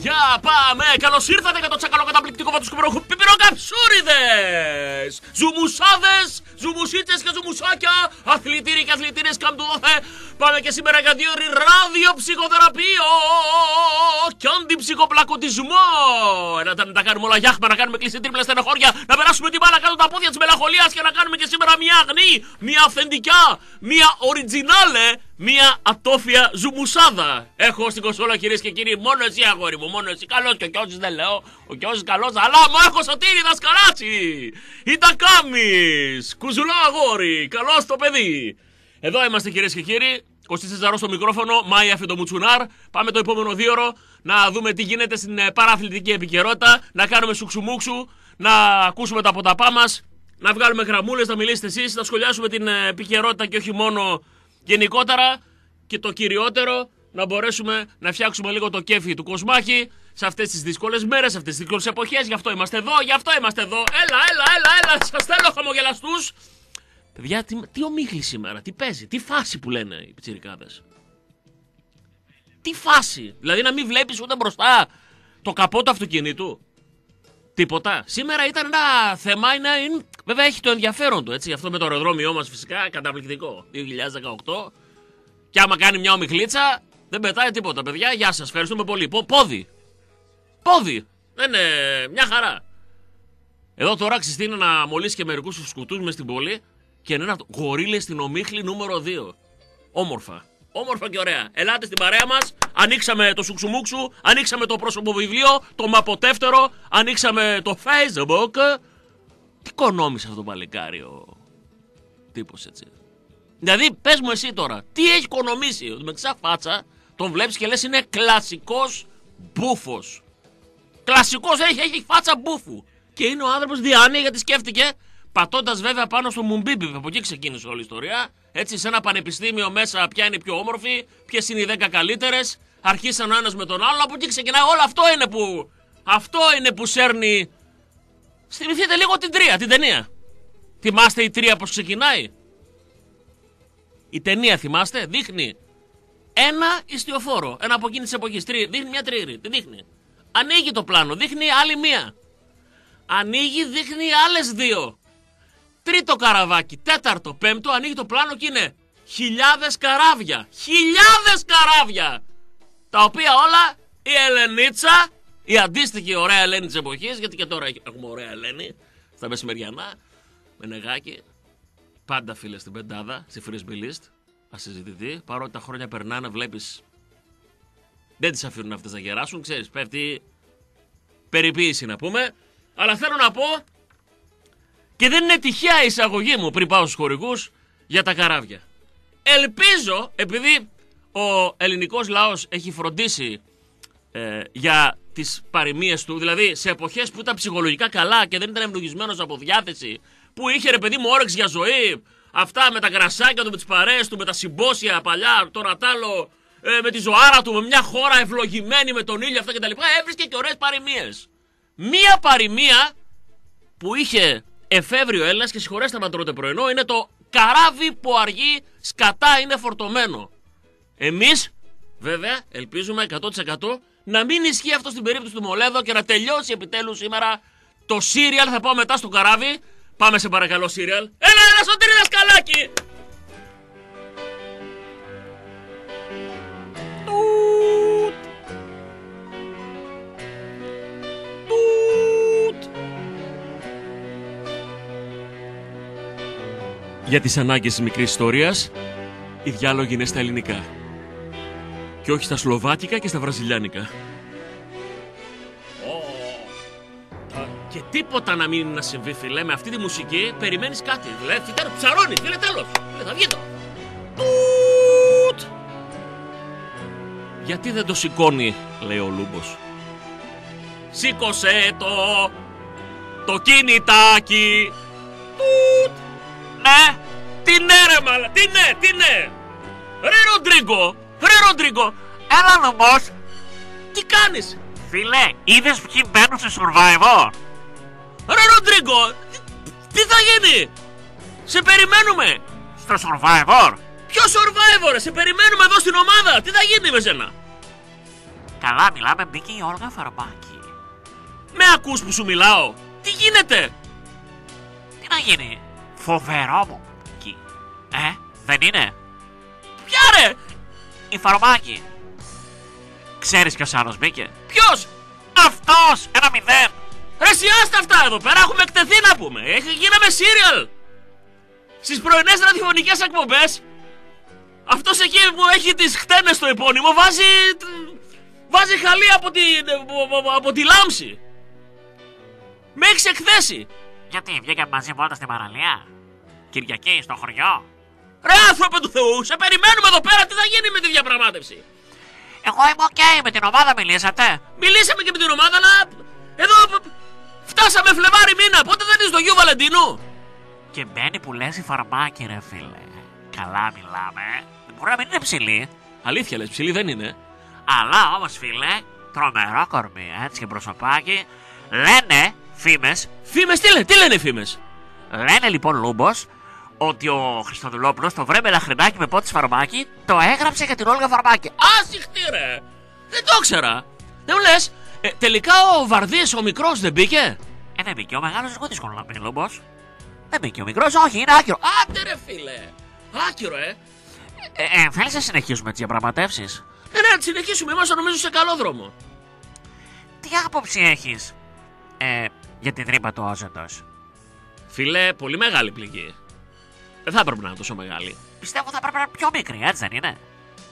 Για πάμε! Καλώς ήρθατε για το τσακαλό καταπληκτικό βατουσκοπρόχου πιπυροκαψούριδες! Ζουμουσάδες, ζουμουσίτσες και ζουμουσάκια, αθλητήροι και αθλητήρες καμπτουδόθε. Πάμε και σήμερα για 2 ώρες ραδιοψυχοθεραπείο και αντιψυχοπλακωτισμό. Να τα κάνουμε όλα γιάχμα, να κάνουμε κλειστή τρίπλα στενοχώρια, να περάσουμε την μπάλα κάτω τα πόδια της μελαγχολίας και να κάνουμε και σήμερα μια αγνή, μια αυθεντικά, μια οριτζινάλε, μια ατόφια ζουμουσάδα. Έχω στην κονσόλα, κυρίες και κύριοι, μόνο εσύ αγόρι μου, μόνο εσύ. Καλός και ο Κιώσης δεν λέω, ο Κιώσης καλός, αλλά μου έχω Σωτήρη Δασκαλάτσι. Ιτακάμις, κουζουλό αγόρι, καλός το παιδί. Εδώ είμαστε, κυρίες και κύριοι. Κωστής Τσαρός στο μικρόφωνο, Μάια Φιντομουτσουνάρ. Πάμε το επόμενο 2 ώρο να δούμε τι γίνεται στην παραθλητική επικαιρότητα, να κάνουμε σουξουμούξου, να ακούσουμε τα ποταπά μας, να βγάλουμε γραμμούλες, να μιλήσετε εσείς, να σχολιάσουμε την επικαιρότητα και όχι μόνο γενικότερα. Και το κυριότερο, να μπορέσουμε να φτιάξουμε λίγο το κέφι του Κοσμάχη σε αυτές τις δύσκολες μέρες, σε αυτές τις δύσκολες εποχές. Γι' αυτό είμαστε εδώ, γι' αυτό είμαστε εδώ. Έλα, σας θέλω χαμογελαστούς. Παιδιά, τι ομίχλη σήμερα, τι παίζει, τι φάση που λένε οι πιτσιρικάδες. Τι φάση, δηλαδή να μην βλέπεις ούτε μπροστά το καπό του αυτοκινήτου. Τίποτα. Σήμερα ήταν ένα θέμα, βέβαια έχει το ενδιαφέρον του, έτσι, αυτό με το αεροδρόμιό μας φυσικά, καταπληκτικό, 2018. Και άμα κάνει μια ομιχλίτσα, δεν πετάει τίποτα, παιδιά, γεια σας, ευχαριστούμε πολύ. Πόδι, δεν είναι μια χαρά. Εδώ τώρα ξυστήνει να μολύσει και μερικούς σκουτούς μες στην πόλη. Και είναι ένα γορίλες στην ομίχλη νούμερο 2. Όμορφα και ωραία. Ελάτε στην παρέα μας. Ανοίξαμε το σουξουμούξου. Ανοίξαμε το πρόσωπο βιβλίο. Το μαποτεύτερο. Ανοίξαμε το Facebook. Τι κονόμησε αυτό το παλικάρι ο τύπος, έτσι. Δηλαδή, πες μου εσύ τώρα, τι έχει κονομήσει. Με ξα φάτσα τον βλέπεις και λες είναι κλασικός μπούφος. Κλασικός, έχει φάτσα μπούφου. Και είναι ο άνθρωπος διάνοια γιατί σκέφτηκε. Πατώντας βέβαια πάνω στο Μουμπίμπι, από εκεί ξεκίνησε όλη η ιστορία. Έτσι, σε ένα πανεπιστήμιο μέσα, ποια είναι η πιο όμορφη, ποιες είναι οι 10 καλύτερες. Αρχίσαν ο ένας με τον άλλο, από εκεί ξεκινάει. Όλο αυτό είναι που σέρνει. Θυμηθείτε λίγο την 3, την ταινία. Θυμάστε η 3 πώς ξεκινάει. Η ταινία θυμάστε, δείχνει ένα ιστιοφόρο, ένα από εκείνη τη εποχή. Δείχνει μια τρίρη, τη δείχνει. Ανοίγει το πλάνο, δείχνει άλλη μία. Ανοίγει, δείχνει άλλες 2. Τρίτο καραβάκι, τέταρτο, πέμπτο, ανοίγει το πλάνο και είναι χιλιάδες καράβια. Χιλιάδες καράβια! Τα οποία όλα η Ελενίτσα, η αντίστοιχη ωραία Ελένη της εποχής, γιατί και τώρα έχουμε ωραία Ελένη, στα μεσημεριανά, με νεγάκι. Πάντα φίλε στην πεντάδα, στη Frisbee List, ασυζητητή, παρότι τα χρόνια περνάνε, βλέπεις, δεν τις αφήνουν αυτές να γεράσουν, ξέρεις, πέφτει περιποίηση να πούμε. Αλλά θέλω να πω, και δεν είναι τυχαία η εισαγωγή μου πριν πάω στους χορηγούς, για τα καράβια. Ελπίζω, επειδή ο ελληνικός λαός έχει φροντίσει για τις παροιμίες του, δηλαδή σε εποχές που ήταν ψυχολογικά καλά και δεν ήταν ευλογισμένος από διάθεση, που είχε ρε παιδί μου όρεξη για ζωή, αυτά με τα κρασάκια του, με τις παρέες του, με τα συμπόσια παλιά, το ρατάλο, με τη ζωάρα του, με μια χώρα ευλογημένη με τον ήλιο, αυτά κτλ. Έβρισκε και ωραίες παροιμίες. Μία παροιμία που είχε εφεύρει ο Έλληνας, και συγχωρέστε να τρώτε πρωινό, είναι το καράβι που αργεί σκατά είναι φορτωμένο. Εμείς βέβαια ελπίζουμε 100% να μην ισχύει αυτό στην περίπτωση του Μολέδο και να τελειώσει επιτέλους σήμερα το σύριαλ. Θα πάω μετά στο καράβι. Πάμε σε παρακαλώ σύριαλ. Έλα Σωτήρη Δασκαλάκη! Για τις ανάγκες της μικρής ιστορίας, οι διάλογοι είναι στα ελληνικά και όχι στα σλοβάκικα και στα βραζιλιάνικα. Και τίποτα να μην συμβεί, φίλε, με αυτή τη μουσική περιμένεις κάτι. Δηλαδή, ψαρώνεις, φίλε, τέλος. Φίλε, θα βγει το. Γιατί δεν το σηκώνει, λέει ο Λούμπος. Σήκωσε το κινητάκι. Ναι, τι ναι ρε μάλα, τι ναι. Ρε Ροντρίγκο, έλα Λούμπος. Τι κάνεις? Φίλε, είδες ποιοι μπαίνουν σε Survivor? Ρε Ροντρίγκο, τι θα γίνει? Σε περιμένουμε. Στο Survivor? Ποιο Survivor? Σε περιμένουμε εδώ στην ομάδα. Τι θα γίνει με σένα? Καλά μιλάμε, μπήκε η Όλγα Φαρμάκη. Με ακούς που σου μιλάω? Τι γίνεται? Τι να γίνει? Φοβερό μου. Δεν είναι? Ποια ρε? Η Φαρμάκη. Ξέρεις ποιος άλλος μπήκε? Ποιος? Αυτός! 1-0. Ρε σιάστα αυτά εδώ πέρα, έχουμε εκτεθεί να πούμε. Γίναμε σύριαλ. Στις πρωινές ραδιοφωνικές εκπομπές, αυτός εκεί που έχει τις χτένες στο επώνυμο βάζει χαλί από τη λάμψη. Με έχεις εκθέσει. Γιατί βγήκαμε μαζί βόλτα στην παραλία? Κυριακή στο χωριό? Ρε άνθρωπε του Θεού, σε περιμένουμε εδώ πέρα, τι θα γίνει με τη διαπραγμάτευση? Εγώ είμαι οκ, με την ομάδα μιλήσατε? Μιλήσαμε και με την ομάδα, αλλά εδώ φτάσαμε Φλεβάρι μήνα, πότε δεν είσαι στο Γιου Βαλεντίνου? Και μπαίνει που λες η Φαρμάκη ρε φίλε. Καλά μιλάμε. Μπορεί να μην είναι ψηλή. Αλήθεια λες, ψηλή δεν είναι. Αλλά όμως φίλε, τρομερό κορμί, έτσι και προσωπάκι. Λένε φήμες. Φήμες, τι λένε οι φήμες? Λένε λοιπόν Λούμπος ότι ο Χριστοδουλόπουλος το βρε με λαχρινάκι με πότης Φαρμάκη το έγραψε για την Όλγα Φαρμάκη. Άσυχτη ρε! Δεν το ήξερα. Δεν μου λες, τελικά ο Βαρδής ο μικρός δεν μπήκε? Δεν μπήκε, ο μεγάλος είναι δύσκολο να πει Λούμπος. Δεν μπήκε ο μικρός, όχι, είναι άκυρο. Άντε ρε φίλε! Άκυρο θέλεις να συνεχίσουμε τις διαπραγματεύσεις? Ναι, να συνεχίσουμε, είμαστε νομίζω σε καλό δρόμο. Τι άποψη έχεις για την τρύπα του Όζοντος? Φίλε, πολύ μεγάλη πληγή. Δεν θα έπρεπε να είναι τόσο μεγάλη. Πιστεύω θα έπρεπε να είναι πιο μικρή, έτσι δεν είναι?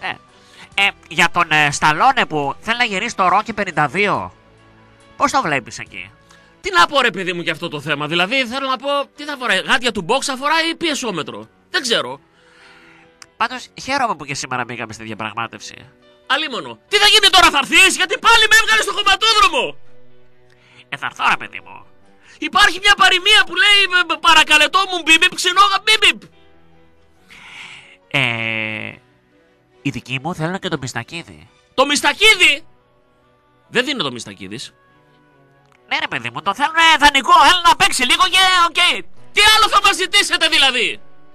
Για τον Σταλόνε που θέλει να γυρίσει το Ρόκι 52, πώς το βλέπεις εκεί? Τι να πω ρε παιδί μου για αυτό το θέμα, δηλαδή θέλω να πω, τι θα φοράει, γάντια του box θα φοράει ή πιεσόμετρο? Δεν ξέρω. Πάντως χαίρομαι που και σήμερα μπήκαμε στη διαπραγμάτευση. Αλίμονο. Τι θα γίνει τώρα, θα έρθεις, γιατί πάλι με έβγαλε στο χωματόδρομο? Θα έρθω ρε παιδί μου. Υπάρχει μια παροιμία που λέει παρακαλετό μου μπιμπιπ, ξυνόγα μπιμπιπ. Οι δικοί μου θέλουν και το Μιστακίδη. Το Μιστακίδη? Δεν δίνει το Μιστακίδης. Ναι ρε παιδί μου, το θέλουν δανεικό, θέλουν να παίξει λίγο και οκ. Τι άλλο θα μας ζητήσετε δηλαδή?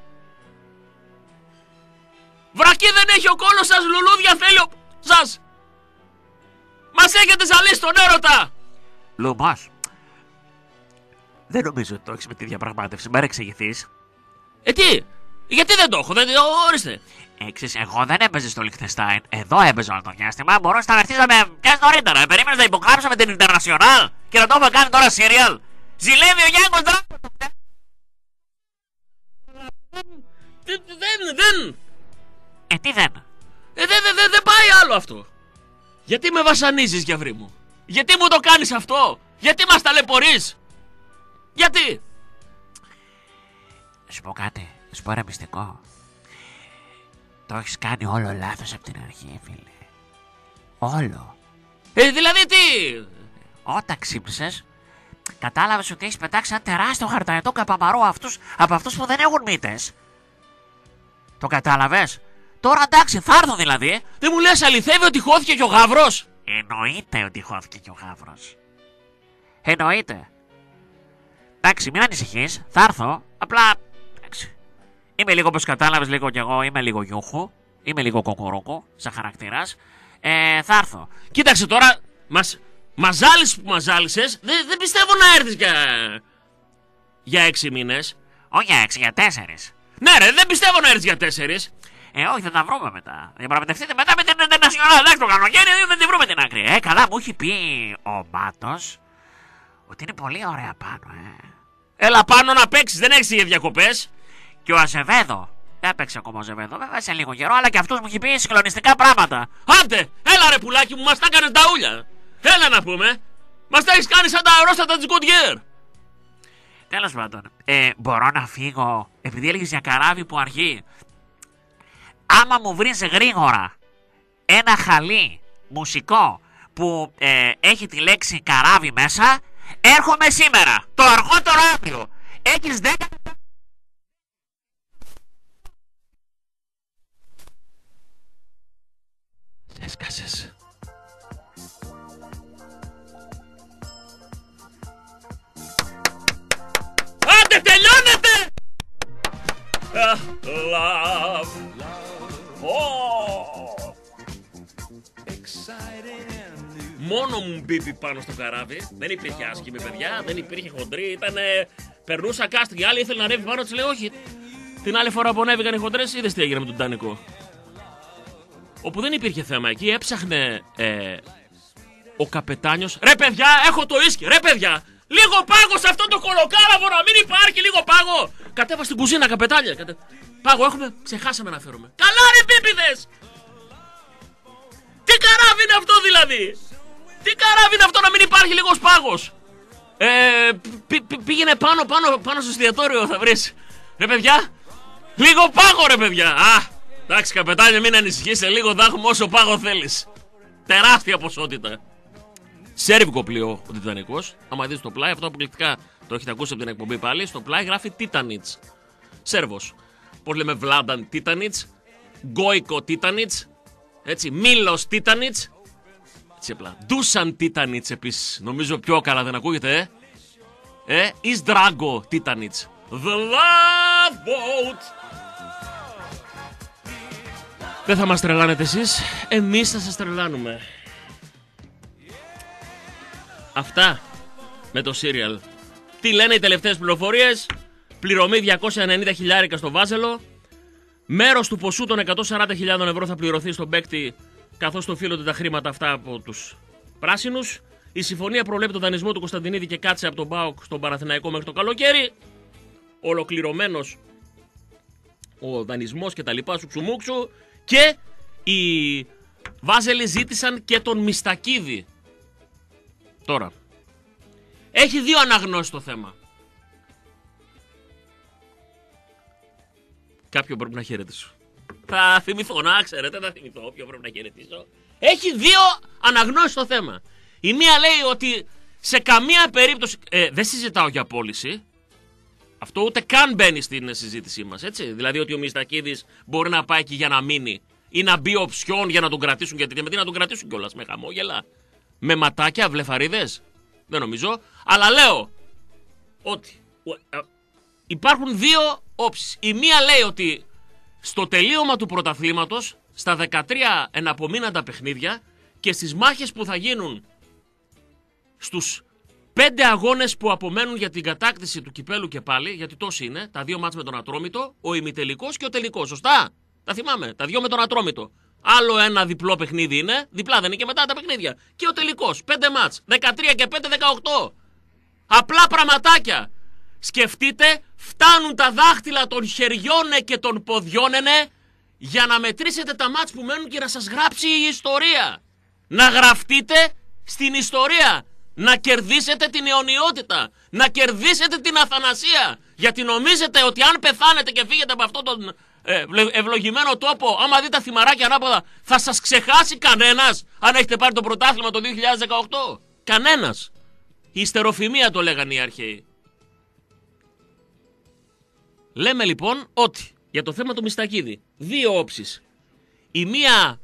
Βρακή δεν έχει ο κόλος σας, λουλούδια θέλει ο σας. Μας έχετε ζαλίσει τον έρωτα. Λουμπάς, δεν νομίζω ότι το έχεις με τη διαπραγμάτευση, μην εξηγηθείς. Τι, γιατί δεν το έχω, ορίστε. Εγώ δεν έπαιζα στο Λιχτενστάιν, εδώ έπαιζα όλο το διάστημα. Μπορείς να έρθεις να με πιάσεις νωρίτερα. Περίμενες να υπογράψω με την Ιντερνασιονάλ και να το έχουμε κάνει τώρα σύριαλ. Ζηλεύει ο Γιάνγκος Δράκος. Δεν. Τι δεν? Δεν πάει άλλο αυτό. Γιατί με βασανίζεις, γιαυρί μου? Γιατί μου το κάνεις αυτό? Γιατί μας ταλαιπωρείς? Γιατί? Σου πω κάτι, σου πω ένα μυστικό. Το έχεις κάνει όλο λάθος από την αρχή, φίλε. Όλο. Δηλαδή τι? Όταν ξύπνησες, κατάλαβες ότι έχεις πετάξει ένα τεράστιο χαρταετό καπαμαρό από αυτούς που δεν έχουν μύτες. Το κατάλαβες? Τώρα εντάξει, θα έρθω δηλαδή. Δεν μου λες, αληθεύει ότι χώθηκε και ο γάβρος? Εννοείται ότι χώθηκε και ο γάβρος. Εννοείται. Εντάξει, μην ανησυχείς, θα έρθω. Απλά, εντάξει. Είμαι λίγο, όπως κατάλαβες, λίγο κι εγώ, είμαι λίγο γιούχου. Είμαι λίγο κοκορόκο, σαν χαρακτήρας. Θα έρθω. Κοίταξε τώρα, μας ζάλισες που μας ζάλισες, δεν πιστεύω να έρθεις για 6 μήνες. Όχι για 6, για 4. Ναι ρε, δεν πιστεύω να έρθεις για 4. Όχι, θα τα βρούμε μετά. Διαπραγματευτείτε μετά με την Ιντερνασιονάλ. Εντάξει, το καλοκαίρι δεν τη βρούμε την άκρη. Καλά, μου έχει πει ο Μάτος ότι είναι πολύ ωραία πάνω, Έλα πάνω να παίξεις, δεν έχεις για διακοπές. Και ο Αζεβέδο. Δεν παίξει ακόμα ο Αζεβέδο, βέβαια σε λίγο καιρό, αλλά και αυτός μου έχει πει συγκλονιστικά πράγματα. Άντε, έλα ρε πουλάκι μου, μας τα έκανες τα ούλια. Έλα να πούμε, μας τα έχεις κάνει σαν τα αερόστατα της Goodyear. Τέλος πάντων, μπορώ να φύγω, επειδή έλεγες για καράβι που αργεί. Άμα μου βρεις γρήγορα ένα χαλί μουσικό που έχει τη λέξη καράβι μέσα, έρχομαι σήμερα, το αργότερο αύριο. Έχεις 10... Έσκασες. Άντε, τελειώνετε! Love. Oh. Exciting. μόνο μου μπίπι πάνω στο καράβι. Δεν υπήρχε άσχημη παιδιά, δεν υπήρχε χοντρή. Ήτανε. Περνούσα casting. Οι άλλοι ήθελαν να ανέβει πάνω, τη λέει όχι. Την άλλη φορά που ανέβηκαν οι χοντρές, είδες τι έγινε με τον Τιτανικό. Όπου δεν υπήρχε θέμα εκεί, έψαχνε ο καπετάνιος. Ρε παιδιά, έχω το ίσκι, ρε παιδιά! Λίγο πάγο σε αυτό το κολοκάραβο, να μην υπάρχει λίγο πάγο! Κατέβα στην κουζίνα, καπετάνια. Πάγο έχουμε, ξεχάσαμε να φέρουμε. Καλά ρε πίπιδες! Τι καράβι είναι αυτό δηλαδή! Τι καράβι είναι αυτό να μην υπάρχει λίγος πάγος! Πήγαινε πάνω στο εστιατόριο, θα βρεις. Ρε παιδιά, λίγο πάγο ρε παιδιά! Α, εντάξει καπετάνια, μην ανησυχείς, σε λίγο θα έχουμε όσο πάγο θέλεις. Τεράστια ποσότητα. Σέρβικο πλοίο ο Τιτανικός. Άμα δεις το πλάι, αυτό αποκλειστικά το έχετε ακούσει από την εκπομπή πάλι. Στο πλάι γράφει Τίτανιτς. Σέρβος. Πώς λέμε, Βλάνταν Τίτανιτς, Γκόικο Τίτανιτς, έτσι, Μίλος Τίτανιτς. Έτσι απλά. Ντούσαν Τίτανιτς επίσης. Νομίζω πιο καλά δεν ακούγεται, Ις Δράγκο Τίτανιτς. The Love Boat. Δεν θα μας τρελάνετε εσείς, εμείς θα σας τρελάνουμε. Αυτά με το serial. Τι λένε οι τελευταίες πληροφορίες? Πληρωμή 290 χιλιάρικα στο Βάζελο. Μέρος του ποσού των 140.000 ευρώ θα πληρωθεί στον παίκτη, καθώς το οφείλονται τα χρήματα αυτά από τους πράσινους. Η συμφωνία προβλέπει τον δανεισμό του Κωνσταντινίδη και Κάτσε από τον ΠΑΟΚ στον Παναθηναϊκό μέχρι το καλοκαίρι. Ολοκληρωμένος ο δανεισμός και τα λοιπά σου ξουμούξου. Και οι Βάζελοι ζήτησαν και τον Μιστακίδη. Τώρα, έχει δύο αναγνώσεις το θέμα. Κάποιον πρέπει να χαιρετήσω. Θα θυμηθώ, να ξέρετε, θα θυμηθώ ποιο πρέπει να χαιρετήσω. Έχει δύο αναγνώσεις το θέμα. Η μία λέει ότι σε καμία περίπτωση δεν συζητάω για πώληση. Αυτό ούτε καν μπαίνει στην συζήτησή μας, έτσι. Δηλαδή ότι ο Μιστακίδης μπορεί να πάει εκεί για να μείνει ή να μπει οψιόν για να τον κρατήσουν. Γιατί με τι να τον κρατήσουν κιόλας, με χαμόγελα, με ματάκια, βλεφαρίδες. Δεν νομίζω. Αλλά λέω ότι υπάρχουν δύο όψεις. Η μία λέει ότι στο τελείωμα του πρωταθλήματος, στα 13 εναπομείναντα παιχνίδια και στις μάχες που θα γίνουν στους 5 αγώνες που απομένουν για την κατάκτηση του κυπέλου και πάλι, γιατί τόσοι είναι, τα δύο μάτς με τον Ατρόμητο, ο ημιτελικός και ο τελικός, σωστά? Τα θυμάμαι, τα δυο με τον Ατρόμητο. Άλλο ένα διπλό παιχνίδι είναι, διπλά δεν είναι και μετά τα παιχνίδια. Και ο τελικός, 5 μάτς, 13 και 5, 18. Απλά πραγματάκια. Σκεφτείτε, φτάνουν τα δάχτυλα των χεριών και των ποδιών για να μετρήσετε τα μάτς που μένουν και να σας γράψει η ιστορία. Να γραφτείτε στην ιστορία. Να κερδίσετε την αιωνιότητα. Να κερδίσετε την αθανασία. Γιατί νομίζετε ότι αν πεθάνετε και φύγετε από αυτόν τον ευλογημένο τόπο, άμα δείτε τα θυμαράκια ανάποδα, θα σας ξεχάσει κανένας αν έχετε πάρει το πρωτάθλημα το 2018? Κανένας. Η ιστεροφημία το λέγανε οι αρχαίοι. Λέμε λοιπόν ότι για το θέμα του Μιστακίδη, δύο όψεις. Η μία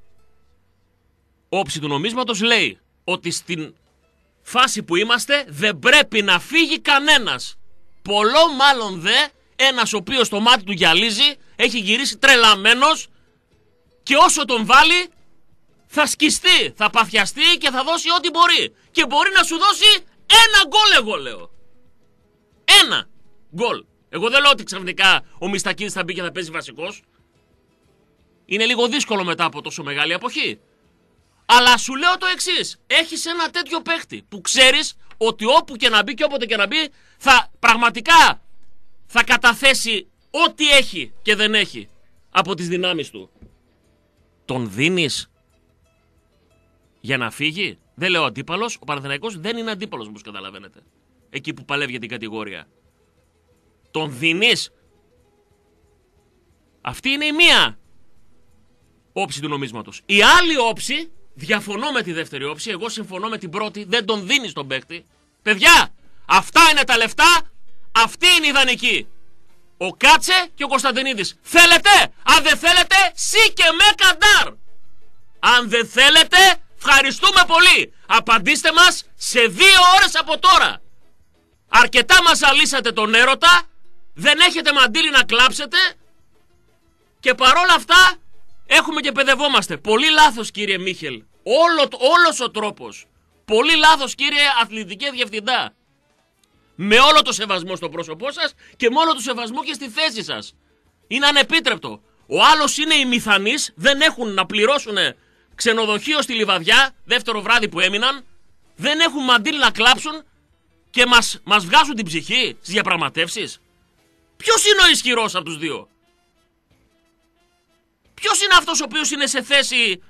όψη του νομίσματος λέει ότι στην φάση που είμαστε δεν πρέπει να φύγει κανένας. Πολλό μάλλον δε ένας ο οποίος το μάτι του γυαλίζει, έχει γυρίσει τρελαμένος και όσο τον βάλει θα σκιστεί, θα παθιαστεί και θα δώσει ό,τι μπορεί. Και μπορεί να σου δώσει ένα γκολ, εγώ λέω. Ένα γκολ. Εγώ δεν λέω ότι ξαφνικά ο Μιστακίδης θα μπει και θα παίζει βασικός. Είναι λίγο δύσκολο μετά από τόσο μεγάλη αποχή. Αλλά σου λέω το εξής. Έχεις ένα τέτοιο παίχτη που ξέρεις ότι όπου και να μπει και όποτε και να μπει πραγματικά θα καταθέσει ό,τι έχει και δεν έχει από τις δυνάμεις του. Τον δίνεις για να φύγει? Δεν λέω αντίπαλος. Ο Παναθηναϊκός δεν είναι αντίπαλος, όπως καταλαβαίνετε. Εκεί που παλεύει για την κατηγορία. Τον δίνεις? Αυτή είναι η μία όψη του νομίσματος. Η άλλη όψη, διαφωνώ με τη δεύτερη όψη, εγώ συμφωνώ με την πρώτη, δεν τον δίνεις τον παίκτη. Παιδιά, αυτά είναι τα λεφτά, αυτή είναι η ιδανική. Ο Κάτσε και ο Κωνσταντινίδης. Θέλετε? Αν δεν θέλετε, σι και με καντάρ. Αν δεν θέλετε, ευχαριστούμε πολύ. Απαντήστε μας σε 2 ώρες από τώρα. Αρκετά μας αλύσατε τον έρωτα, δεν έχετε μαντήλι να κλάψετε και παρόλα αυτά έχουμε και παιδευόμαστε. Πολύ λάθος, κύριε Μίχελ, Όλος ο τρόπος. Πολύ λάθος, κύριε αθλητικέ διευθυντά. Με όλο το σεβασμό στο πρόσωπό σας και με όλο το σεβασμό και στη θέση σας. Είναι ανεπίτρεπτο. Ο άλλος είναι οι μηθανείς, δεν έχουν να πληρώσουν ξενοδοχείο στη Λιβαδιά, δεύτερο βράδυ που έμειναν, δεν έχουν μαντήλ να κλάψουν και μας βγάζουν την ψυχή στις διαπραγματεύσεις. Ποιος είναι ο ισχυρός από τους δύο? Ποιος είναι αυτός ο οποίος είναι σε θέση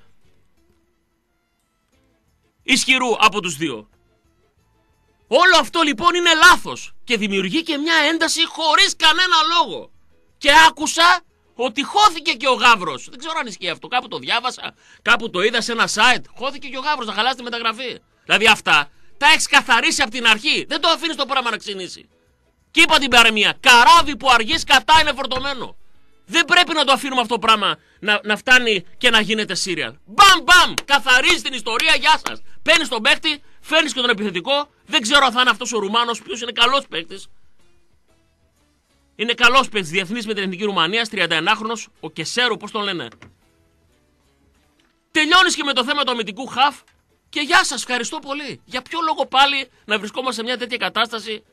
ισχυρού από τους δύο? Όλο αυτό λοιπόν είναι λάθος και δημιουργεί και μια ένταση χωρίς κανένα λόγο. Και άκουσα ότι χώθηκε και ο Γαύρος. Δεν ξέρω αν ισχύει αυτό. Κάπου το διάβασα, κάπου το είδα σε ένα site. Χώθηκε και ο Γαύρος να χαλάσει τη μεταγραφή. Δηλαδή αυτά τα έχεις καθαρίσει από την αρχή. Δεν το αφήνεις το πράγμα να ξυνήσει. Και είπα την παρεμία. Καράβι που αργεί κατά είναι φορτωμένο. Δεν πρέπει να το αφήνουμε αυτό το πράγμα να φτάνει και να γίνεται serial. Μπαμ μπαμ! Καθαρίζει την ιστορία, γεια σας. Παίρνεις τον παίκτη, φέρνεις και τον επιθετικό. Δεν ξέρω αν θα είναι αυτός ο Ρουμάνος, ο οποίος είναι καλός παίκτης. Είναι καλός παίκτης, διεθνής με την εθνική Ρουμανία, 31χρονος, ο Κεσέρου, πώς τον λένε. Τελειώνεις και με το θέμα του αμυντικού χαφ και γεια σας, ευχαριστώ πολύ. Για ποιο λόγο πάλι να βρισκόμαστε σε μια τέτοια κατάσταση?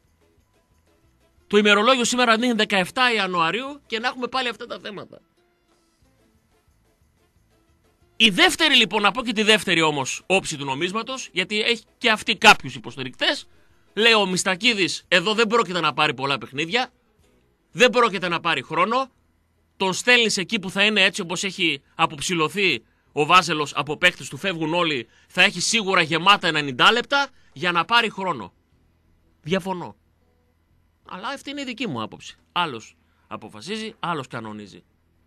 Το ημερολόγιο σήμερα δείχνει 17 Ιανουαρίου και να έχουμε πάλι αυτά τα θέματα. Η δεύτερη λοιπόν, να πω και τη δεύτερη όμως όψη του νομίσματος, γιατί έχει και αυτή κάποιους υποστηρικτές. Λέει ο Μιστακίδης, εδώ δεν πρόκειται να πάρει πολλά παιχνίδια, δεν πρόκειται να πάρει χρόνο, τον στέλνεις εκεί που θα είναι έτσι όπως έχει αποψηλωθεί ο Βάζελος από παίκτες του, φεύγουν όλοι, θα έχει σίγουρα γεμάτα 90 λεπτά για να πάρει χρόνο. Διαφωνώ. Αλλά αυτή είναι η δική μου άποψη. Άλλος αποφασίζει, άλλος κανονίζει.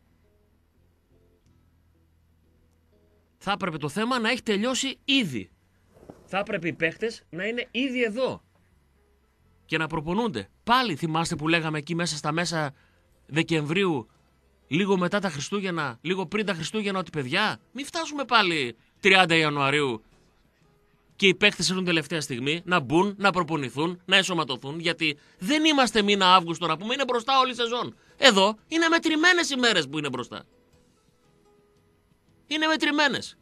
Θα έπρεπε το θέμα να έχει τελειώσει ήδη. Θα έπρεπε οι παίχτες να είναι ήδη εδώ και να προπονούνται. Πάλι θυμάστε που λέγαμε εκεί μέσα στα μέσα Δεκεμβρίου, λίγο μετά τα Χριστούγεννα, λίγο πριν τα Χριστούγεννα, ότι παιδιά, μην φτάσουμε πάλι 30 Ιανουαρίου και οι παίχτες έρχονται τελευταία στιγμή να μπουν, να προπονηθούν, να ενσωματωθούν, γιατί δεν είμαστε μήνα Αύγουστο να πούμε είναι μπροστά όλη η σεζόν. Εδώ είναι μετρημένες οι μέρες που είναι μπροστά. Είναι μετρημένες.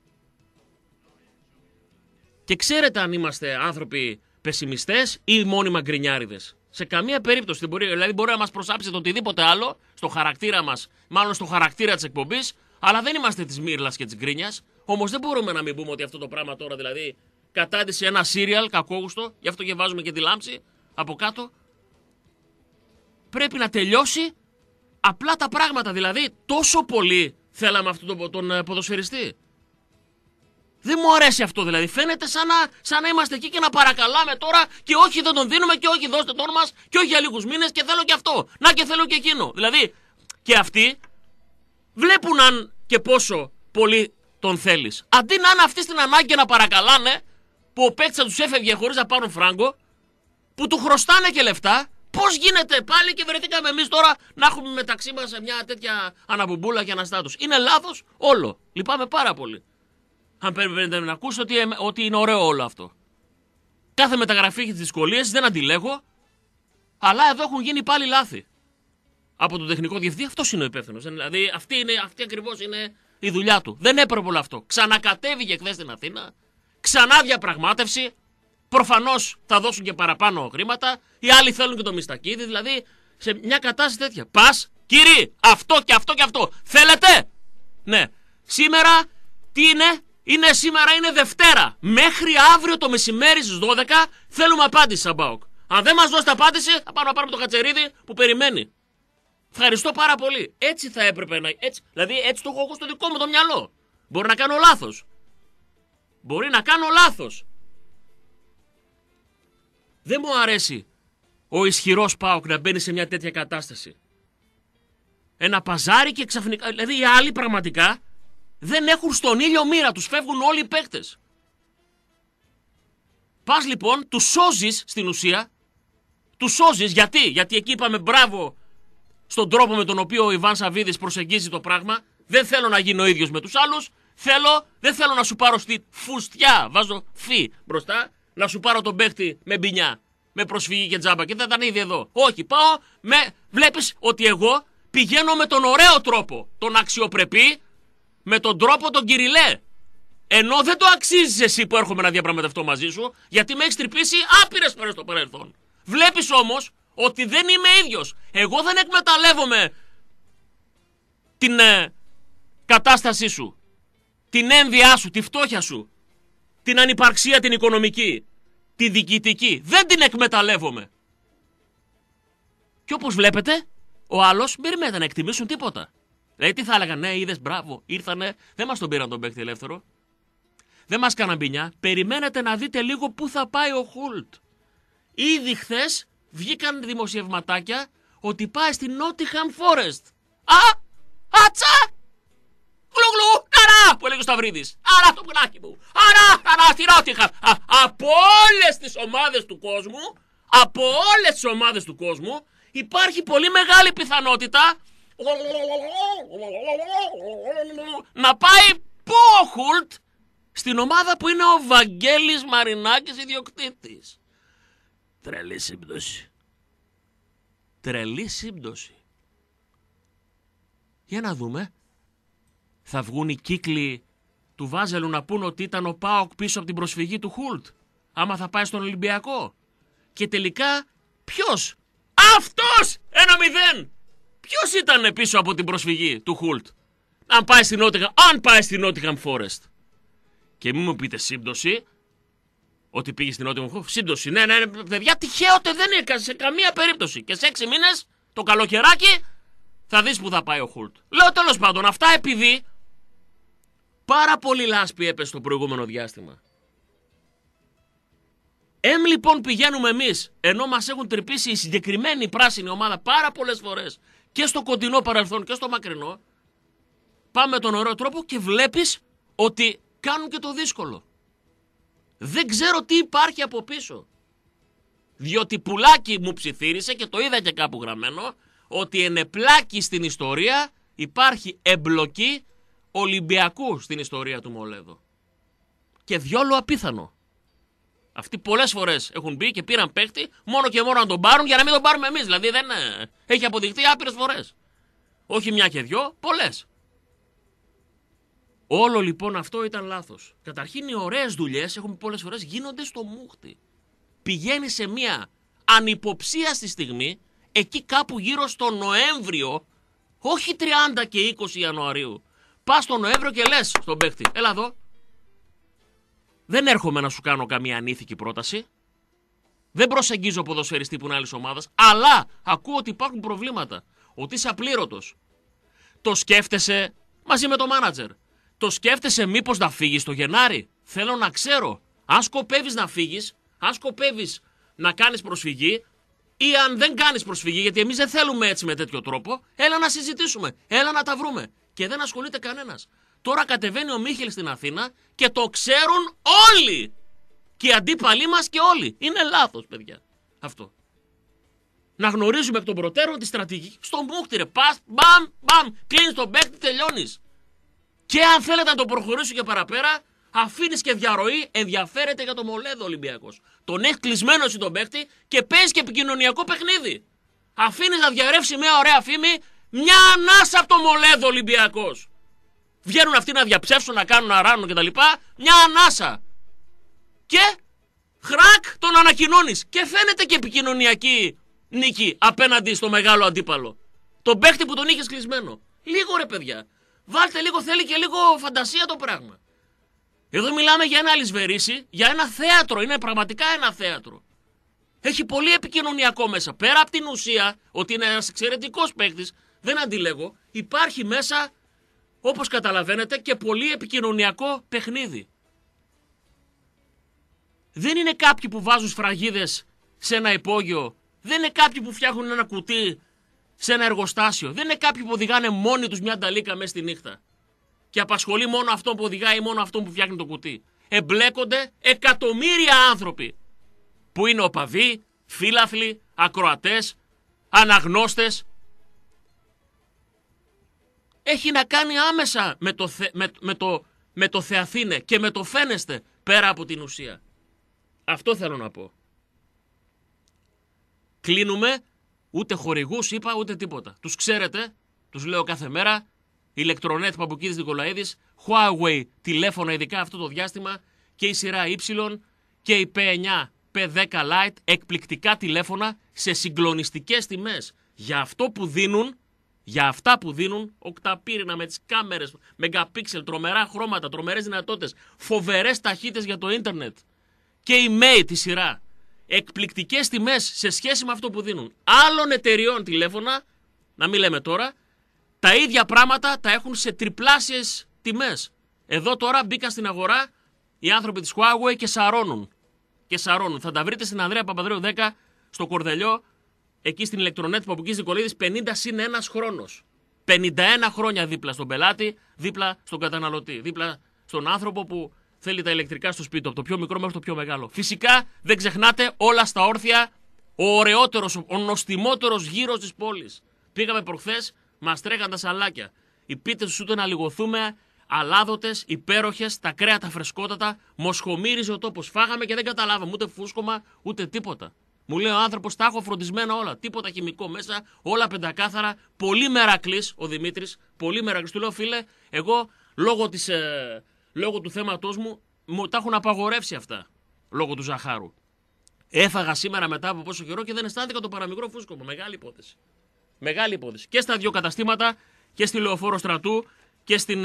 Και ξέρετε αν είμαστε άνθρωποι πεσημιστές ή μόνιμα γκρινιάριδες. Σε καμία περίπτωση δεν μπορεί, δηλαδή μπορεί να μας προσάψει το οτιδήποτε άλλο στο χαρακτήρα μας, μάλλον στο χαρακτήρα της εκπομπής, αλλά δεν είμαστε της μύρλας και της γκρίνιας. Όμως δεν μπορούμε να μην πούμε ότι αυτό το πράγμα τώρα, δηλαδή, κατάντησε ένα serial κακόγουστο, γι' αυτό και βάζουμε και τη λάμψη από κάτω. Πρέπει να τελειώσει απλά τα πράγματα, δηλαδή τόσο πολύ θέλαμε αυτόν τον ποδοσφαιριστή. Δεν μου αρέσει αυτό, δηλαδή. Φαίνεται σαν να είμαστε εκεί και να παρακαλάμε τώρα και όχι δεν τον δίνουμε και όχι δώστε τον μας και όχι για λίγους μήνες και θέλω και αυτό. Να και θέλω και εκείνο. Δηλαδή και αυτοί βλέπουν αν και πόσο πολύ τον θέλεις. Αντί να είναι αυτοί στην ανάγκη να παρακαλάνε που ο παίκτης θα τους έφευγε χωρίς να πάρουν φράγκο, που του χρωστάνε και λεφτά, πώς γίνεται πάλι και βρεθήκαμε εμείς τώρα να έχουμε μεταξύ μας μια τέτοια αναμπουμπούλα και αναστάτους. Είναι λάθος όλο. Λυπάμαι πάρα πολύ. Αν περιμένετε να ακούσετε ότι είναι ωραίο όλο αυτό. Κάθε μεταγραφή έχει τις δυσκολίες, δεν αντιλέγω, αλλά εδώ έχουν γίνει πάλι λάθη. Από τον τεχνικό διευθυντή αυτός είναι ο υπεύθυνος. Δηλαδή αυτή ακριβώς είναι η δουλειά του. Δεν έπρεπε όλο αυτό. Ξανακατέβηκε χθες στην Αθήνα, ξανά διαπραγμάτευση. Προφανώς θα δώσουν και παραπάνω χρήματα. Οι άλλοι θέλουν και το Μιστακίδη. Δηλαδή σε μια κατάσταση τέτοια. Πας, κύριοι, αυτό και αυτό και αυτό. Θέλετε? Ναι. Σήμερα τι είναι? Σήμερα είναι Δευτέρα. Μέχρι αύριο το μεσημέρι στις 12 θέλουμε απάντηση, Σαμπάοκ. Αν δεν μας δώσετε απάντηση, θα πάμε να πάρουμε το Χατσερίδη που περιμένει. Ευχαριστώ πάρα πολύ. Έτσι θα έπρεπε να. Δηλαδή έτσι το έχω εγώ στο δικό μου το μυαλό. Μπορεί να κάνω λάθος. Μπορεί να κάνω λάθος. Δεν μου αρέσει ο ισχυρός ΠΑΟΚ να μπαίνει σε μια τέτοια κατάσταση. Ένα παζάρι και ξαφνικά. Δηλαδή οι άλλοι πραγματικά δεν έχουν στον ήλιο μοίρα. Τους φεύγουν όλοι οι παίκτες. Πας λοιπόν, τους σώζεις στην ουσία. Τους σώζεις γιατί εκεί είπαμε μπράβο στον τρόπο με τον οποίο ο Ιβάν Σαββίδης προσεγγίζει το πράγμα. Δεν θέλω να γίνω ο ίδιος με τους άλλους. Δεν θέλω να σου πάρω στη φουστιά. Βάζω φι μπροστά. Να σου πάρω τον παίχτη με μπινιά. Με προσφυγή και τζάμπα. Και θα ήταν ήδη εδώ. Όχι, πάω βλέπεις ότι εγώ πηγαίνω με τον ωραίο τρόπο. Τον αξιοπρεπή. Με τον τρόπο τον κυριλέ. Ενώ δεν το αξίζεις εσύ που έρχομαι να διαπραγματευτώ μαζί σου, γιατί με έχεις τρυπήσει άπειρες φορές στο παρελθόν. Βλέπεις όμως ότι δεν είμαι ίδιος. Εγώ δεν εκμεταλλεύομαι την κατάστασή σου, την ένδυά σου, τη φτώχεια σου, την ανυπαρξία την οικονομική, τη διοικητική. Δεν την εκμεταλλεύομαι. Και όπως βλέπετε, ο άλλος μην περιμένετε να εκτιμήσουν τίποτα. Δηλαδή τι θα έλεγαν, ναι, είδες, μπράβο, ήρθανε, δεν μας τον πήραν τον παίκτη ελεύθερο. Δεν μας κάναν μπινιά. Περιμένετε να δείτε λίγο πού θα πάει ο Χουλτ. Ήδη χθες βγήκαν δημοσιευματάκια ότι πάει στη Nottingham Forest. Άτσα! Γλουγλου, αρά, που έλεγε ο Σταυρίδης. Αρά το πουλάκι μου. Αρά, στη Nottingham. Από όλες τις ομάδες του κόσμου, υπάρχει πολύ μεγάλη πιθανότητα να πάει πού ο Χουλτ? Στην ομάδα που είναι ο Βαγγέλης Μαρινάκης ιδιοκτήτης. Τρελή σύμπτωση. Για να δούμε. Θα βγουν οι κύκλοι του Βάζελου να πούν ότι ήταν ο ΠΑΟΚ πίσω από την προσφυγή του Χουλτ, άμα θα πάει στον Ολυμπιακό. Και τελικά ποιος? Αυτός! 1-0! Ποιος ήταν πίσω από την προσφυγή του Χουλτ? Αν πάει στη Nottingham Forest. Και μην μου πείτε σύμπτωση, ότι πήγε στην Nottingham Forest. Σύμπτωση, ναι, παιδιά, τυχαίωτε δεν έκανε σε καμία περίπτωση. Και σε 6 μήνες, το καλοκαιράκι, θα δεις που θα πάει ο Χουλτ. Λέω τέλος πάντων, αυτά επειδή πάρα πολύ λάσπη έπεσε το προηγούμενο διάστημα. Λοιπόν πηγαίνουμε εμείς, ενώ μας έχουν τρυπήσει η συγκεκριμένη πράσινη ομάδα πάρα πολλές φορές και στο κοντινό παρελθόν και στο μακρινό, πάμε με τον ωραίο τρόπο και βλέπεις ότι κάνουν και το δύσκολο. Δεν ξέρω τι υπάρχει από πίσω. Διότι πουλάκι μου ψιθύρισε και το είδα και κάπου γραμμένο, ότι ενεπλάκη στην ιστορία υπάρχει εμπλοκή Ολυμπιακού στην ιστορία του Μολέδο. Και διόλου απίθανο. Αυτοί πολλές φορές έχουν μπει και πήραν παίχτη μόνο και μόνο να τον πάρουν για να μην τον πάρουμε εμείς. Δηλαδή δεν έχει αποδειχθεί άπειρες φορές. Όχι μια και δυο, πολλές. Όλο λοιπόν αυτό ήταν λάθος. Καταρχήν οι ωραίες δουλειές, έχουμε πολλές φορές, γίνονται στο μούχτι. Πηγαίνει σε μια ανυποψίαστη στιγμή, εκεί κάπου γύρω στο Νοέμβριο, όχι 30 και 20 Ιανουαρίου. Πας στο Νοέμβριο και λες στον παίχτη, έλα εδώ. Δεν έρχομαι να σου κάνω καμία ανήθικη πρόταση. Δεν προσεγγίζω ποδοσφαιριστή που είναι άλλης ομάδας, αλλά ακούω ότι υπάρχουν προβλήματα. Ότι είσαι απλήρωτος. Το σκέφτεσαι μαζί με το μάνατζερ. Το σκέφτεσαι μήπως να φύγεις το Γενάρη? Θέλω να ξέρω. Αν σκοπεύεις να φύγεις, αν σκοπεύεις να κάνεις προσφυγή, ή αν δεν κάνεις προσφυγή, γιατί εμείς δεν θέλουμε έτσι με τέτοιο τρόπο, έλα να συζητήσουμε, έλα να τα βρούμε. Και δεν ασχολείται κανένας. Τώρα κατεβαίνει ο Μίχελ στην Αθήνα και το ξέρουν όλοι. Και οι αντίπαλοι μας και όλοι. Είναι λάθος, παιδιά. Αυτό. Να γνωρίζουμε εκ των προτέρων τη στρατηγική. Στο μούχτι, ρε. Πας, μπαμ, κλείνεις τον παίκτη, τελειώνεις. Και αν θέλετε να το προχωρήσω και παραπέρα, αφήνεις και διαρροή, ενδιαφέρεται για το Μολέδο Ολυμπιακός. Τον έχει κλεισμένο εσύ τον παίκτη και παίζει και επικοινωνιακό παιχνίδι. Αφήνεις να διαρρεύσει μια ωραία φήμη, μια ανάσα από το Μολέδο Ολυμπιακός. Βγαίνουν αυτοί να διαψεύσουν, να κάνουν, να ράνουν κτλ. Μια ανάσα. Και χρακ τον ανακοινώνεις. Και φαίνεται και επικοινωνιακή νίκη απέναντι στο μεγάλο αντίπαλο. Τον παίκτη που τον είχες κλεισμένο. Λίγο ρε παιδιά. Βάλτε λίγο, θέλει και λίγο φαντασία το πράγμα. Εδώ μιλάμε για ένα αλυσβερίσι, για ένα θέατρο. Είναι πραγματικά ένα θέατρο. Έχει πολύ επικοινωνιακό μέσα. Πέρα από την ουσία, ότι είναι ένας εξαιρετικός παίκτης, δεν αντιλέγω, υπάρχει μέσα, όπως καταλαβαίνετε, και πολύ επικοινωνιακό παιχνίδι. Δεν είναι κάποιοι που βάζουν σφραγίδες σε ένα υπόγειο. Δεν είναι κάποιοι που φτιάχνουν ένα κουτί σε ένα εργοστάσιο. Δεν είναι κάποιοι που οδηγάνε μόνοι τους μια νταλίκα μέσα στη νύχτα. Και απασχολεί μόνο αυτόν που οδηγάει ή μόνο αυτόν που φτιάχνει το κουτί. Εμπλέκονται εκατομμύρια άνθρωποι. Που είναι οπαδοί, φίλαθλοι, ακροατές, αναγνώστες. Έχει να κάνει άμεσα με το Θεαθήνε και με το φαίνεστε πέρα από την ουσία. Αυτό θέλω να πω. Κλείνουμε, ούτε χορηγούς είπα ούτε τίποτα. Τους ξέρετε, τους λέω κάθε μέρα, ηλεκτρονέτ Παπουκίδης Νικολαίδης, Huawei τηλέφωνα ειδικά αυτό το διάστημα και η σειρά Y και η P9, P10 Lite, εκπληκτικά τηλέφωνα σε συγκλονιστικές τιμές. Για αυτά που δίνουν, οκταπύρινα με τις κάμερες, μεγαπίξελ, τρομερά χρώματα, τρομερές δυνατότητες, φοβερές ταχύτητες για το ίντερνετ. Και η Mate τη σειρά. Εκπληκτικές τιμές σε σχέση με αυτό που δίνουν. Άλλων εταιριών τηλέφωνα, να μην λέμε τώρα, τα ίδια πράγματα τα έχουν σε τριπλάσιες τιμές. Εδώ τώρα μπήκαν στην αγορά οι άνθρωποι της Huawei και σαρώνουν. Θα τα βρείτε στην Ανδρέα Παπανδρέου 10, στο Κορδελιό, εκεί στην ηλεκτρονέτ Παπουκίδης Νικολαίδης, 50 συν 1 χρόνος. 51 χρόνια δίπλα στον πελάτη, δίπλα στον καταναλωτή, δίπλα στον άνθρωπο που θέλει τα ηλεκτρικά στο σπίτι, από το πιο μικρό μέχρι το πιο μεγάλο. Φυσικά δεν ξεχνάτε όλα στα όρθια, ο ωραιότερος, ο νοστιμότερος γύρος της πόλης. Πήγαμε προχθές, μας τρέχαν τα σαλάκια. Οι πίτες τους ούτε να λιγοθούμε, αλάδοτες, υπέροχες, τα κρέατα φρεσκότατα, μοσχομύριζε ο τόπος. Φάγαμε και δεν καταλάβαμε ούτε φούσκωμα ούτε τίποτα. Μου λέει ο άνθρωπος, τα έχω φροντισμένα όλα. Τίποτα χημικό μέσα, όλα πεντακάθαρα. Πολύ μερακλής ο Δημήτρης, πολύ μερακλής. Του λέω, φίλε, εγώ λόγω του θέματός μου τα έχουν απαγορεύσει αυτά. Λόγω του ζαχάρου. Έφαγα σήμερα μετά από πόσο καιρό και δεν αισθάνθηκα το παραμικρό φούσκωμα. Μεγάλη υπόθεση. Μεγάλη υπόθεση. Και στα δύο καταστήματα, και στη Λεωφόρο Στρατού και στην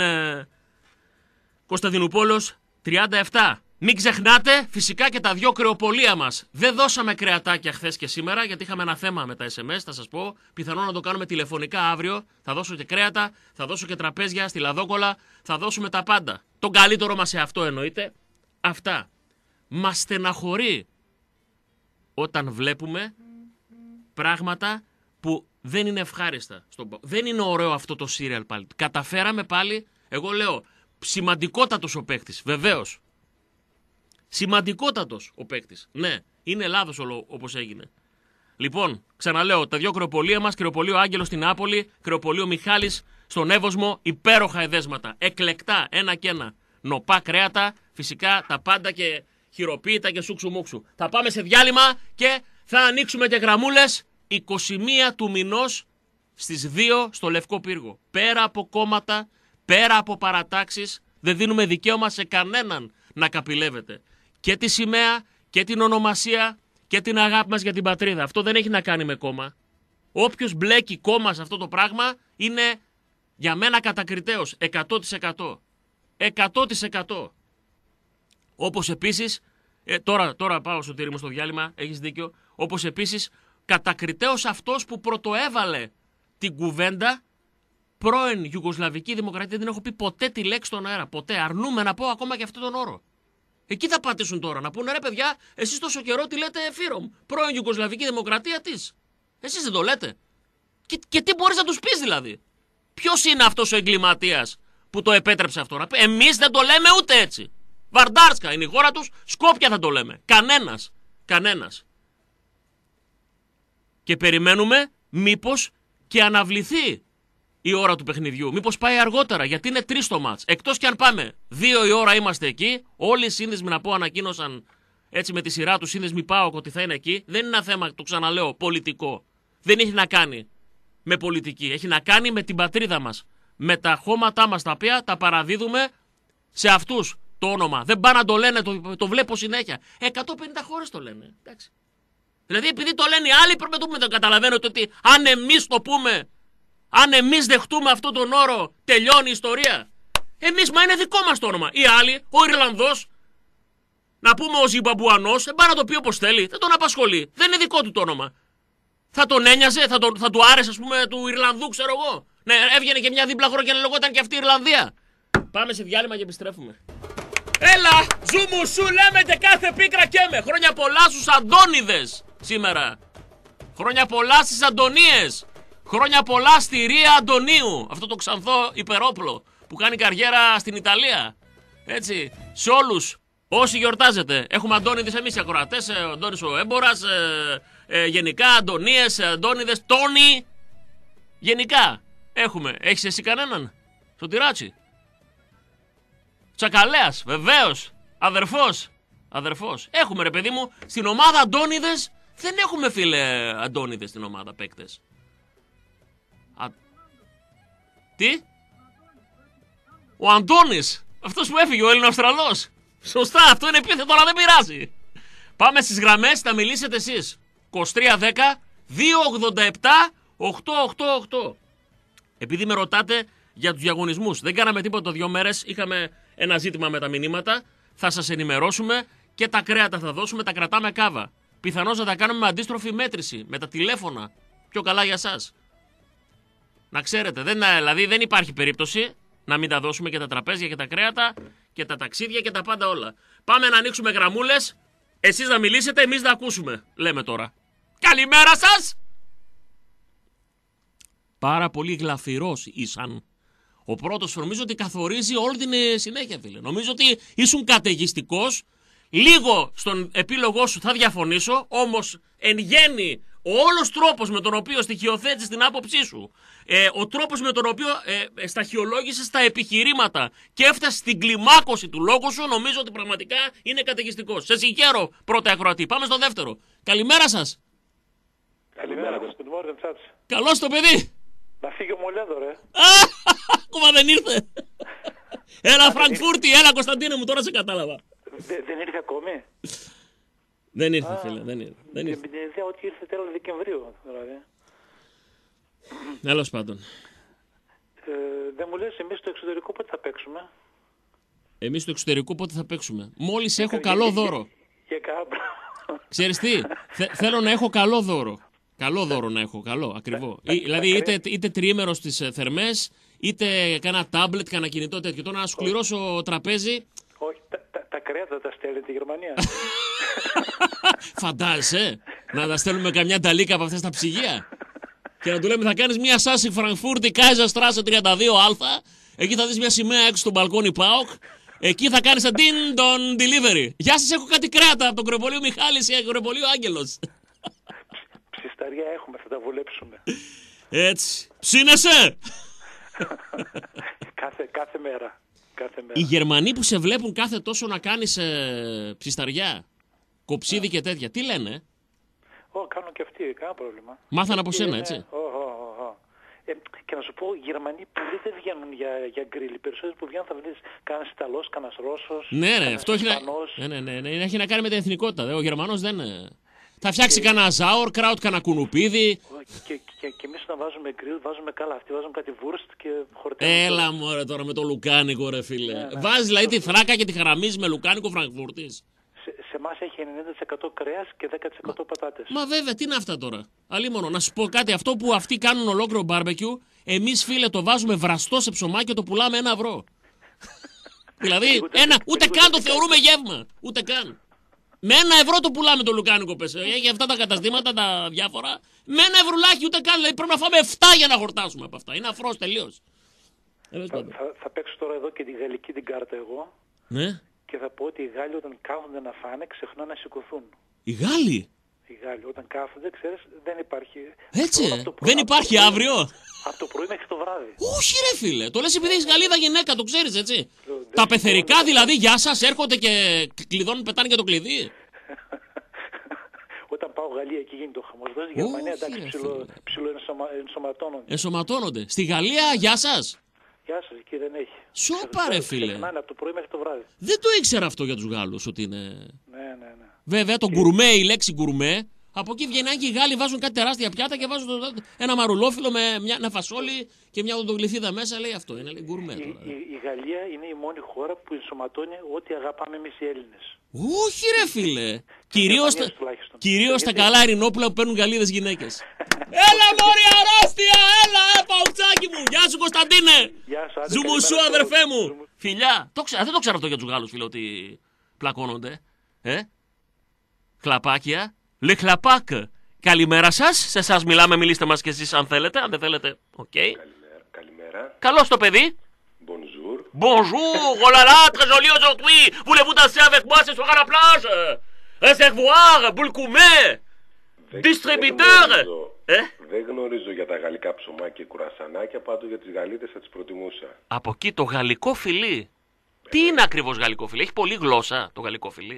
Κωνσταντινούπολος 37. Μην ξεχνάτε φυσικά και τα δυο κρεοπολία μας. Δεν δώσαμε κρεατάκια χθες και σήμερα γιατί είχαμε ένα θέμα με τα SMS. Θα σας πω. Πιθανόν να το κάνουμε τηλεφωνικά αύριο. Θα δώσω και κρέατα, θα δώσω και τραπέζια στη Λαδόκολα. Θα δώσουμε τα πάντα. Τον καλύτερο μας σε αυτό εννοείται. Αυτά. Μας στεναχωρεί όταν βλέπουμε πράγματα που δεν είναι ευχάριστα. Δεν είναι ωραίο αυτό το σύριαλ πάλι. Καταφέραμε πάλι, εγώ λέω, σημαντικότατος ο παίκτης, βεβαίως. Σημαντικότατος ο παίκτης. Ναι, είναι λάθος όπως έγινε. Λοιπόν, ξαναλέω, τα δυο κρεοπολία μας, κρεοπολείο Άγγελος στην Νάπολη, κρεοπολείο Μιχάλης στον Εύωσμο, υπέροχα εδέσματα. Εκλεκτά, ένα και ένα. Νοπά κρέατα, φυσικά τα πάντα και χειροποίητα και σούξου μουξου. Θα πάμε σε διάλειμμα και θα ανοίξουμε και γραμμούλες 21 του μηνός στις 2 στο Λευκό Πύργο. Πέρα από κόμματα, πέρα από παρατάξεις, δεν δίνουμε δικαίωμα σε κανέναν να καπηλεύεται. Και τη σημαία και την ονομασία και την αγάπη μας για την πατρίδα. Αυτό δεν έχει να κάνει με κόμμα. Όποιος μπλέκει κόμμα σε αυτό το πράγμα είναι για μένα κατακριτέος 100%. 100%. Όπως επίσης, τώρα πάω Σωτήρη μου στο διάλειμμα, έχεις δίκιο, όπως επίσης κατακριτέος αυτός που πρωτοέβαλε την κουβέντα πρώην Ιουγκοσλαβική Δημοκρατία. Δεν έχω πει ποτέ τη λέξη στον αέρα, ποτέ. Αρνούμε να πω ακόμα και αυτόν τον όρο. Εκεί θα πατήσουν τώρα, να πούνε ρε παιδιά, εσείς τόσο καιρό τι λέτε Φύρομ, πρώην Ιουγκοσλαβική Δημοκρατία της. Εσείς δεν το λέτε. Και τι μπορείς να τους πεις δηλαδή. Ποιος είναι αυτός ο εγκληματίας που το επέτρεψε αυτό. Εμείς δεν το λέμε ούτε έτσι. Βαρντάρσκα είναι η χώρα τους, Σκόπια θα το λέμε. Κανένας. Και περιμένουμε μήπως και αναβληθεί η ώρα του παιχνιδιού. Μήπως πάει αργότερα, γιατί είναι 3 το μάτς. Εκτός κι αν πάμε 2 η ώρα είμαστε εκεί, όλοι οι σύνδεσμοι να πω ανακοίνωσαν έτσι με τη σειρά του σύνδεσμοι ΠΑΟΚ ότι θα είναι εκεί. Δεν είναι ένα θέμα, το ξαναλέω, πολιτικό. Δεν έχει να κάνει με πολιτική. Έχει να κάνει με την πατρίδα μας. Με τα χώματά μας τα οποία τα παραδίδουμε σε αυτούς το όνομα. Δεν πάνε να το λένε, το βλέπω συνέχεια. 150 χώρες το λένε. Εντάξει. Δηλαδή επειδή το λένε οι άλλοι πρέπει να το πούμε. Το καταλαβαίνετε ότι αν εμείς το πούμε, αν εμείς δεχτούμε αυτόν τον όρο, τελειώνει η ιστορία. Εμείς μα είναι δικό μας το όνομα. Οι άλλοι, ο Ιρλανδός, να πούμε ο Ζιμπαμπουανός, δεν πάει να το πει όπως θέλει. Δεν τον απασχολεί. Δεν είναι δικό του το όνομα. Θα τον ένοιαζε, θα του άρεσε, ας πούμε, του Ιρλανδού, ξέρω εγώ. Ναι, έβγαινε και μια δίπλα χώρα και λεγόταν και αυτή η Ιρλανδία. Πάμε σε διάλειμμα και επιστρέφουμε. Έλα, ζούμου σου λέμε και κάθε πίκρα και με. Χρόνια πολλά στους Αντώνιδες σήμερα. Χρόνια πολλά στις Αντωνίες. Χρόνια πολλά στη Ρία Αντωνίου. Αυτό το ξανθό υπερόπλο που κάνει καριέρα στην Ιταλία. Έτσι, σε όλους όσοι γιορτάζετε. Έχουμε Αντώνιδες εμείς οι ακροατές. Ο Αντώνης ο έμπορας. Γενικά Αντωνίες, Αντώνιδες, Τόνι. Γενικά έχουμε. Έχεις εσύ κανέναν στο τυράτσι? Τσακαλέας, βεβαίως. Αδερφός. Έχουμε ρε παιδί μου, στην ομάδα Αντώνιδες δεν έχουμε φίλε Αντώνιδες στην ομάδα παίκτες. Τι? Ο Αντώνης, αυτός που έφυγε, ο Έλληνο-Αυστραλός. Σωστά, αυτό είναι επίθετο, αλλά δεν πειράζει. Πάμε στις γραμμές, θα μιλήσετε εσείς. 2310-287-888. Επειδή με ρωτάτε για τους διαγωνισμούς, δεν κάναμε τίποτα 2 μέρες, είχαμε ένα ζήτημα με τα μηνύματα, θα σας ενημερώσουμε και τα κρέατα θα δώσουμε, τα κρατάμε κάβα. Πιθανώς να τα κάνουμε με αντίστροφη μέτρηση, με τα τηλέφωνα. Πιο καλά για σας. Να ξέρετε, δηλαδή δεν υπάρχει περίπτωση να μην τα δώσουμε και τα τραπέζια και τα κρέατα και τα ταξίδια και τα πάντα όλα. Πάμε να ανοίξουμε γραμμούλες, εσείς να μιλήσετε, εμείς να ακούσουμε, λέμε τώρα. Καλημέρα σας! Πάρα πολύ γλαφυρός ήσαν. Ο πρώτος νομίζω ότι καθορίζει όλη την συνέχεια, φίλε. Νομίζω ότι ήσουν καταιγιστικός. Λίγο στον επίλογό σου θα διαφωνήσω, όμως εν γέννη ο όλος τρόπος με τον οποίο στοιχειοθέτησες την άποψή σου, ο τρόπος με τον οποίο σταχυολόγησες τα επιχειρήματα και έφτασες στην κλιμάκωση του λόγου σου, νομίζω ότι πραγματικά είναι καταιγιστικός. Σε συγχαίρω, πρώτα ακροατή. Πάμε στο δεύτερο. Καλημέρα σας. Καλημέρα, good morning, τσάτς. Καλώς το παιδί. Να φύγει ο Μολέδο, ρε. Ακόμα δεν ήρθε. Έλα Φραγκφούρτη, έλα Κωνσταντίνε μου, τώρα σε κατάλαβα. Δεν ήρθε ακόμη. Δεν ήρθε, φίλε, δεν ήρθε. Με την ιδέα ότι ήρθε τέλος Δεκεμβρίου, δηλαδή. Τέλος πάντων. Δεν μου λες εμείς στο εξωτερικό πότε θα παίξουμε. Εμείς στο εξωτερικό πότε θα παίξουμε. Μόλις έχω καλό δώρο. Για κάμπρα. Ξέρεις τι, θέλω να έχω καλό δώρο. Καλό δώρο να έχω, καλό, ακριβό. Δηλαδή είτε τριήμερο στις θερμές, είτε κάνα τάμπλετ, κάνα κινητό τέτοιο. Τώρα να σου κληρώσω τραπέζι. Όχι, τα κρέατα τα στέλνει τη Γερμανία. Φαντάζεσαι να τα στέλνουμε καμιά νταλίκα από αυτές τα ψυγεία. Και να του λέμε θα κάνεις μια Σάση Φραγκφούρτη, Κάιζερ Στράσε 32α. Εκεί θα δεις μια σημαία έξω στο μπαλκόνι ΠΑΟΚ. Εκεί θα κάνεις din don delivery. Γεια σας, έχω κάτι κρέατα από το κρεοπολείο Μιχάλης ή κρεοπολείο Άγγελος. Ψισταριά έχουμε, θα τα βουλέψουμε. Έτσι. Ψήνεσαι! κάθε μέρα. Οι Γερμανοί που σε βλέπουν κάθε τόσο να κάνεις ψισταριά, κοψίδι και τέτοια, τι λένε? Κάνουν και αυτοί, κανένα πρόβλημα. Μάθαν από σένα, έτσι. Και να σου πω, οι Γερμανοί πολλοί δεν βγαίνουν για γκριλ. Οι περισσότεροι που βγαίνουν θα βρεις κανένας Ιταλός, κανένας Ρώσος. Ναι, αυτό έχει να κάνει με την εθνικότητα. Ο Γερμανός δεν. Θα φτιάξει κανένα ζάορ, κράουτ, κανένα κουνουπίδι. Και εμείς να βάζουμε γκριλ, βάζουμε καλά. Αυτοί βάζουν κάτι βούρστ και χορταίνουν. Έλα μωρέ τώρα με το λουκάνικο, ρε φίλε. Βάζεις δηλαδή τη θράκα και τη χαραμίζεις με λουκάνικο Φραγκφούρτης. Σε εμάς έχει 90% κρέας και 10% πατάτες. Μα βέβαια, τι είναι αυτά τώρα. Αλίμονο, να σου πω κάτι. Αυτό που αυτοί κάνουν ολόκληρο μπάρμπεκιου, εμείς φίλε το βάζουμε βραστό σε ψωμάκι και το πουλάμε 1 ευρώ. Δηλαδή, ούτε καν το θεωρούμε γεύμα. Ούτε καν. Με 1 ευρώ το πουλάμε το λουκάνικο, πες. Έχει αυτά τα καταστήματα, τα διάφορα. Με 1 ευρουλάκι ούτε καν. Δηλαδή πρέπει να φάμε 7 για να χορτάσουμε από αυτά. Είναι αφρός τελείως. Θα παίξω τώρα εδώ και τη γαλλική την κάρτα εγώ. Ναι. Και θα πω ότι οι Γάλλοι όταν κάθονται να φάνε ξεχνάνε να σηκωθούν. Οι Γάλλοι? Οι Γάλλοι όταν κάθονται, ξέρεις, δεν υπάρχει. Έτσι, δεν υπάρχει αύριο. Από το πρωί μέχρι το βράδυ. Όχι ρε φίλε, το λες επειδή έχεις Γαλλίδα γυναίκα, το ξέρεις έτσι. Τα πεθερικά δηλαδή, γεια σας, έρχονται και κλειδώνουν, πετάνε και το κλειδί. Όταν πάω Γαλλία εκεί γίνεται ο χαμός. Εδώ στη Γερμανία εντάξει ψιλοενσωματώνονται. Ενσωματώνονται. Στη Γαλλία, γεια σας. Γεια σας, εκεί δεν έχει. Σοπα ρε φίλε. Ξεχνάνε από το πρωί μέχρι το βράδυ. Δεν το ήξερα αυτό για τους Γάλλους ότι είναι. Ναι. Βέβαια το γκουρμέ, η λέξη γκουρμέ, από εκεί βγαίνει και οι Γάλλοι βάζουν κάτι τεράστια πιάτα και βάζουν ένα μαρουλόφιλο με ένα φασόλι και μια οδοντογλυφίδα μέσα, λέει αυτό. Είναι γκουρμέ τώρα. Η Γαλλία είναι η μόνη χώρα που ενσωματώνει ό,τι αγαπάμε εμείς οι Έλληνες. Όχι ρε φίλε. Κυρίως τα καλά Ειρηνόπουλα που παίρνουν Γαλλίδες γυναίκες. Έλα μωρή αρρώστια, έλα παουτσάκι μου. Γεια σου Κωνσταντίνε. Ζουμουσού αδερφέ μου. Φιλιά. Δεν το ξέρω αυτό για τους Γάλλους φίλε ότι πλακώνονται. Χλαπάκια. Λε χλαπάκ. Καλημέρα σας. Σε εσάς μιλάμε, μιλήστε μας κι εσείς αν θέλετε. Αν δεν θέλετε, οκ. Καλημέρα. Καλώς το παιδί. Bonjour. Bonjour. Oh là là, très joli aujourd'hui. Voulez-vous danser avec moi ce soir à la plage? Réservoir, Boulcoumé. Distributeur. Δεν γνωρίζω για τα γαλλικά ψωμάκια και κουρασανάκια, πάντως για τις Γαλλίδες θα τις προτιμούσα. Από εκεί το γαλλικό φιλί. Τι είναι ακριβώς γαλλικό φιλί? Έχει πολλή γλώσσα το γαλλικό φιλί.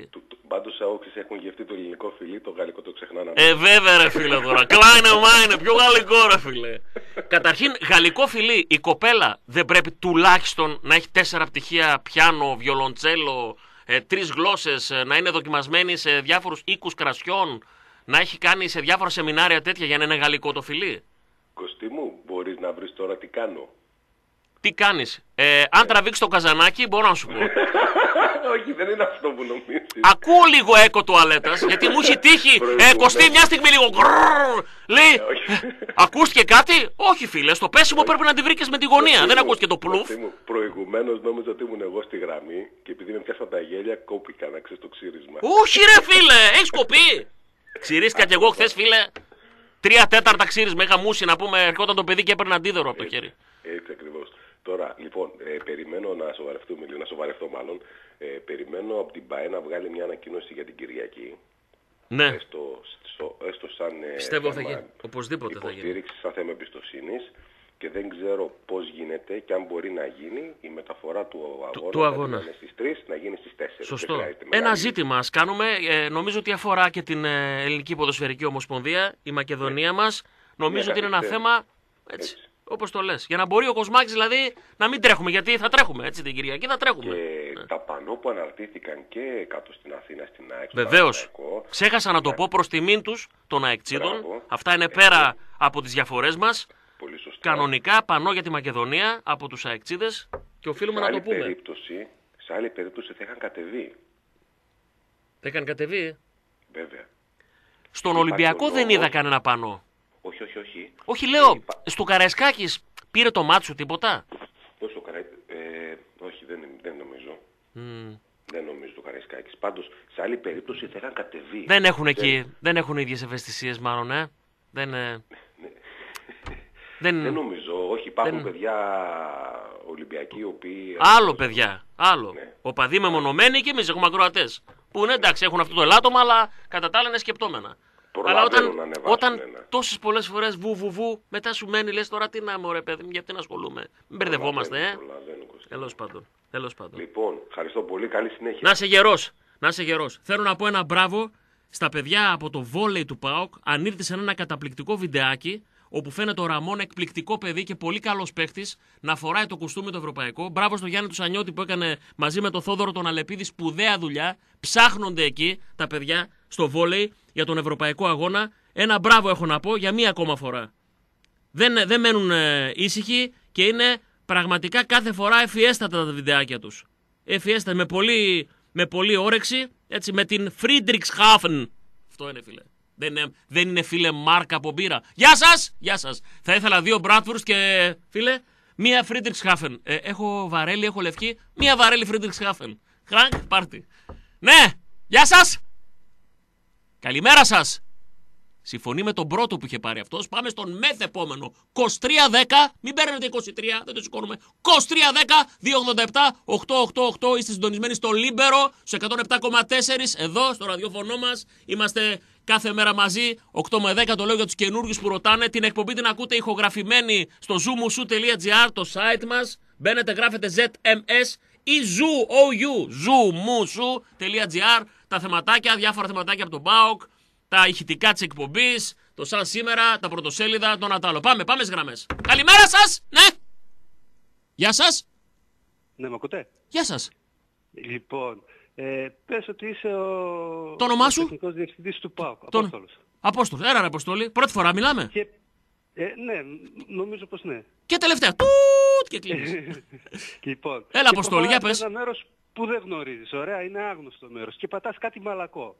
Πάντως όσοι έχουν γευτεί το ελληνικό φιλί, το γαλλικό το ξεχνάνε. Βέβαια ρε φίλε τώρα. Κλάινε μάινε, πιο γαλλικό ρε φίλε. Καταρχήν, γαλλικό φιλί, η κοπέλα δεν πρέπει τουλάχιστον να έχει 4 πτυχία πιάνο, βιολοντσέλο, 3 γλώσσες, να είναι δοκιμασμένη σε διάφορους οίκους κρασιών, να έχει κάνει σε διάφορα σεμινάρια τέτοια για να είναι γαλλικό το φιλί. Κωστή μου, μπορείς να βρεις τώρα τι κάνω. Τι κάνεις. Αν τραβήξεις το καζανάκι, μπορώ να σου πω. Όχι, δεν είναι αυτό που νομίζεις. Ακούω λίγο έκο τουαλέτας, γιατί μου έχει τύχει. Κωστή, μια στιγμή λίγο. Λέει, ακούστηκε κάτι. Όχι φίλε, στο πέσιμο πρέπει να τη βρήκες με τη γωνία. Δεν ακούστηκε το πλουφ. Προηγουμένως νόμιζα ότι ήμουν εγώ στη γραμμή και επειδή με πιάσαν τα γέλια, κόπηκα να ξέρεις το ξύρισμα. Όχι ρε φίλε, έχεις κοπεί. Ξυρίστηκα κι εγώ χθες φίλε. 3/4 ξύρισμα. Είχα μούσει να πούμε, ερχόταν το παιδί και έπαιρνε αντίδωρο από το χέρι. Έτσι ακριβώς. Τώρα, λοιπόν, περιμένω να σοβαρευτούμε λίγο, να σοβαρευτώ μάλλον. Περιμένω από την ΠΑΕ να βγάλει μια ανακοίνωση για την Κυριακή. Ναι. Έστω σαν πιστεύω θα γίνει. Οπωσδήποτε θα γίνει. Υποστήριξη σαν θέμα εμπιστοσύνης και δεν ξέρω πώς γίνεται και αν μπορεί να γίνει η μεταφορά του αγώνα. Να είναι στις 3, να γίνει στις 4. Σωστό. Ένα ζήτημα ας κάνουμε. Νομίζω ότι αφορά και την Ελληνική Ποδοσφαιρική Ομοσπονδία, η Μακεδονία μας. Νομίζω ότι είναι ένα θέμα έτσι. Όπως το λες. Για να μπορεί ο Κοσμάκης δηλαδή να μην τρέχουμε. Γιατί θα τρέχουμε έτσι την Κυριακή, θα τρέχουμε. Και τα πανό που αναρτήθηκαν και κάτω στην Αθήνα, στην ΑΕΚ. Βεβαίως. Ξέχασα να το πω προς τιμήν τους των αεκτσίδων. Αυτά είναι πέρα από τις διαφορές μας. Πολύ σωστά. Κανονικά πανό για τη Μακεδονία από τους αεκτσίδες και οφείλουμε να το πούμε. Σε άλλη περίπτωση θα είχαν κατεβεί. Θα είχαν κατεβεί. Βέβαια. Στον Ολυμπιακό δεν είδα κανένα πανό. Όχι. Όχι, λέω, στο Καραϊσκάκης πήρε το μάτσο τίποτα. Πόσο όχι, δεν νομίζω. Δεν νομίζω το Καραϊσκάκης. Πάντως, σε άλλη περίπτωση θα είχαν κατεβεί. Δεν έχουν εκεί, δεν έχουν ίδιες ευαισθησίες μάλλον, Δεν νομίζω, όχι, υπάρχουν παιδιά Ολυμπιακοί οι οποίοι... Άλλο παιδιά, άλλο. Ναι. Οπαδοί μεμονωμένοι και εμείς έχουμε ακροατές. Που είναι εντάξει, έχουν αυτό το ελάττωμα, αλλά κατά τα άλλα είναι σκεπτόμενα. Αλλά όταν τόσες πολλές φορές βου, μετά σου μένει, λες τώρα τι να μωρέ παιδί μου, γιατί να ασχολούμαι. Μην μπερδευόμαστε, Τέλος πάντων. Λοιπόν, ευχαριστώ πολύ, καλή συνέχεια. Να είσαι γερός. Θέλω να πω ένα μπράβο στα παιδιά από το βόλεϊ του ΠΑΟΚ. Ανήρθησαν ένα καταπληκτικό βιντεάκι όπου φαίνεται ο Ραμόν, εκπληκτικό παιδί και πολύ καλός παίχτης, να φοράει το κουστούμι το ευρωπαϊκό. Μπράβο στο Γιάννη του Σανιώτη που έκανε μαζί με τον Θόδωρο τον Αλεπίδη σπουδαία δουλειά. Ψάχνονται εκεί τα παιδιά στο βόλεϊ για τον ευρωπαϊκό αγώνα. Ένα μπράβο έχω να πω για μία ακόμα φορά. Δεν μένουν ήσυχοι και είναι πραγματικά κάθε φορά ευφιέστατα τα βιντεάκια τους. Ευφιέστατα με πολύ όρεξη, έτσι, με την Friedrichshafen. Αυτό είναι φίλε. Δεν είναι φίλε μάρκα από μπύρα. Γεια σας. Θα ήθελα 2 Bratwurst και φίλε, μία Friedrichshafen. Έχω βαρέλι, έχω λευκή, μία βαρέλι Friedrichshafen. Χρανκ, πάρτι. Ναι, γεια σας. Καλημέρα σας. Συμφωνεί με τον πρώτο που είχε πάρει αυτός. Πάμε στον μεθεπόμενο. 2310, μην παίρνετε 23, δεν το σηκώνουμε. 2310-287-888. Είστε συντονισμένοι στο Λίμπερο, στο 107,4. Εδώ, στο ραδιόφωνο μας. Είμαστε κάθε μέρα μαζί. 8 με 10 το λέω για τους καινούργιους που ρωτάνε. Την εκπομπή την ακούτε ηχογραφημένη στο zoomusu.gr, το site μας. Μπαίνετε, γράφετε ZMS ή zoomusu.gr. Τα θεματάκια, διάφορα θεματάκια από τον ΠΑΟΚ. Τα ηχητικά της εκπομπής, το σαν σήμερα, τα πρωτοσέλιδα, το Νατάλο. Πάμε στις γραμμές. Καλημέρα σας, ναι. Γεια σας. Ναι, μ' ακούτε. Γεια σας. Λοιπόν, πες ότι είσαι το όνομά σου? Τεχνικός διευθυντής του ΠΑΟΚ, Απόστολος. Απόστολος, έλα ρε Αποστόλη, πρώτη φορά μιλάμε. Και, ναι, νομίζω πως ναι. Και τελευταία, και κλείνεις. Λοιπόν, έλα Αποστόλη, για πες. Είναι ένα μέρος που δεν γνωρίζεις, ωραία, είναι άγνωστο μέρος και πατάς κάτι μαλακό.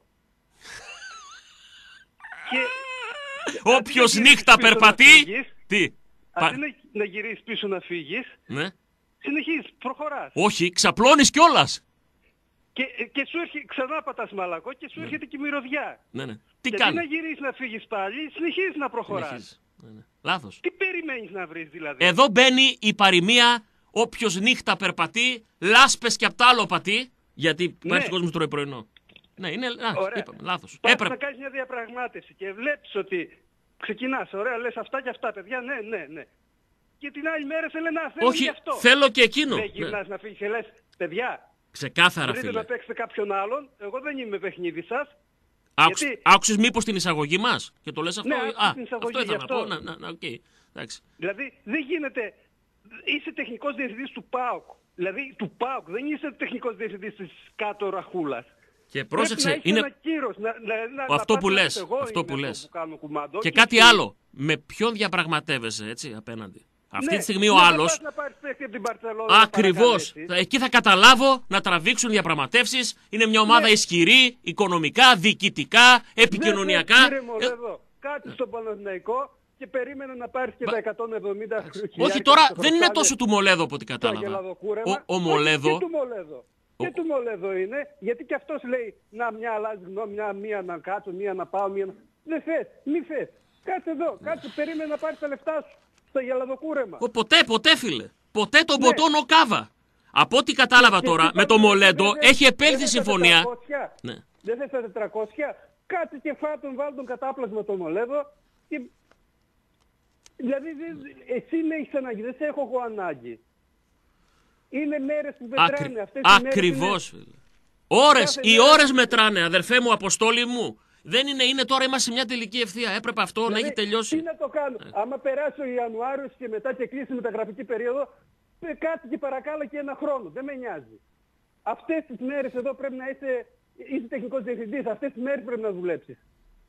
Και όποιος νύχτα περπατεί. Τι. Αντί να γυρίσεις πίσω να φύγεις, ναι. Συνεχίζεις, προχωράς. Όχι, ξαπλώνεις κιόλας. Και σου έρχεται, ξανά πατάς μαλακό και σου έρχεται και η μυρωδιά. Ναι. Τι κάνεις. Και αντί να γυρίσεις να φύγεις πάλι, συνεχίζεις να προχωράς. Ναι. Λάθος. Τι περιμένεις να βρεις δηλαδή. Εδώ μπαίνει η παροιμία, όποιος νύχτα περπατεί, λάσπες και απ' τα άλλο πατεί, γιατί υπάρχει κόσμος τρώει πρωινό. Ναι, είναι λάθος. Πας να κάνεις μια διαπραγμάτευση και βλέπεις ότι ξεκινάς, ωραία, λες αυτά και αυτά, παιδιά, ναι. Και την άλλη μέρα θέλει να θέλει όχι, γι' αυτό. Θέλω και εκείνο. Δεν γυρνάς να φύγεις και λες, παιδιά, Ξεκάθαρα, Μπορείτε φίλε. να παίξετε κάποιον άλλον. Εγώ δεν είμαι παιχνίδι σας. Άκουσες μήπως την εισαγωγή μας και το λες αυτό? Ναι, άκουσα την εισαγωγή, αυτό ήθελα γι' να αυτό. πω. Ναι, οκ. Εντάξει. Δηλαδή δεν γίνεται. Είσαι τεχνικός διευθυντής του ΠΑΟΚ. Δηλαδή του ΠΑΟΚ. Δεν είσαι τεχνικός διευθυντής της κάτω Ραχούλας. Και πρόσεξε, Πρέπει να είναι ένα κύρος, αυτό να που πάτε λες. εγώ, Αυτό είναι που λες. που κάνω κουμάντο, Και όχι κάτι εσύ. άλλο. Με ποιον διαπραγματεύεσαι, έτσι, απέναντι? Αυτή Ναι, τη στιγμή ο δεν θα άλλος. πας να πάρεις παίκτη από την Μπαρτσελόνα να Ακριβώς. παρακαλέσεις. Εκεί θα καταλάβω να τραβήξουν διαπραγματεύσεις. Είναι μια ομάδα Ναι. ισχυρή, οικονομικά, διοικητικά, επικοινωνιακά. Κύριε Μολέδο, κάτσε στον Παναθηναϊκό και περίμενε να πάρεις και τα 170 χιλιάρικα. Όχι τώρα, στο δεν είναι χρωστάδι τόσο του Μολέδο από ό,τι στο κατάλαβα. αγελαδοκούρεμα. Ο Όχι, Μολέδο. Και του Μολέδο. Και του Μολέδο είναι, γιατί και αυτός λέει να μια αλλάζει γνώμη, μία να κάτσω, μία να πάω, μία να... Δεν θες, μη θες. Κάτσε εδώ, κάτσε, περίμενε να πάρεις τα λεφτά σου στο γελαδοκούρεμα. Ποτέ, φίλε. Ποτέ τον Ναι. ποτόν ο Κάβα. Από ό,τι κατάλαβα Και τώρα, εσύ με το δεν Μολέντο θες- έχει επέλθει δεν θες τα συμφωνία. 400. Ναι. Δεν θες τα 400. Κάτσε και φάτον, βάλ τον κατάπλασμα το Μολέδο. Και... Δηλαδή εσύ με έχεις ανάγκη, δεν σε έχω εγώ ανάγκη. Είναι μέρες που μετράνε. Αυτές οι μέρες Ακριβώς, φίλε. Ώρες, Κάθε οι μέρα- ώρες μετράνε, αδερφέ μου, Αποστόλη μου. Δεν είναι τώρα είμαστε σε μια τελική ευθεία. Έπρεπε αυτό να Δηλαδή, έχει τελειώσει. Τι να το κάνω. Άμα περάσει ο Ιανουάριος και μετά και κλείσει η μεταγραφική περίοδο, κάτσε και παρακάλα και ένα χρόνο. Δεν με νοιάζει. Αυτές τις μέρες εδώ πρέπει να είσαι τεχνικός διευθυντής. Αυτές τις μέρες πρέπει να δουλέψεις.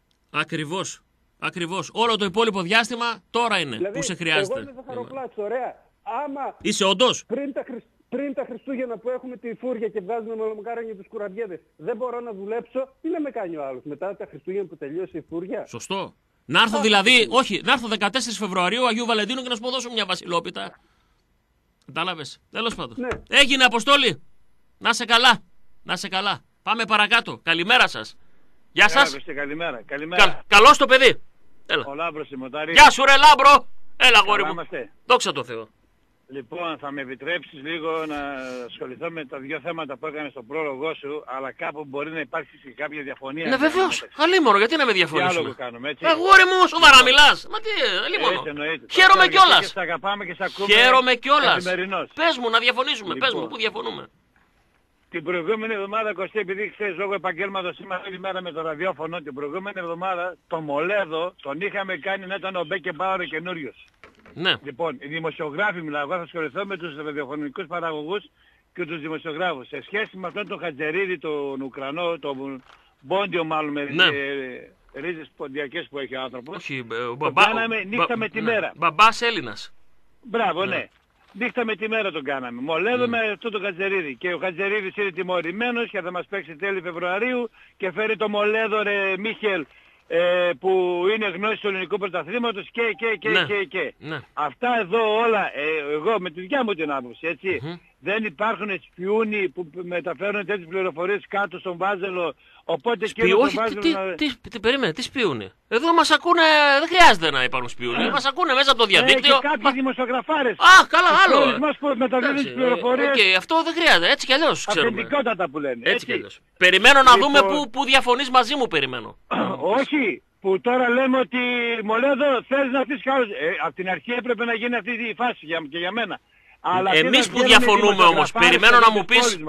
Ακριβώς. Όλο το υπόλοιπο διάστημα τώρα είναι Δηλαδή, που σε χρειάζεται. εγώ είμαι ζαχαροπλάτη, ωραία. Άμα Είσαι όντως. πριν τα Χριστούγεννα που έχουμε τη φούρια και βγάζουμε μελομακάρονια τους κουραμπιέδες, δεν μπορώ να δουλέψω, τι να με κάνει ο άλλος μετά τα Χριστούγεννα που τελειώσει η φούρια. Σωστό. Να έρθω δηλαδή, όχι, να έρθω 14 Φεβρουαρίου Αγίου Βαλεντίνου και να σου πω δώσω μια βασιλόπιτα. Κατάλαβες. Τέλος πάντων. Ναι. Έγινε, Αποστόλη. Να σε καλά. Να σε καλά. Πάμε παρακάτω. Καλημέρα σας. Γεια σας. Καλημέρα. Καλημέρα. Καλώς το παιδί. Έλα. Ο Λάμπρος Σιμωτάρη. Γεια σου ρε Λάμπρο. Έλα γόρι μου. είμαστε. Δόξα τω Θεώ. Λοιπόν, θα με επιτρέψεις λίγο να ασχοληθώ με τα δύο θέματα που έκανε στον πρόλογό σου, αλλά κάπου μπορεί να υπάρξει και κάποια διαφωνία. Ναι βεβαίως. Αλίμονο, γιατί να με διαφωνήσουμε. Διάλογο κάνουμε, έτσι. Γόρι μου, σοβαρά μιλάς. Μα τι, αλίμονο. Έτσι εννοείται. Χαίρομαι Γιατί κιόλας. και σ' αγαπάμε και σ' ακούμε. Χαίρομαι κιόλας. Καθημερινώς. Πες μου να διαφωνήσουμε. Πες μου Λοιπόν. πού διαφωνούμε. Την προηγούμενη εβδομάδα, Κωστή, επειδή ξέρεις λόγω επαγγέλματος είμαι όλη μέρα με το ραδιόφωνο, την προηγούμενη εβδομάδα το Μολέδο τον είχαμε κάνει να ήταν ο Μπέκε Μπάουερ καινούριος. Ναι. Λοιπόν, οι δημοσιογράφοι μιλάω, εγώ θα ασχοληθώ με τους ραδιοφωνικούς παραγωγούς και τους δημοσιογράφους. Σε σχέση με αυτόν τον Χατζερίδη, τον Ουκρανό, τον Μπόντιο μάλλον με Ναι. ρίζες ποντιακές που έχει ο άνθρωπος. Όχι, Το κάναμε νύχτα με τη μέρα. Μπαμπάς Έλληνας. Μπράβο, ναι. Νύχτα με τη μέρα τον κάναμε. Μολέδο με αυτό τον Χατζερίδη. Και ο Χατζερίδης είναι τιμωρημένος και θα μας παίξει τέλη Φεβρουαρίου και φέρει το Μολέδο ρε Μίχελ που είναι γνώση του ελληνικού πρωταθλήματος και. Ναι. Αυτά εδώ όλα, εγώ με τη δικιά μου την άποψη, έτσι, δεν υπάρχουν σπιούνι που μεταφέρουν τέτοιες πληροφορίες κάτω στον Βάζελο, οπότε και τον Όχι, Βάζελο περίμενε, τι σπίουνε. Εδώ μας ακούνε, δεν χρειάζεται να υπάρχουν σπίουνε. Μας ακούνε μέσα από το διαδίκτυο. και κάποιοι δημοσιογραφάρες. Καλά, άλλο. Μας που μεταδίδουν τις πληροφορίες Αυτό δεν χρειάζεται, έτσι κι αλλιώς ξέρουμε. αυθεντικότατα που λένε. Έτσι κι αλλιώς. Περιμένω να Λοιπόν. δούμε πού διαφωνείς μαζί μου, περιμένω. Όχι, που τώρα λέμε ότι Μολέδο θέλεις να αφήσεις χάος. Από την αρχή έπρεπε να γίνει αυτή η φάση και για μένα. Αλλά Εμείς που διαφωνούμε όμως, περιμένω να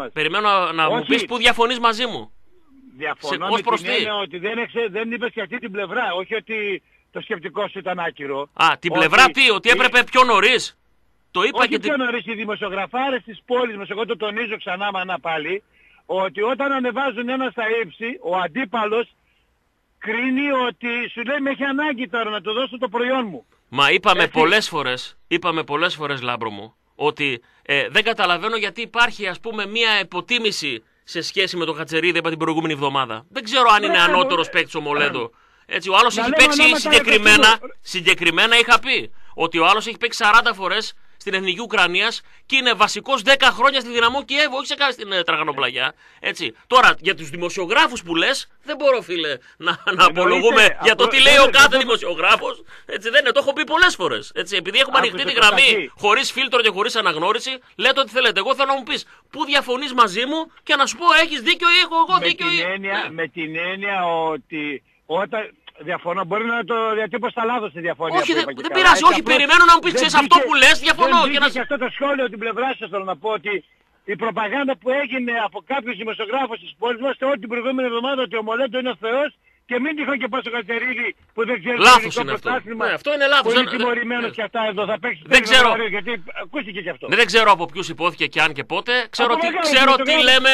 μου πεις πού διαφωνείς μαζί μου. Διαφωνώ ως με προς την τι? έννοια ότι δεν είπες και αυτή την πλευρά, όχι ότι το σκεπτικό σου ήταν άκυρο. Την πλευρά τι, ότι έπρεπε πιο νωρίς. Το είπα Όχι και πιο νωρίς, οι δημοσιογραφάρες της πόλης μας, εγώ το τονίζω ξανά μανά πάλι, ότι όταν ανεβάζουν ένα στα ύψη, ο αντίπαλος κρίνει ότι σου λέει με έχει ανάγκη τώρα να του δώσω το προϊόν μου. Μα είπαμε πολλές φορές, Λάμπρο μου, ότι δεν καταλαβαίνω γιατί υπάρχει ας πούμε μια υποτίμηση σε σχέση με τον Χατζερίδη είπα την προηγούμενη εβδομάδα. Δεν ξέρω αν είναι ανώτερος παίκτης ο Μολέδο. Έτσι, ο άλλος έχει παίξει συγκεκριμένα είχα πει ότι ο άλλος έχει παίξει 40 φορές στην Εθνική Ουκρανίας και είναι βασικός 10 χρόνια στη Δυναμό Κιέβου, όχι στην Τραγανοπλαγιά. Έτσι. Τώρα, για τους δημοσιογράφους που λες, δεν μπορώ φίλε να απολογούμε για το τι λέει ο κάθε δημοσιογράφος. Έτσι δεν είναι, το έχω πει πολλές φορές. Έτσι, επειδή έχουμε ανοιχτή τη γραμμή χωρίς φίλτρο και χωρίς αναγνώριση, λέτε ό,τι θέλετε. Εγώ θέλω να μου πεις πού διαφωνείς μαζί μου και να σου πω έχεις δίκιο ή έχω εγώ δίκιο. Με την έννοια ότι όταν... Διαφωνώ, μπορεί να το διατύπω στα λάθος τη διαφωνία. Όχι, δεν πειράζει, όχι, περιμένω να μου πεις, ξέρεις αυτό που λες, διαφωνώ. Και αυτό το σχόλιο την πλευρά σας θέλω να πω ότι η προπαγάνδα που έγινε από κάποιους δημοσιογράφους της πόλης μας όλη την προηγούμενη εβδομάδα ότι ο Μολέντο είναι ο Θεός και μην τυχόν και πας στο Κατσερίδη που δεν ξέρει Λάθος το είναι αυτό. πρωτάθλημα. Ναι, αυτό είναι λάθος. Που είναι τιμωρημένος και αυτά εδώ θα παίξει δεν ξέρω. Γιατί ακούστηκε και αυτό. Δεν ξέρω από ποιους υπόθηκε και αν και πότε. Ξέρω τι λέμε.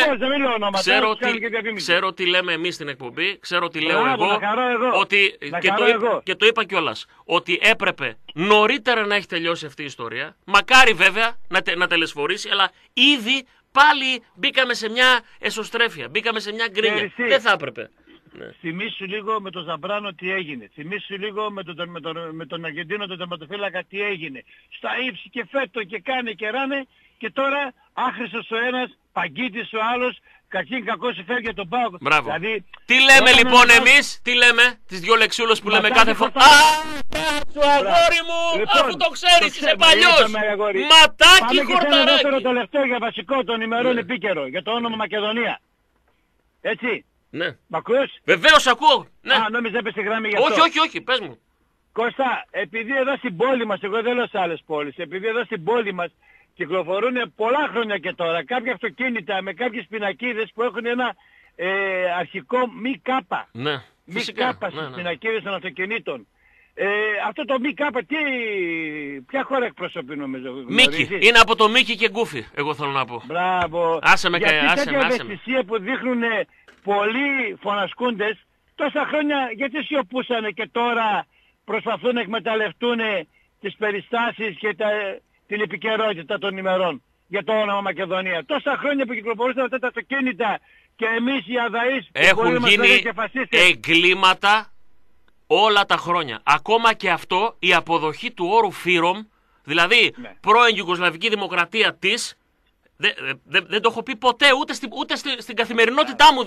Ξέρω τι λέμε εμείς στην εκπομπή. Ξέρω τι λέω εγώ. Ότι, και το είπα κιόλας. Ότι έπρεπε νωρίτερα να έχει τελειώσει αυτή η ιστορία. Μακάρι βέβαια να τελεσφορήσει, αλλά ήδη πάλι μπήκαμε σε μια εσωστρέφεια. Μπήκαμε σε μια γκρίνια. Δεν θα έπρεπε. Ναι. Θυμήσου λίγο με τον Ζαμπράνο τι έγινε. Θυμήσου λίγο με τον Αργεντίνο τον τερματοφύλακα τι έγινε. Στα ύψη και φέτο και κάνε και ράνε και τώρα άχρηστος ο ένας, παγκίτης ο άλλος, κακήν κακός φέρει για τον Πάοκ. Μπράβο. Δηλαδή, τι λέμε λοιπόν εμείς, τι λέμε, τις δυο λεξούλες που λέμε κάθε φορά. Α, σου αγόρι μου, λοιπόν, αφού το ξέρεις, είσαι παλιός. Ματάκι χορταράκι. Πάμε και το τελευταίο για βασικό των ημερών επίκαιρο, για το όνομα Μακεδονία. Έτσι. Ναι. Μ' ακούς? Βεβαίως ακούω. Ναι. Α, νόμιζα έπεσε γράμμη για αυτό. Όχι, πες μου. Κώστα, επειδή εδώ στην πόλη μας, εγώ δεν λέω σε άλλες πόλεις, επειδή εδώ στην πόλη μας κυκλοφορούν πολλά χρόνια και τώρα κάποια αυτοκίνητα με κάποιες πινακίδες που έχουν ένα αρχικό μη κάπα. Ναι. Μη κάπα στις πινακίδες των αυτοκινήτων. Αυτό το μη κάπα, ποια χώρα εκπροσωπεί νομίζω? Μίκη. Είναι από το Μίκη και Γκούφι, εγώ θέλω να πω. Μπράβο. Άσε με. Τέτοια ευαισθησία που δείχνουν πολλοί φωνασκούντες τόσα χρόνια, γιατί σιωπούσανε και τώρα προσπαθούν να εκμεταλλευτούν τις περιστάσεις και την επικαιρότητα των ημερών για το όνομα Μακεδονία. Τόσα χρόνια που κυκλοφορούσαν αυτά τα αυτοκίνητα και εμείς οι αδαείς έχουν γίνει εγκλήματα όλα τα χρόνια. Ακόμα και αυτό, η αποδοχή του όρου Φύρομ, δηλαδή πρώην Ιουγκοσλαβική Δημοκρατία της, δεν το έχω πει ποτέ, ούτε στην καθημερινότητά μου.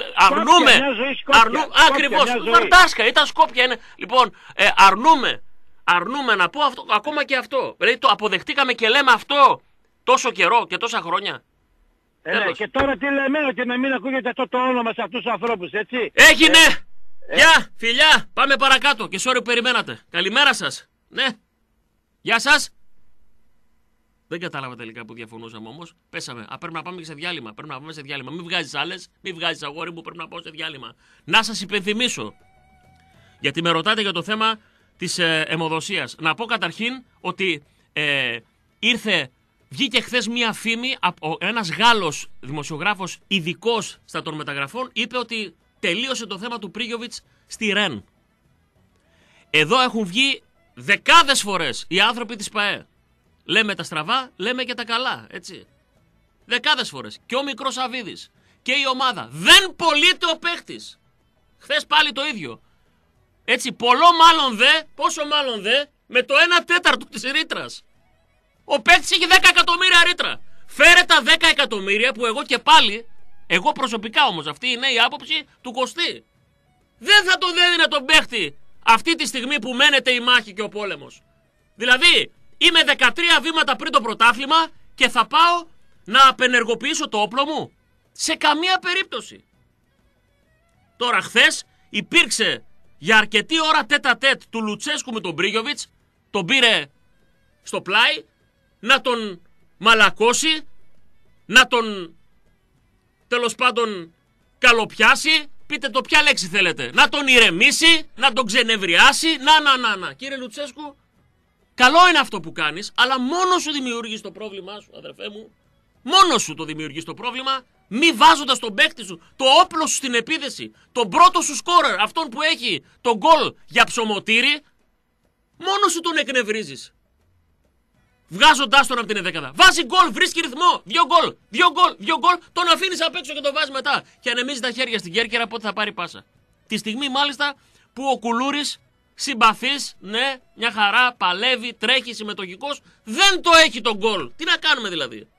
Ακριβώς, Βαρτάσκα, ήταν Σκόπια. Είναι. Λοιπόν, αρνούμε να πω αυτό, ακόμα και αυτό. Δηλαδή το αποδεχτήκαμε και λέμε αυτό τόσο καιρό και τόσα χρόνια. Και τώρα τι λέμε, ότι να μην ακούγεται αυτό το όνομα σε αυτούς τους ανθρώπους, έτσι. Έγινε! Γεια, φιλιά, πάμε παρακάτω και sorry που περιμένατε. Καλημέρα σας. Ναι. Γεια σας. Δεν κατάλαβα τελικά που διαφωνούσαμε όμως. Πέσαμε. Πρέπει να πάμε και σε διάλειμμα. Πρέπει να πάμε σε διάλειμμα. Μην βγάζεις άλλες, μην βγάζεις αγόρι μου. Πρέπει να πάω σε διάλειμμα. Να σας υπενθυμίσω. Γιατί με ρωτάτε για το θέμα της αιμοδοσίας. Να πω καταρχήν ότι βγήκε χθες μία φήμη από ένας Γάλλος δημοσιογράφος ειδικός στα των μεταγραφών. Είπε ότι τελείωσε το θέμα του Πρίγιοβιτς στη Ρεν. Εδώ έχουν βγει δεκάδες φορές οι άνθρωποι της ΠΑΕ. Λέμε τα στραβά, λέμε και τα καλά, έτσι. Δεκάδες φορές. Και ο μικρός Σαββίδης. Και η ομάδα. Δεν πωλείται ο παίχτης. Χθες πάλι το ίδιο. Έτσι, πόσο μάλλον δε, με το 1/4 της ρήτρας. Ο παίχτης έχει 10 εκατομμύρια ρήτρα. Φέρε τα 10 εκατομμύρια που εγώ προσωπικά όμως, αυτή είναι η άποψη του Κωστή. Δεν θα τον έδινε τον παίχτη αυτή τη στιγμή που μένεται η μάχη και ο πόλεμος. Δηλαδή, είμαι 13 βήματα πριν το πρωτάθλημα και θα πάω να απενεργοποιήσω το όπλο μου. Σε καμία περίπτωση. Τώρα χθες υπήρξε για αρκετή ώρα τέτα-τέτ του Λουτσέσκου με τον Πρίγιοβιτς. Τον πήρε στο πλάι να τον μαλακώσει, να τον τέλος πάντων καλοπιάσει. Πείτε το ποια λέξη θέλετε. Να τον ηρεμήσει, να τον ξενευριάσει. Να. Κύριε Λουτσέσκου, καλό είναι αυτό που κάνεις, αλλά μόνο σου δημιουργείς το πρόβλημά σου, αδερφέ μου. Μόνο σου το δημιουργείς το πρόβλημα, μη βάζοντας τον παίκτη σου, το όπλο σου στην επίδεση, τον πρώτο σου σκόρερ, αυτόν που έχει τον γκολ για ψωμοτήρι, μόνο σου τον εκνευρίζεις. Βγάζοντάς τον από την εδέκαδα. Βάζει γκολ, βρίσκει ρυθμό. 2 γκολ, τον αφήνεις απ' έξω και τον βάζει μετά. Και ανεμίζει τα χέρια στην Κέρκυρα πότε θα πάρει πάσα. Τη στιγμή μάλιστα που ο Κουλούρης, συμπαθής, ναι, μια χαρά, παλεύει, τρέχει, συμμετοχικός, δεν το έχει τον γκολ. Τι να κάνουμε δηλαδή.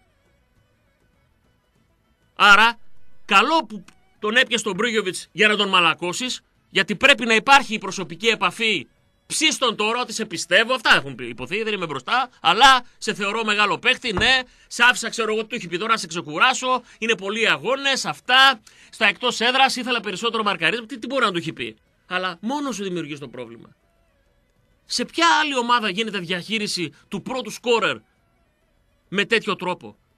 Άρα, καλό που τον έπιασε τον Μπρίγιοβιτς για να τον μαλακώσεις, γιατί πρέπει να υπάρχει η προσωπική επαφή. Ψίστον τώρα ότι σε πιστεύω, αυτά έχουν υποθεί, δεν είμαι μπροστά, αλλά σε θεωρώ μεγάλο παίχτη, ναι, σε άφησα, ξέρω εγώ, του έχει πει τώρα να σε ξεκουράσω, είναι πολλοί αγώνες, αυτά, στα εκτός έδρας ήθελα περισσότερο μαρκαρίσμα, τι μπορεί να του έχει πει. Αλλά μόνο σου δημιουργείς το πρόβλημα. Σε ποια άλλη ομάδα γίνεται διαχείριση του πρώτου σκόρερ με τέτοιο τρόπο?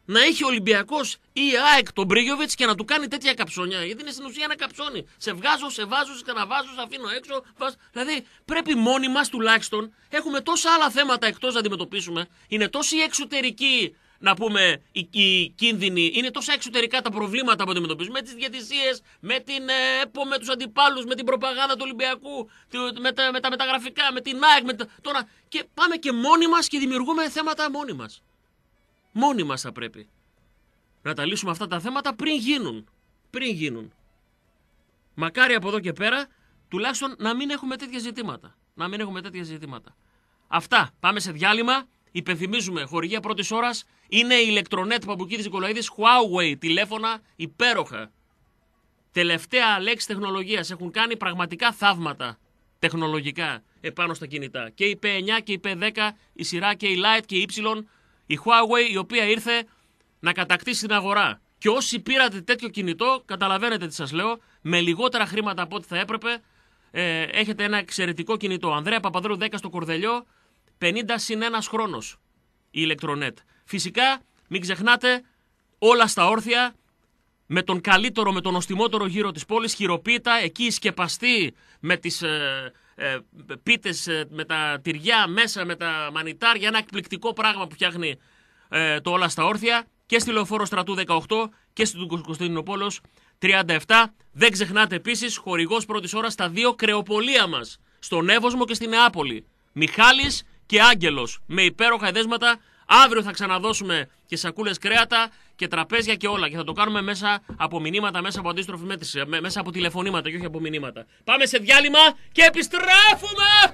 να έχει ο Ολυμπιακός ή η ΑΕΚ τον Μπρίγιοβιτς και να του κάνει τέτοια καψόνια. Γιατί είναι στην ουσία ένα καψόνι. Σε βγάζω, σε βάζω, σε ξαναβάζω, σε αφήνω έξω. Δηλαδή πρέπει μόνοι μας τουλάχιστον. Έχουμε τόσα άλλα θέματα εκτός να αντιμετωπίσουμε. Είναι τόση εξωτερική, να πούμε, οι κίνδυνοι. Είναι τόσα εξωτερικά τα προβλήματα που αντιμετωπίζουμε. Με τις διαιτησίες, με την ΕΠΟ, με τους αντιπάλους, με την προπαγάνδα του Ολυμπιακού, με τα μεταγραφικά, με την ΑΕΚ. Τώρα, και πάμε και μόνοι μας και δημιουργούμε θέματα μόνοι μας. Μόνοι μας θα πρέπει να τα λύσουμε αυτά τα θέματα πριν γίνουν. Μακάρι από εδώ και πέρα τουλάχιστον να μην έχουμε τέτοια ζητήματα. Αυτά. Πάμε σε διάλειμμα. Υπενθυμίζουμε, χορηγία πρώτης ώρας είναι η ηλεκτρονέτ Παπουκίδης Νικολαίδης, Huawei, τηλέφωνα υπέροχα. Τελευταία λέξη τεχνολογίας. Έχουν κάνει πραγματικά θαύματα τεχνολογικά επάνω στα κινητά. Και η P9 και η P10, η σειρά και η Lite και η Y. Η Huawei, η οποία ήρθε να κατακτήσει την αγορά. Και όσοι πήρατε τέτοιο κινητό, καταλαβαίνετε τι σας λέω, με λιγότερα χρήματα από ό,τι θα έπρεπε, έχετε ένα εξαιρετικό κινητό. Ανδρέα Παπαδρέου 10 στο Κορδελιό, 50 συν 1 χρόνος η ηλεκτρονέτ. Φυσικά, μην ξεχνάτε, όλα στα όρθια, με τον καλύτερο, με τον νοστιμότερο γύρο της πόλης, χειροποίητα, εκεί σκεπαστή με τις πίτες, με τα τυριά μέσα, με τα μανιτάρια, ένα εκπληκτικό πράγμα που φτιάχνει το όλα στα όρθια, και στη Λεωφόρο Στρατού 18 και στην Κωνσταντινούπολος 37. Δεν ξεχνάτε επίσης, χορηγός πρώτης ώρας στα 2 κρεοπολία μας, στον Εύωσμο και στην Νεάπολη. Μιχάλης και Άγγελος, με υπέροχα εδέσματα. Αύριο θα ξαναδώσουμε και σακούλες κρέατα και τραπέζια και όλα. Και θα το κάνουμε μέσα από μηνύματα, μέσα από αντίστροφη μέτρηση, μέσα από τηλεφωνήματα και όχι από μηνύματα. Πάμε σε διάλειμμα και επιστρέφουμε!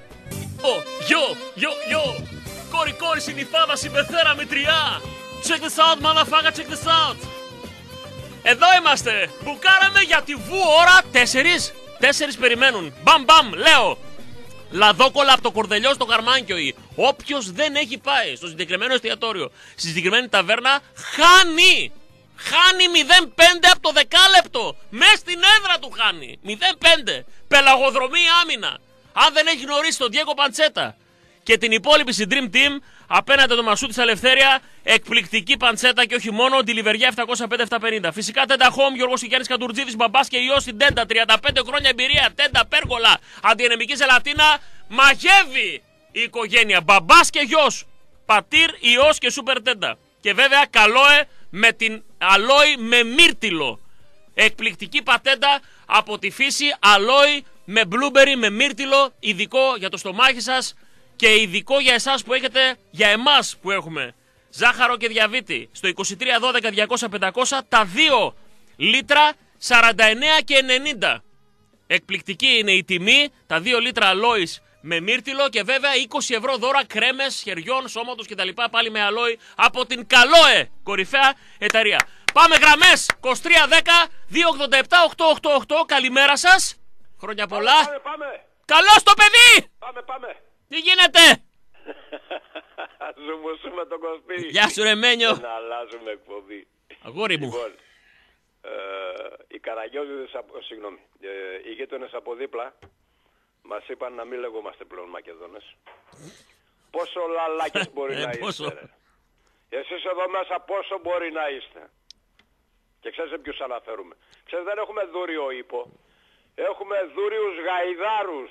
Yo! Κόρη, συνυφάδα, συμπεθέρα με τριά. Check this out, motherfucker, check this out. Εδώ είμαστε. Μπουκάραμε για τη βου ώρα 4 περιμένουν. Μπαμ, λέω. Λαδόκολα από το Κορδελιό στο Καρμάνκιο. Όποιος δεν έχει πάει στο συγκεκριμένο εστιατόριο, στη συγκεκριμένη ταβέρνα, χάνει 0-5 από το δεκάλεπτο. Μες στην έδρα του χάνει 0-5. Πελαγοδρομή άμυνα. Αν δεν έχει γνωρίσει τον Διέγκο Παντσέτα και την υπόλοιπη στην Dream Team, απέναντι το Μασούτη στα Ελευθέρια, εκπληκτική παντσέτα και όχι μόνο, τη Λιβεριά 705-750. Φυσικά Τέντα Home, Γιώργος Κικιάνης Κατουρτζίδης, μπαμπάς και ιός στην Τέντα. 35 χρόνια εμπειρία, Τέντα Πέργολα, αντιενεμική ζελατίνα, μαγεύει η οικογένεια. Μπαμπάς και γιος, πατήρ, ιός και σούπερ Τέντα. Και βέβαια καλόε με την αλόη με μύρτιλο. Εκπληκτική πατέντα από τη φύση, αλόη με μπλούμπερι, με μύρτιλο, ειδικό για το στομάχι σας. Και ειδικό για εσάς που έχετε, για εμάς που έχουμε ζάχαρο και διαβήτη. Στο 2312-200-500 τα 2 λίτρα 49 και 90. Εκπληκτική είναι η τιμή, τα 2 λίτρα αλόης με μύρτιλο και βέβαια 20 ευρώ δώρα κρέμες, χεριών, σώματος κτλ. Πάλι με αλόη από την Καλόε, κορυφαία εταιρεία. Πάμε γραμμές, 2310-287-888. Καλημέρα σας, χρόνια πολλά. Πάμε. Καλώς το παιδί! Πάμε. Τι γίνεται! Ζουμουσούμε τον Κωστή. Γεια σου ρε Μένιο. Να αλλάζουμε εκπομπή. Αγόρι μου. Λοιπόν, οι Καραγιώδηδες, οι γείτονες από δίπλα μας είπαν να μην λεγόμαστε πλέον Μακεδόνες. Πόσο λαλάκες μπορεί να είστε ρε. Εσείς εδώ μέσα πόσο μπορεί να είστε. Και ξέρετε ποιους αναφέρουμε. Ξέρετε, δεν έχουμε δούριο ύπο. Έχουμε δούριους γαϊδάρους.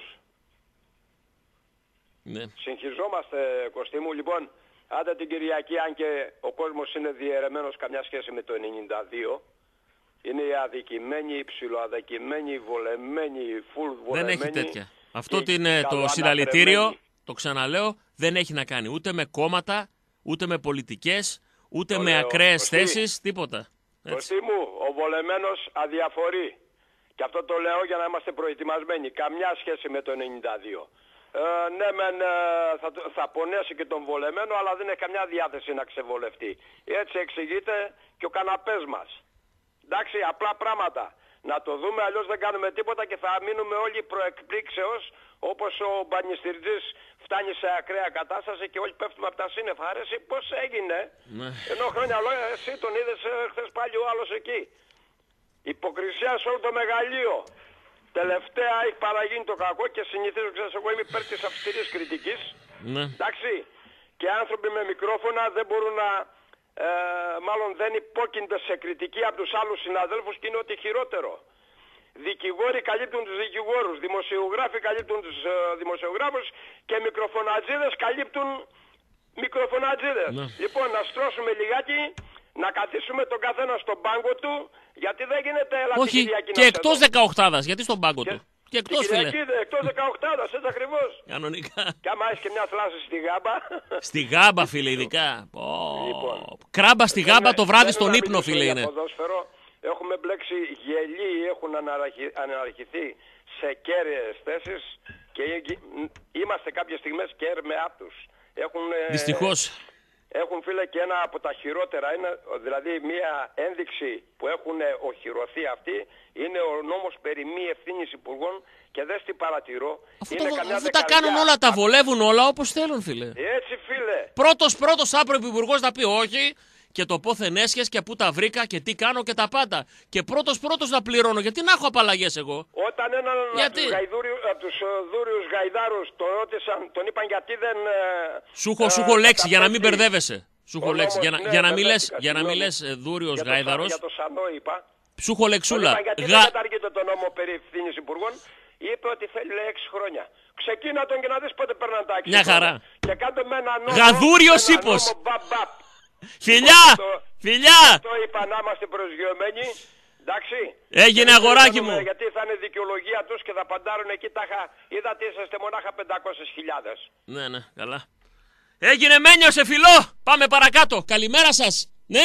Ναι. Συγχυζόμαστε, Κωστή μου. Λοιπόν, άντε την Κυριακή, αν και ο κόσμος είναι διαιρεμένος καμιά σχέση με το 92, είναι οι αδικημένοι, οι ψιλοαδικημένοι, οι βολεμένοι, οι full βολεμένοι. Δεν έχει τέτοια. Αυτό το συλλαλητήριο, το ξαναλέω, δεν έχει να κάνει ούτε με κόμματα, ούτε με πολιτικές, ούτε με ακραίες θέσεις, τίποτα. Κωστή μου, ο βολεμένος αδιαφορεί. Και αυτό το λέω για να είμαστε προετοιμασμένοι. Καμιά σχέση με το 92. Ναι, θα πονέσει και τον βολεμένο, αλλά δεν έχει καμιά διάθεση να ξεβολευτεί. Έτσι εξηγείται και ο καναπές μας. Εντάξει, απλά πράγματα. Να το δούμε, αλλιώς δεν κάνουμε τίποτα και θα μείνουμε όλοι προεκπλήξεως, όπως ο μπανιστηριτής φτάνει σε ακραία κατάσταση και όλοι πέφτουμε από τα σύννεφα. Αρέσει πώς έγινε, ενώ χρόνια λόγια εσύ τον είδες χθες πάλι ο άλλος εκεί. Υποκρισία σε όλο το μεγαλείο. Τελευταία έχει παραγίνει το κακό και συνηθίζω, ξέρεις, εγώ είμαι υπέρ της αυστηρής κριτικής. Ναι. Εντάξει. Και άνθρωποι με μικρόφωνα δεν μπορούν μάλλον δεν υπόκεινται σε κριτική από τους άλλους συναδέλφους και είναι ότι χειρότερο. Δικηγόροι καλύπτουν τους δικηγόρους, δημοσιογράφοι καλύπτουν τους δημοσιογράφους και μικροφωνατζίδες καλύπτουν μικροφωνατζίδες. Ναι. Λοιπόν, να στρώσουμε λιγάκι, να καθίσουμε τον καθένα στον πάγκο του, γιατί δεν γίνεται έλα Όχι, και εκτός 18, γιατί στον πάγκο του. Και εκτός, φίλε. Εκτός 18, έτσι ακριβώς. Κανονικά. Και άμα έχεις και μια θλάση στη γάμπα. Στη γάμπα, φίλε, ειδικά. Λοιπόν. Κράμπα στη γάμπα το βράδυ στον να ύπνο, μιλήσω φίλε, για είναι. ποδόσφαιρο. Έχουμε μπλέξει γελοί, έχουν αναρχηθεί σε κέραιες θέσεις και είμαστε κάποιες στιγμές κέρ με άπτους. Δυστυχώς. Έχουν, φίλε, και ένα από τα χειρότερα, είναι, δηλαδή μια ένδειξη που έχουν οχυρωθεί αυτοί, είναι ο νόμος περί μη ευθύνης υπουργών και δεν στην παρατηρώ. Αφού τα κάνουν όλα, τα βολεύουν όλα όπως θέλουν, φίλε. Έτσι, φίλε. Πρώτος άπρο υπουργός να πει όχι και το πόθεν έσχες και πού τα βρήκα και τι κάνω και τα πάντα. Και πρώτος να πληρώνω, γιατί να έχω απαλλαγές εγώ. Όταν έναν από τους δούριους γαϊδάρους τον ρώτησαν, τον είπαν γιατί δεν... Σου έχω λέξη για να μην μπερδεύεσαι. Σου έχω λέξη για να μην λες δούριος γαϊδαρός. Για το Σανό είπα. Σου έχω λεξούλα. Γιατί δεν καταργείται το νόμο περί ευθύνης υπουργών, είπε ότι θέλει 6 χρόνια. Ξεκίνα τον και να δεις πότε παίρναν τα 6 Μια χαρά. Και κάτω με ένα νόμο. Γαδούριος ύπος. Φιλιά! Φιλιά! Αυτό είπα να είμαστε προσγειωμένοι. Εντάξει. Έγινε αγοράκι μου. Γιατί θα είναι δικαιολογία τους και θα παντάρουν εκεί είδατε είσαστε μονάχα 500.000. Ναι, καλά. Έγινε Μένιο, σε φιλό. Πάμε παρακάτω. Καλημέρα σας. Ναι.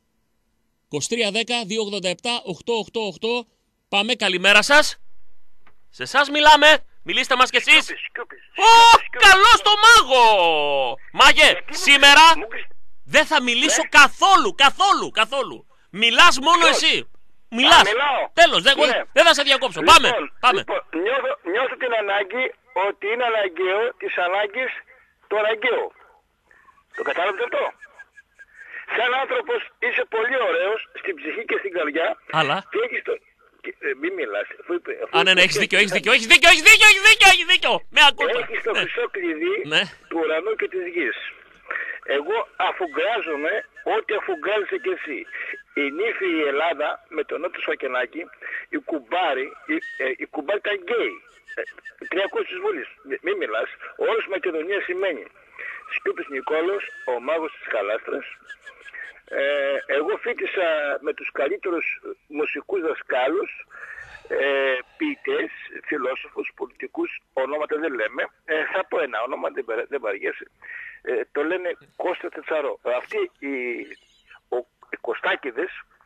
2310-287-888. Πάμε, καλημέρα σας. Σε εσάς μιλάμε. Μιλήστε μας κι εσείς. Καλώς το μάγο. Μάγε, σήμερα δεν θα μιλήσω καθόλου. Μιλάς μόνο εσύ. Μιλάς. Τέλος, δεν θα σε διακόψω. Πάμε. Νιώθω την ανάγκη ότι είναι αναγκαίο της ανάγκης το αναγκαίο. Το κατάλαβες αυτό? Σαν άνθρωπος είσαι πολύ ωραίος στην ψυχή και στην καρδιά. Αλλά. Και έχεις το... Μην μιλάς. Ναι, έχεις δίκιο. Με ακούτε. Έχεις το χρυσό κλειδί του ουρανού και της γης. Εγώ αφουγκράζομαι ό,τι αφουγκράζεσαι κι εσύ. Η νύφη η Ελλάδα με τον Νότο Σφακενάκη, η κουμπάρη ήταν γκέι. 300 της Βουλής. Μην μιλάς. Ο όρος Μακεδονία σημαίνει Σκούπης Νικόλος, ο μάγος της Χαλάστρας. Εγώ φοιτήσα με τους καλύτερους μουσικούς δασκάλους, ποιητές, φιλόσοφους, πολιτικούς, ονόματα δεν λέμε. Θα πω ένα όνομα, δεν βαριέσαι. Το λένε Κώστα Τετσαρό. Αυτοί οι Κωστάκηδες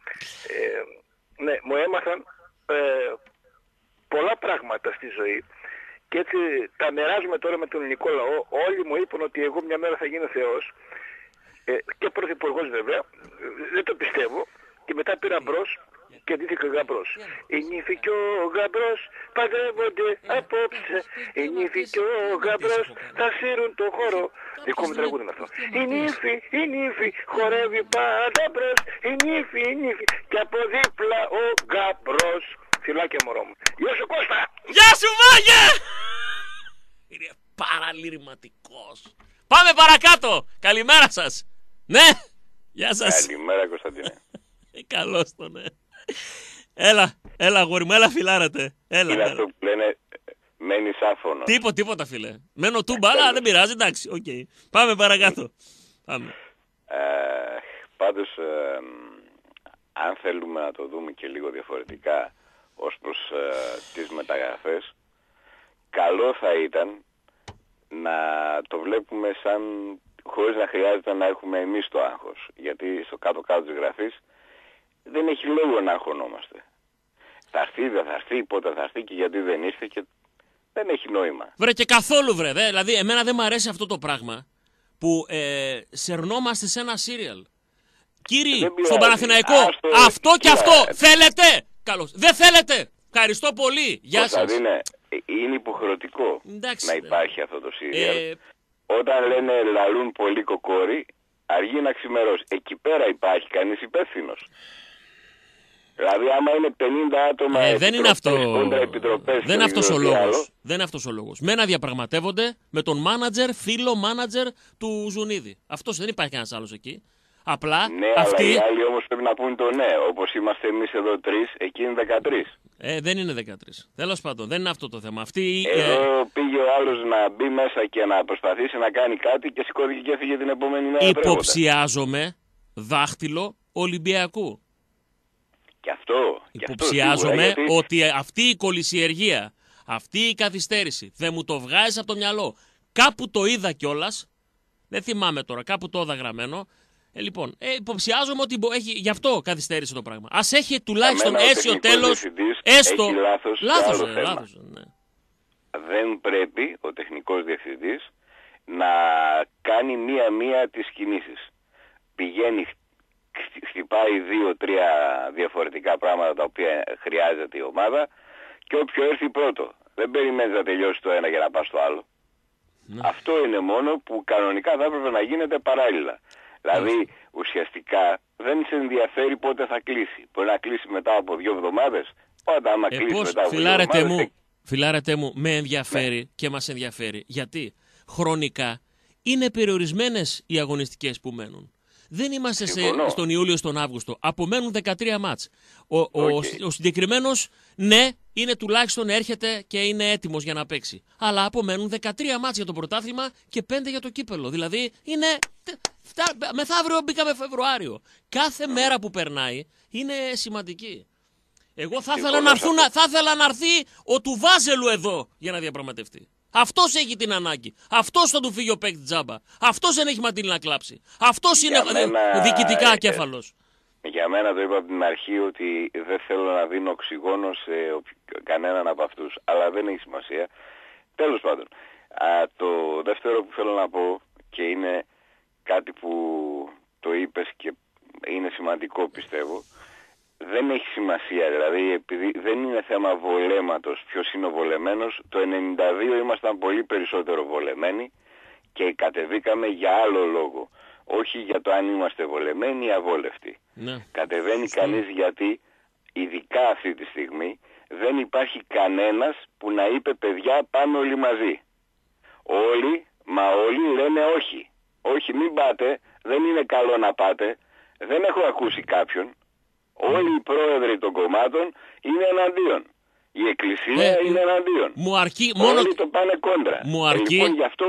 μου έμαθαν πολλά πράγματα στη ζωή. Και έτσι τα μοιράζουμε τώρα με τον ελληνικό λαό. Όλοι μου είπαν ότι εγώ μια μέρα θα γίνω Θεός. Και πρωθυπουργός βέβαια. Δεν το πιστεύω. Και μετά πήρα μπρος και ντύθηκα γαμπρός. Η νύφη και ο γαμπρός παντρεύονται απόψε. Η νύφη και ο γαμπρός θα σύρουν το χώρο. Δικό μου τραγούδι είναι αυτό. Η νύφη χορεύει πάντα μπρος. Η νύφη και από δίπλα ο γαμπρός. Φιλάκια μωρό μου. Γεια σου Κώστα. Γεια σου Μάγε. Είναι παραλυρηματικός. Πάμε παρακάτω. Καλημέρα σας. Ναι. Γεια σας. Καλημέρα Κωνσταντίνε. Καλώς το ναι. Έλα αγόρι μου, έλα φιλάρετε. Είναι αυτό που λένε μένεις άφωνο. Τίποτα φίλε. Μένω τούμπα, αλλά δεν πειράζει, εντάξει. Okay. Πάμε παρακάτω. Πάμε. Πάντως, αν θέλουμε να το δούμε και λίγο διαφορετικά ως προς τις μεταγραφές, καλό θα ήταν να το βλέπουμε σαν χωρίς να χρειάζεται να έχουμε εμείς το άγχος. Γιατί στο κάτω-κάτω της γραφής δεν έχει λόγο να αγχωνόμαστε. Θα έρθει, δεν θα έρθει, πότε θα έρθει και γιατί δεν ήρθε και δεν έχει νόημα. Βρε και καθόλου βρε, δηλαδή εμένα δεν μου αρέσει αυτό το πράγμα που σερνόμαστε σε ένα σύριαλ. Κύριοι, στον Παναθηναϊκό, αυτό και αυτό θέλετε. Καλώς. Δεν θέλετε. Ευχαριστώ πολύ. Γεια σας. Είναι υποχρεωτικό εντάξει, να υπάρχει αυτό το σύριαλ. Όταν λένε λαλούν πολύ κοκόρι, αργεί να ξημερώσει. Εκεί πέρα υπάρχει κανείς υπεύθυνος. Δηλαδή άμα είναι 50 άτομα δεν είναι αυτό. Δεν είναι αυτός ο λόγος. Δεν είναι αυτός ο λόγος. Μένα διαπραγματεύονται με τον μάνατζερ, φίλο μάνατζερ του Ζουνίδη. Αυτός, δεν υπάρχει κανένας άλλος εκεί. Απλά Ναι, αυτοί... αλλά οι άλλοι όμως πρέπει να πούν το ναι. Όπως είμαστε εμείς εδώ 3, εκεί είναι 13. Δεν είναι 13. Τέλος πάντων, δεν είναι αυτό το θέμα. Αυτοί, Εδώ πήγε ο άλλος να μπει μέσα και να προσπαθήσει να κάνει κάτι και σηκώθηκε και έφυγε την επόμενη μέρα. υποψιάζομαι δάχτυλο Ολυμπιακού. Και αυτό. Υποψιάζομαι γιατί... ότι αυτή η κολυσιεργία, αυτή η καθυστέρηση δεν μου το βγάζει από το μυαλό. Κάπου το είδα κιόλας, δεν θυμάμαι τώρα, κάπου το είδα γραμμένο. Λοιπόν, υποψιάζομαι ότι γι' αυτό καθυστέρησε το πράγμα. Ας έχει τουλάχιστον αίσιο τέλος. Έστω. Έχει λάθος. Λάθος, ναι. Δεν πρέπει ο τεχνικός διευθυντής να κάνει μία-μία τις κινήσεις. Πηγαίνει, χτυπάει 2-3 διαφορετικά πράγματα τα οποία χρειάζεται η ομάδα και όποιο έρθει πρώτο. Δεν περιμένεις να τελειώσει το ένα για να πας στο άλλο. Ναι. Αυτό είναι μόνο που κανονικά θα έπρεπε να γίνεται παράλληλα. Δηλαδή ουσιαστικά δεν σε ενδιαφέρει πότε θα κλείσει. Μπορεί να κλείσει μετά από 2 εβδομάδες. Όταν άμα κλείσει μετά από 2 εβδομάδες... Φιλάρετε μου, με ενδιαφέρει και μας ενδιαφέρει. Γιατί χρονικά είναι περιορισμένες οι αγωνιστικές που μένουν. Δεν είμαστε στον Ιούλιο, στον Αύγουστο. Απομένουν 13 μάτς. Ο συγκεκριμένος, ναι, είναι τουλάχιστον έρχεται και είναι έτοιμος για να παίξει. Αλλά απομένουν 13 μάτς για το πρωτάθλημα και 5 για το κύπελο. Δηλαδή είναι... Μεθαύριο μπήκαμε Φεβρουάριο. Κάθε μέρα που περνάει είναι σημαντική. Εγώ θα ήθελα να έρθει ο Τουβάζελου εδώ για να διαπραγματευτεί. Αυτός έχει την ανάγκη. Αυτός θα του φύγει ο παίκτη τζάμπα. Αυτός δεν έχει ματίνη να κλάψει. Αυτός είναι διοικητικά ακέφαλος. Για μένα το είπα από την αρχή ότι δεν θέλω να δίνω οξυγόνο σε κανέναν από αυτούς. Αλλά δεν έχει σημασία. Τέλος πάντων. Το δεύτερο που θέλω να πω και είναι κάτι που το είπες και είναι σημαντικό πιστεύω. Δεν έχει σημασία, δηλαδή επειδή δεν είναι θέμα βολέματος ποιος είναι ο βολεμένος. Το 92 ήμασταν πολύ περισσότερο βολεμένοι και κατεβήκαμε για άλλο λόγο. Όχι για το αν είμαστε βολεμένοι ή αβόλευτοι. Ναι. Κατεβαίνει κανείς γιατί ειδικά αυτή τη στιγμή δεν υπάρχει κανένας που να είπε παιδιά πάμε όλοι μαζί. Όλοι λένε όχι. Όχι μην πάτε, δεν είναι καλό να πάτε. Δεν έχω ακούσει κάποιον. Όλοι οι πρόεδροι των κομμάτων είναι εναντίον. Η Εκκλησία είναι εναντίον. Όλοι το πάνε κόντρα. Μου αρκεί, λοιπόν, γι' αυτό,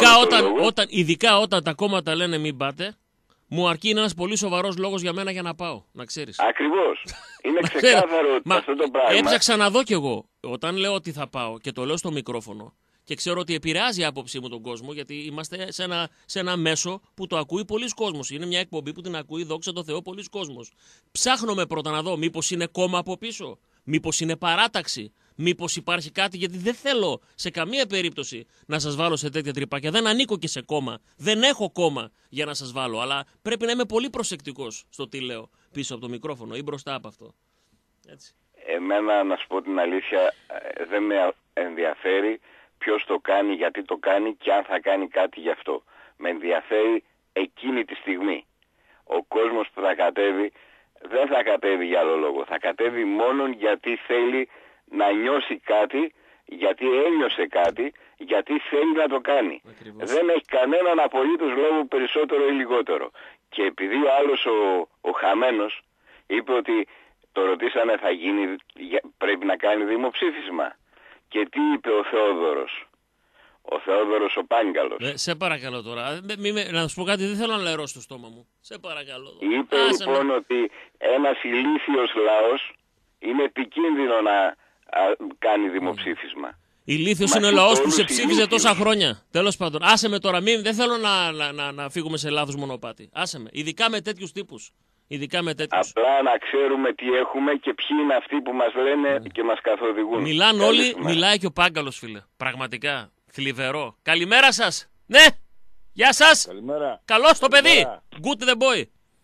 ειδικά όταν τα κόμματα λένε μην πάτε, μου αρκεί είναι ένας πολύ σοβαρός λόγος για μένα για να πάω, να ξέρεις. Ακριβώς. Είναι ξεκάθαρο αυτό το πράγμα. Έψαξα να δω κι εγώ. Όταν λέω ότι θα πάω και το λέω στο μικρόφωνο και ξέρω ότι επηρεάζει η άποψή μου τον κόσμο, γιατί είμαστε σε ένα μέσο που το ακούει πολλοί κόσμος. Είναι μια εκπομπή που την ακούει, δόξα τω Θεώ, πολλοί κόσμος. Ψάχνομαι πρώτα να δω μήπως είναι κόμμα από πίσω, μήπως είναι παράταξη, μήπως υπάρχει κάτι, γιατί δεν θέλω σε καμία περίπτωση να σας βάλω σε τέτοια τρυπάκια. Δεν ανήκω και σε κόμμα. Δεν έχω κόμμα για να σας βάλω, αλλά πρέπει να είμαι πολύ προσεκτικός στο τι λέω πίσω από το μικρόφωνο ή μπροστά από αυτό. Έτσι. Εμένα, να σου πω την αλήθεια, δεν με ενδιαφέρει ποιος το κάνει, γιατί το κάνει και αν θα κάνει κάτι γι' αυτό. Με ενδιαφέρει εκείνη τη στιγμή. Ο κόσμος που θα κατέβει δεν θα κατέβει για άλλο λόγο. Θα κατέβει μόνο γιατί θέλει να νιώσει κάτι, γιατί ένιωσε κάτι, γιατί θέλει να το κάνει. Ακριβώς. Δεν έχει κανέναν απολύτως λόγο περισσότερο ή λιγότερο. Και επειδή ο άλλος ο χαμένος είπε ότι το ρωτήσανε πρέπει να κάνει δημοψήφισμα. Και τι είπε ο Θεόδωρος? Ο Θεόδωρος ο Πάγκαλος. Σε παρακαλώ τώρα. Να σου πω κάτι, δεν θέλω να λερώσω το στόμα μου. Σε παρακαλώ. Είπε λοιπόν ότι ένας ηλίθιος λαός είναι επικίνδυνο να κάνει δημοψήφισμα. Ηλίθιος είναι ο λαός που σε ψήφιζε τόσα χρόνια. Τέλος πάντων. Άσε με τώρα. Δεν θέλω να φύγουμε σε λάθος μονοπάτι. Άσε με. Ειδικά με τέτοιους τύπους. Απλά να ξέρουμε τι έχουμε και ποιοι είναι αυτοί που μας λένε και μας καθοδηγούν. Μιλάνε όλοι, μιλάει και ο Πάγκαλος, φίλε. Πραγματικά, θλιβερό. Καλημέρα σας. Ναι, γεια σας. Καλημέρα. Καλώς το παιδί. Good the boy.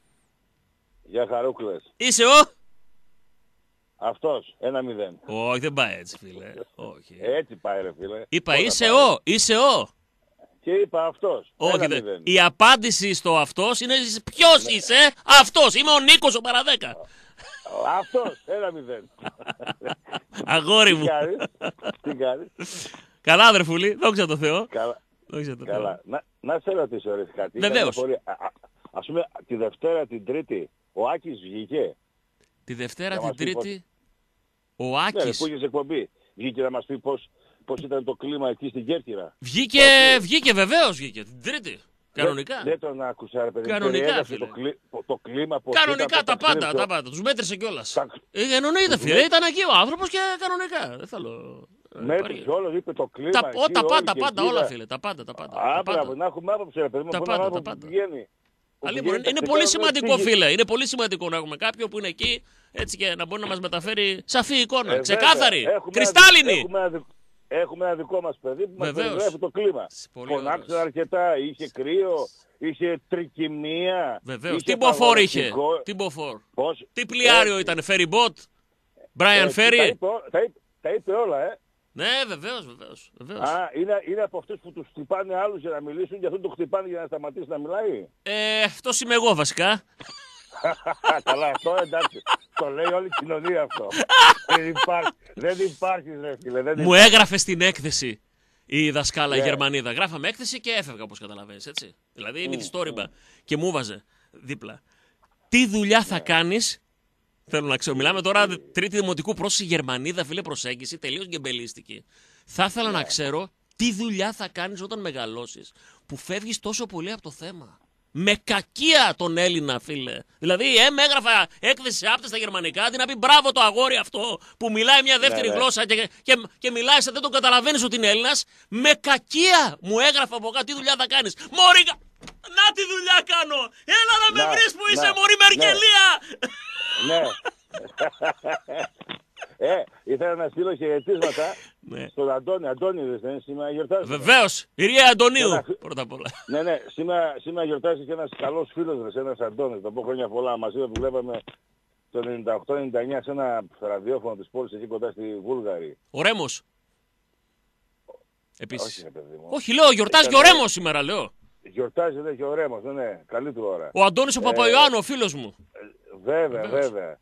Γεια χαρούκλες. Είσαι ο? Αυτός, 1-0. Όχι, δεν πάει έτσι, φίλε. Όχι. Έτσι πάει ρε φίλε. Είπα είσαι ο. Και είπα αυτός. Όχι, η απάντηση στο αυτός είναι ποιος είσαι? Αυτός. Είμαι ο Νίκος ο Παραδέκα. Αυτός. 1-0. Αγόρι μου. Τι κάνεις? Καλά αδερφούλη. Δόξα τω Θεώ. Καλά. Να σε ρωτήσω ρε κάτι. Βεβαίως. Ας πούμε τη Δευτέρα, την Τρίτη, ο Άκης βγήκε. Τη Δευτέρα, Να την μας πει Τρίτη, ο Ναι, Άκης. που είχες εκπομπή. Βγήκε να μας πει πώς ήταν το κλίμα εκεί στην Κέρκυρα. Βγήκε βεβαίως βγήκε. Την Τρίτη. Κανονικά. Δεν τον άκουσα, ρε παιδί. Κανονικά, Περιέγραψε φίλε. το κλίμα πώς Κανονικά ήταν, τα πάντα, τα πάντα. Τους μέτρησε κιόλας. Εννοείται, φίλε. Ναι. Ήταν εκεί ο άνθρωπος και κανονικά. Δεν θέλω. Μέτρησε όλο, είπε το κλίμα. Τα εκεί, πάντα, όλη πάντα, η όλα, Κέρκυρα. φίλε. Τα πάντα, τα πάντα. Α, τα μπράβο, πάντα. να έχουμε άποψη, ρε παιδί μου, Τα που πάντα, να τα μάθουμε πάντα. που πηγαίνει. Αλλήμον, είναι πολύ σημαντικό, φίλε. Είναι πολύ σημαντικό να έχουμε κάποιον που είναι εκεί έτσι και να μπορεί να μας μεταφέρει σαφή εικόνα. Ξεκάθαρη. Κρυστάλλινη. Έχουμε ένα δικό μας παιδί που μας Βεβαίως. περιγράφει το κλίμα. Πολύ Φωνάξε ωραίος. αρκετά, είχε κρύο, είχε τρικυμία. Βεβαίως. Τι μποφόρ είχε. Τι μποφόρ. Πώς. Τι πλοιάριο ήταν. Ferry boat. Brian Ferry. Τα είπε όλα, Ναι, βεβαίως, βεβαίως. Α, είναι από αυτούς που τους χτυπάνε άλλους για να μιλήσουν και αυτόν το χτυπάνε για να σταματήσει να μιλάει. Αυτός είμαι εγώ βασικά. Καλά, αυτό εντάξει. Το λέει όλη η κοινωνία αυτό. Δεν υπάρχει, ρε φίλε. Μου έγραφε στην έκθεση η δασκάλα η Ναι. Γερμανίδα. Γράφαμε έκθεση και έφευγα, όπως καταλαβαίνεις, έτσι. Δηλαδή μυθιστόρημα. Και μου βάζε δίπλα. Τι δουλειά θα κάνεις. Θέλω να ξέρω. Μιλάμε τώρα τρίτη δημοτικού, πρόσεχε Γερμανίδα, φίλε, προσέγγιση, τελείως γκεμπελίστικη. Θα ήθελα να ξέρω τι δουλειά θα κάνεις όταν μεγαλώσεις, που φεύγεις τόσο πολύ από το θέμα. Με κακία τον Έλληνα, φίλε. Δηλαδή, με έγραφα έκθεση σε άπτες στα γερμανικά, αντί να πει μπράβο το αγόρι αυτό που μιλάει μια δεύτερη γλώσσα και μιλάει σαν δεν τον καταλαβαίνεις ότι είναι Έλληνας. Με κακία μου έγραφα από κάτω τι δουλειά θα κάνεις. Μωρή, να τη δουλειά κάνω! Έλα να με βρεις που είσαι, μωρή Μερκελία! Ναι. Ήθελα να στείλω χαιρετίσματα στον Αντώνη. Αντώνη δεν είναι σήμερα γιορτάζει. Βεβαίως, η Ρία Αντωνίου πρώτα απ' όλα. Ναι, σήμερα γιορτάζει και ένας καλός φίλος μας, ένας Αντώνης. Θα πω χρόνια πολλά. Μαζί που βλέπαμε το 98-99 σε ένα ραδιόφωνο της πόλης εκεί κοντά στη Βούλγαρη. Ο Ρέμος. Επίσης. Όχι, ρε παιδί μου. Όχι, λέω, γιορτάζει και ο Ρέμος σήμερα, λέω. Γιορτάζει δε και ο Ρέμος, ναι, καλή του ώρα. Ο Αντώνης ο Παπαϊωάννου, ο φίλος μου. Βέβαια.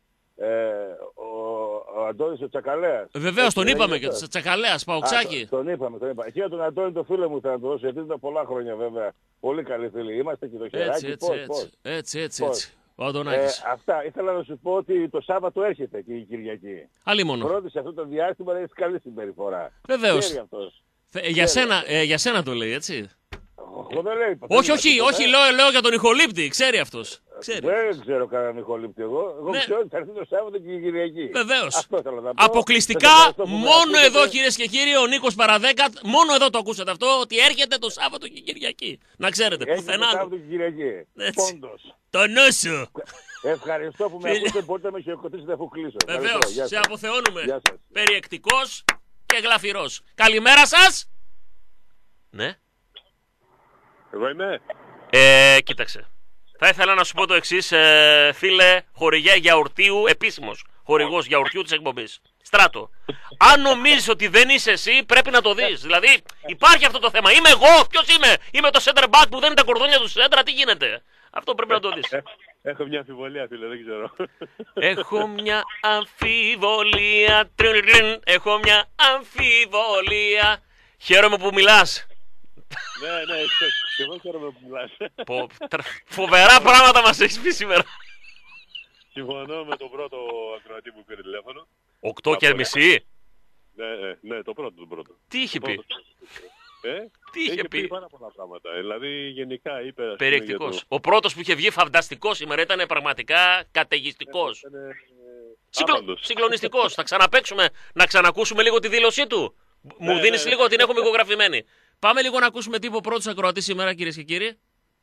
Ο Αντώνης ο Τσακαλέας. Βεβαίως, τον είπαμε και τον Τσακαλέας, Παοξάκη. Τον είπαμε. Εκεί τον Αντώνη το φίλο μου θα το δώσω, γιατί ήταν πολλά χρόνια βέβαια. Πολύ καλή φίλη. Είμαστε και το χεράκι. Έτσι. Ο Αντωνάκης. Αυτά. Ήθελα να σου πω ότι το Σάββατο έρχεται και η Κυριακή. Αλλήμον. Πρώτη σε αυτό το διάστημα να έχεις καλή συμπεριφορά. Βεβαίως. Για σένα το λέει, έτσι. Δεν λέει, όχι, λέω για τον ηχολήπτη, ξέρει αυτός. Δεν ξέρω κανέναν ηχολήπτη εγώ. Εγώ ξέρω ότι θα έρθει το Σάββατο και η Κυριακή. Βεβαίως. πω. Αποκλειστικά μόνο εδώ, κυρίες και κύριοι, ο Νίκος Παραδέκατ, μόνο εδώ το ακούσατε αυτό, ότι έρχεται το Σάββατο και η Κυριακή. Να ξέρετε, πουθενά. Το Σάββατο και η Κυριακή. Πόντος. Το νου σου. Ευχαριστώ που με ακούσατε, μπορείτε να με χειροκροτήσετε αφού κλείσω. Βεβαίως, σε αποθεώνουμε. Περιεκτικός και γλαφυρός. Καλημέρα σας. Ναι. Εγώ είμαι. Κοίταξε. Θα ήθελα να σου πω το εξής, φίλε, χορηγέ γιαουρτίου, επίσημος χορηγός γιαουρτιού της εκπομπής. Στράτο. Αν νομίζεις ότι δεν είσαι εσύ, πρέπει να το δεις. Δηλαδή, υπάρχει αυτό το θέμα. Είμαι εγώ, ποιος είμαι? Είμαι το center back που δεν είναι τα κορδόνια του center, τι γίνεται? Αυτό πρέπει να το δεις. Έχω μια αμφιβολία, φίλε, δεν ξέρω. Έχω μια αμφιβολία. Έχω μια αμφιβολία. Χαίρομαι που μιλάς. Ναι, και εγώ χαίρομαι που μιλάς. Φοβερά πράγματα μας έχεις πει σήμερα. Συμφωνώ με τον πρώτο ακροατή που πήρε τηλέφωνο. 8:30. Ναι, το πρώτο. Τι είχε πει? Τι είχε πει? Πάρα πολλά πράγματα. Δηλαδή γενικά είπε... Περιεκτικός. Ο πρώτος που είχε βγει φανταστικός σήμερα ήταν πραγματικά καταιγιστικός. Συγκλονιστικός. Θα ξαναπαίξουμε, να ξανακούσουμε λίγο τη δήλωσή του. Μου δίνεις λίγο, την έχουμε ηχογραφημένη. Πάμε λίγο να ακούσουμε τι είπε ο πρώτος ακροατής σήμερα, κυρίες και κύριοι.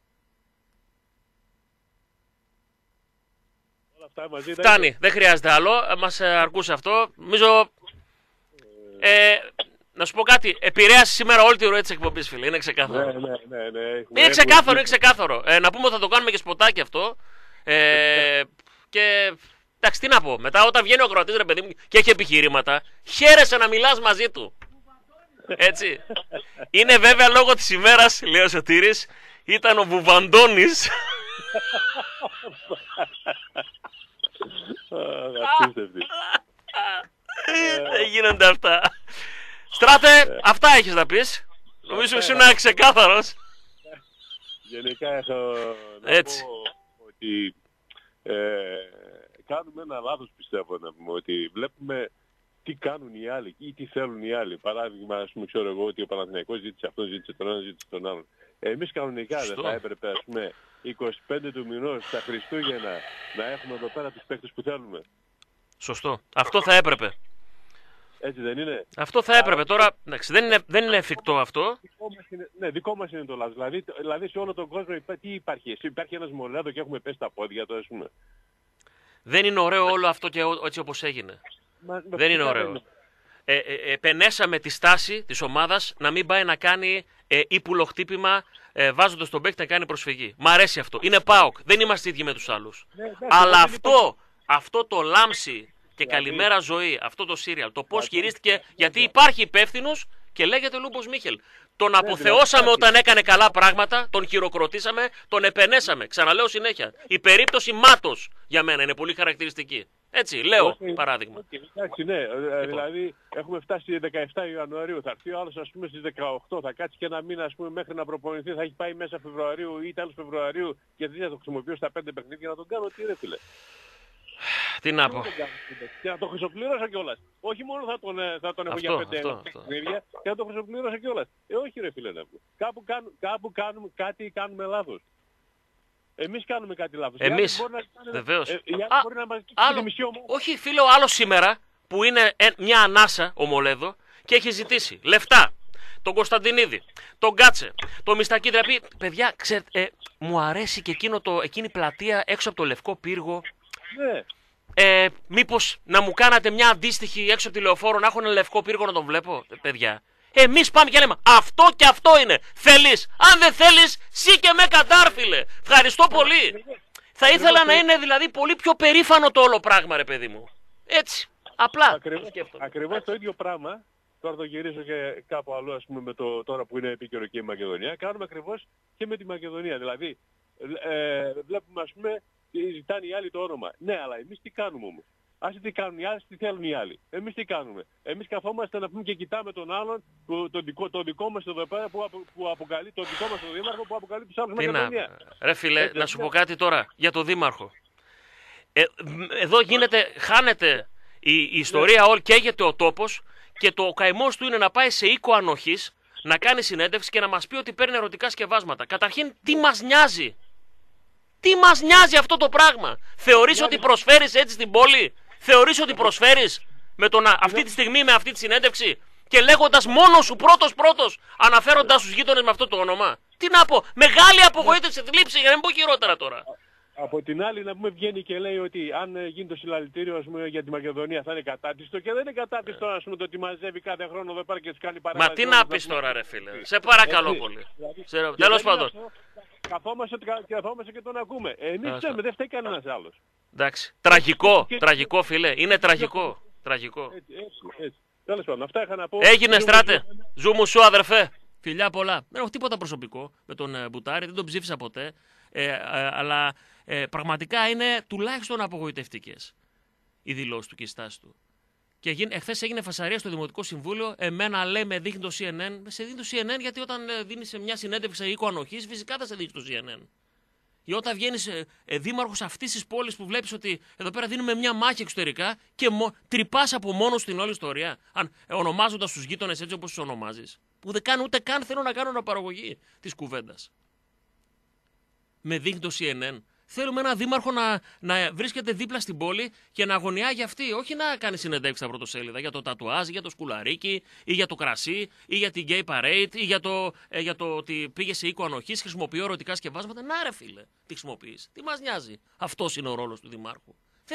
Φτάνει, δεν χρειάζεται άλλο. Μας αρκούσε αυτό. Νομίζω. Να σου πω κάτι. Επηρέασε σήμερα όλη τη ροή της εκπομπής, φίλε. Είναι ξεκάθαρο. Ναι. Είναι ξεκάθαρο. Να πούμε ότι θα το κάνουμε και σποτάκι αυτό. Και. Εντάξει, τι να πω. Μετά, όταν βγαίνει ο ακροατής, ρε παιδί μου, και έχει επιχειρήματα, χαίρεσαι να μιλάς μαζί του. Έτσι. Είναι βέβαια λόγω της ημέρας, λέει ο Σωτήρης, ήταν ο Βουβαντώνης. Δεν γίνονται αυτά. Στράτε, αυτά έχεις να πεις. Νομίζω ότι ήσουν ξεκάθαρος. Γενικά έχω Έτσι. ότι κάνουμε ένα λάθος, πιστεύω, να πούμε, ότι βλέπουμε τι κάνουν οι άλλοι ή τι θέλουν οι άλλοι. Παράδειγμα, ας πούμε, ξέρω εγώ ότι ο Παναθηναϊκός ζήτησε αυτόν, ζήτησε τον άλλον, ζήτησε τον άλλον. Εμείς κανονικά δεν θα έπρεπε, ας πούμε, 25 του μηνός στα Χριστούγεννα να έχουμε εδώ πέρα τους παίκτες που θέλουμε? Σωστό. Αυτό θα έπρεπε. Έτσι δεν είναι? Αυτό θα έπρεπε. Τώρα, εντάξει, δεν είναι εφικτό αυτό. Δικό μας είναι το λάθος. Δηλαδή σε όλο τον κόσμο τι υπάρχει? Υπάρχει ένας Μολέδο και έχουμε πέσει τα πόδια του, ας πούμε. Δεν είναι ωραίο όλο αυτό και έτσι όπως έγινε. Δεν είναι ωραίο. Επενέσαμε τη στάση της ομάδας να μην πάει να κάνει ύπουλο χτύπημα βάζοντας τον παίκτη να κάνει προσφυγή. Μ' αρέσει αυτό. Είναι ΠΑΟΚ. Δεν είμαστε ίδιοι με τους άλλους. Αλλά αυτό το λάμψη και καλημέρα ζωή, αυτό το σύριαλ, το πώς χειρίστηκε, γιατί υπάρχει υπεύθυνος και λέγεται Λούμπος Μίχελ. Τον αποθεώσαμε όταν έκανε καλά πράγματα, τον χειροκροτήσαμε, τον επενέσαμε. Ξαναλέω συνέχεια. Η περίπτωση Μάτος για μένα είναι πολύ χαρακτηριστική. Έτσι, λέω παράδειγμα. Εντάξει, ναι. Δηλαδή έχουμε φτάσει 17 Ιανουαρίου. Θα έρθει ο άλλος, ας πούμε, στις 18. Θα κάτσει και ένα μήνα, ας πούμε, μέχρι να προπονηθεί. Θα έχει πάει μέσα Φεβρουαρίου ή τέλος Φεβρουαρίου και δεν θα το χρησιμοποιήσω στα 5 παιχνίδια να τον κάνω. Τι ρε φίλε? Τι να πω. Και να το χρυσοπλήρωσα κιόλας. Όχι μόνο θα τον έχω για 5 παιχνίδια, και να το χρυσοπλήρωσα κιόλας. Όχι ρε φίλε, κάπου κάνουμε λάθος. Εμείς κάνουμε κάτι λάθος. Εμείς, βεβαίως. Άλλο. Όχι φίλε, ο άλλος σήμερα που είναι μια ανάσα ο Μολέδο και έχει ζητήσει λεφτά. Τον Κωνσταντινίδη, τον Κάτσε, τον Μιστακίδη. Δηλαδή, παιδιά, μου αρέσει και εκείνη η πλατεία έξω από το Λευκό Πύργο. Ναι. Μήπως να μου κάνατε μια αντίστοιχη έξω από τη Λεωφόρο, να έχω ένα Λευκό Πύργο να τον βλέπω, παιδιά. Εμείς πάμε και λέμε αυτό και αυτό είναι. Θέλεις? Αν δεν θέλεις, σύ και με κατάρφιλε. Ευχαριστώ πολύ. Θα ήθελα να είναι δηλαδή πολύ πιο περήφανο το όλο πράγμα, ρε παιδί μου. Έτσι. Απλά. Ακριβώς το ίδιο πράγμα. Τώρα το γυρίζω και κάπου αλλού, ας πούμε, με το τώρα που είναι επίκαιρο και η Μακεδονία. Κάνουμε ακριβώς και με τη Μακεδονία. Δηλαδή, βλέπουμε, ας πούμε, ζητάνε οι άλλοι το όνομα. Ναι, αλλά εμείς τι κάνουμε όμως? Άσε τι κάνουν οι άλλοι, τι θέλουν οι άλλοι. Εμείς τι κάνουμε? Εμείς καθόμαστε να πούμε και κοιτάμε τον άλλον, τον δικό μας εδώ πέρα που αποκαλεί, τον δικό μας τον δήμαρχο που αποκαλεί τους άλλους Μακεδονία. Ρε φίλε, να σου πω κάτι τώρα για τον δήμαρχο. Εδώ χάνεται η ιστορία όλη, καίγεται ο τόπος και το καημός του είναι να πάει σε οίκο ανοχής, να κάνει συνέντευξη και να μας πει ότι παίρνει ερωτικά σκευάσματα. Καταρχήν, τι μας νοιάζει? Τι μας νοιάζει αυτό το πράγμα? Θεωρείς ότι προσφέρεις έτσι στην πόλη? Θεωρείς ότι προσφέρεις αυτή τη στιγμή με αυτή τη συνέντευξη και λέγοντας μόνο σου πρώτος αναφέροντας τους γείτονες με αυτό το όνομα? Τι να πω? Μεγάλη απογοήτευση, θλίψη, για να μην πω χειρότερα τώρα. Από την άλλη, να πούμε, βγαίνει και λέει ότι αν γίνει το συλλαλητήριο, ας πούμε, για τη Μακεδονία θα είναι κατάτιστο και δεν είναι κατάτιστο, ας πούμε, το ότι μαζεύει κάθε χρόνο εδώ πέρα και τους κάνει παρέμβαση. Μα τι να πεις τώρα, ρε φίλε? Σε παρακαλώ πολύ. Τέλος πάντων. Καθόμαστε και τον ακούμε. Εμείς ξέρουμε, δεν φταίει κανένας άλλος. Εντάξει. Τραγικό φίλε. Είναι τραγικό. Έτσι. Τέλος πάντων, αυτά είχα να πω. Έγινε στράτε. Ζου μου σου αδερφέ. Φιλιά πολλά. Δεν έχω τίποτα προσωπικό με τον Μπουτάρη, δεν τον ψήφισα ποτέ. Αλλά πραγματικά είναι τουλάχιστον απογοητευτικές οι δηλώσεις του και η στάση του. Και εχθές έγινε φασαρία στο Δημοτικό Συμβούλιο. Εμένα λέει με δείχνει το CNN. Σε δείχνει το CNN γιατί όταν δίνεις μια συνέντευξη σε οίκο ανοχής, φυσικά θα σε δείχνει το CNN. Ή όταν βγαίνεις δήμαρχος αυτής της πόλης που βλέπεις ότι εδώ πέρα δίνουμε μια μάχη εξωτερικά και τρυπάς από μόνος την όλη ιστορία. Ονομάζοντας τους γείτονες έτσι όπως τους ονομάζεις. Που ούτε καν θέλω να κάνω αναπαραγωγή της κουβέντας. Με δείχνει το CNN. Θέλουμε ένα δήμαρχο να βρίσκεται δίπλα στην πόλη και να αγωνιά για αυτή. Όχι να κάνει συνεντεύξεις στα πρωτοσέλιδα για το τατουάζ, για το σκουλαρίκι, ή για το κρασί, ή για την gay parade, ή για το ότι πήγε σε οίκο ανοχής, χρησιμοποιεί ερωτικά σκευάσματα. Να ρε φίλε, τι χρησιμοποιείς? Τι μας νοιάζει? Αυτός είναι ο ρόλος του δημάρχου.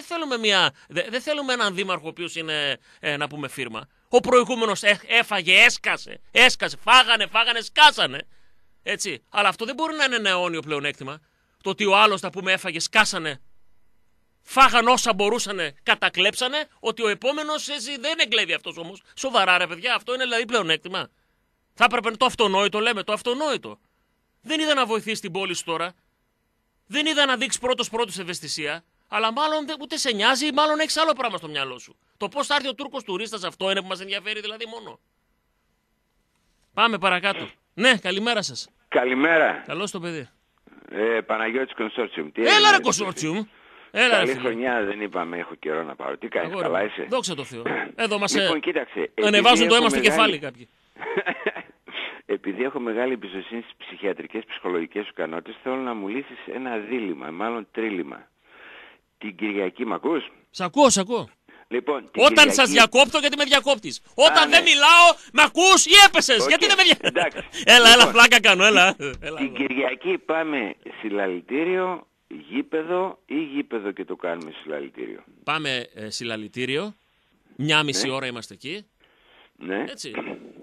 Δεν θέλουμε έναν δήμαρχο ο οποίος είναι, να πούμε, φίρμα. Ο προηγούμενος έφαγε, έσκασε, φάγανε, σκάσανε. Έτσι. Αλλά αυτό δεν μπορεί να είναι ένα αιώνιο πλεονέκτημα. Το ότι ο άλλος, να πούμε, έφαγε, σκάσανε, φάγαν όσα μπορούσανε, κατακλέψανε, ότι ο επόμενος έτσι δεν εγκλέβει αυτός όμως. Σοβαρά ρε παιδιά, αυτό είναι δηλαδή πλεονέκτημα? Θα έπρεπε το αυτονόητο, λέμε, το αυτονόητο. Δεν είδα να βοηθήσει την πόλη σου τώρα. Δεν είδα να δείξει πρώτος ευαισθησία. Αλλά μάλλον ούτε σε νοιάζει, μάλλον έχεις άλλο πράγμα στο μυαλό σου. Το πώς θα έρθει ο Τούρκος τουρίστας, αυτό είναι που μας ενδιαφέρει δηλαδή μόνο. Πάμε παρακάτω. Ναι, καλημέρα σας. Καλημέρα. Καλώς το παιδί. Παναγιώτης Consortium. Έλα ρε Consortium. Καλή χρονιά δεν είπαμε, έχω καιρό να πάρω. Τι κάνεις, καλά είσαι? Δόξα τω Θεώ. Εδώ μας κοίταξε, ανεβάζουν το αίμα στο κεφάλι κάποιοι. Επειδή έχω μεγάλη εμπιστοσύνη στις ψυχιατρικές, ψυχολογικές σου ικανότητες, θέλω να μου λύσεις ένα δίλημμα, μάλλον τρίλημμα. Την Κυριακή μ' ακούς? Σ' ακούω. Λοιπόν, όταν Κυριακή... σας διακόπτω, γιατί με διακόπτεις. Όταν δεν μιλάω, μ' ακούς ή έπεσες. Γιατί δεν με διακόπτεις. Έλα, φλάκα κάνω, έλα. Την Κυριακή πάμε συλλαλητήριο, γήπεδο ή γήπεδο και το κάνουμε συλλαλητήριο? Πάμε συλλαλητήριο. 1,5 ώρα είμαστε εκεί. Ναι. Έτσι.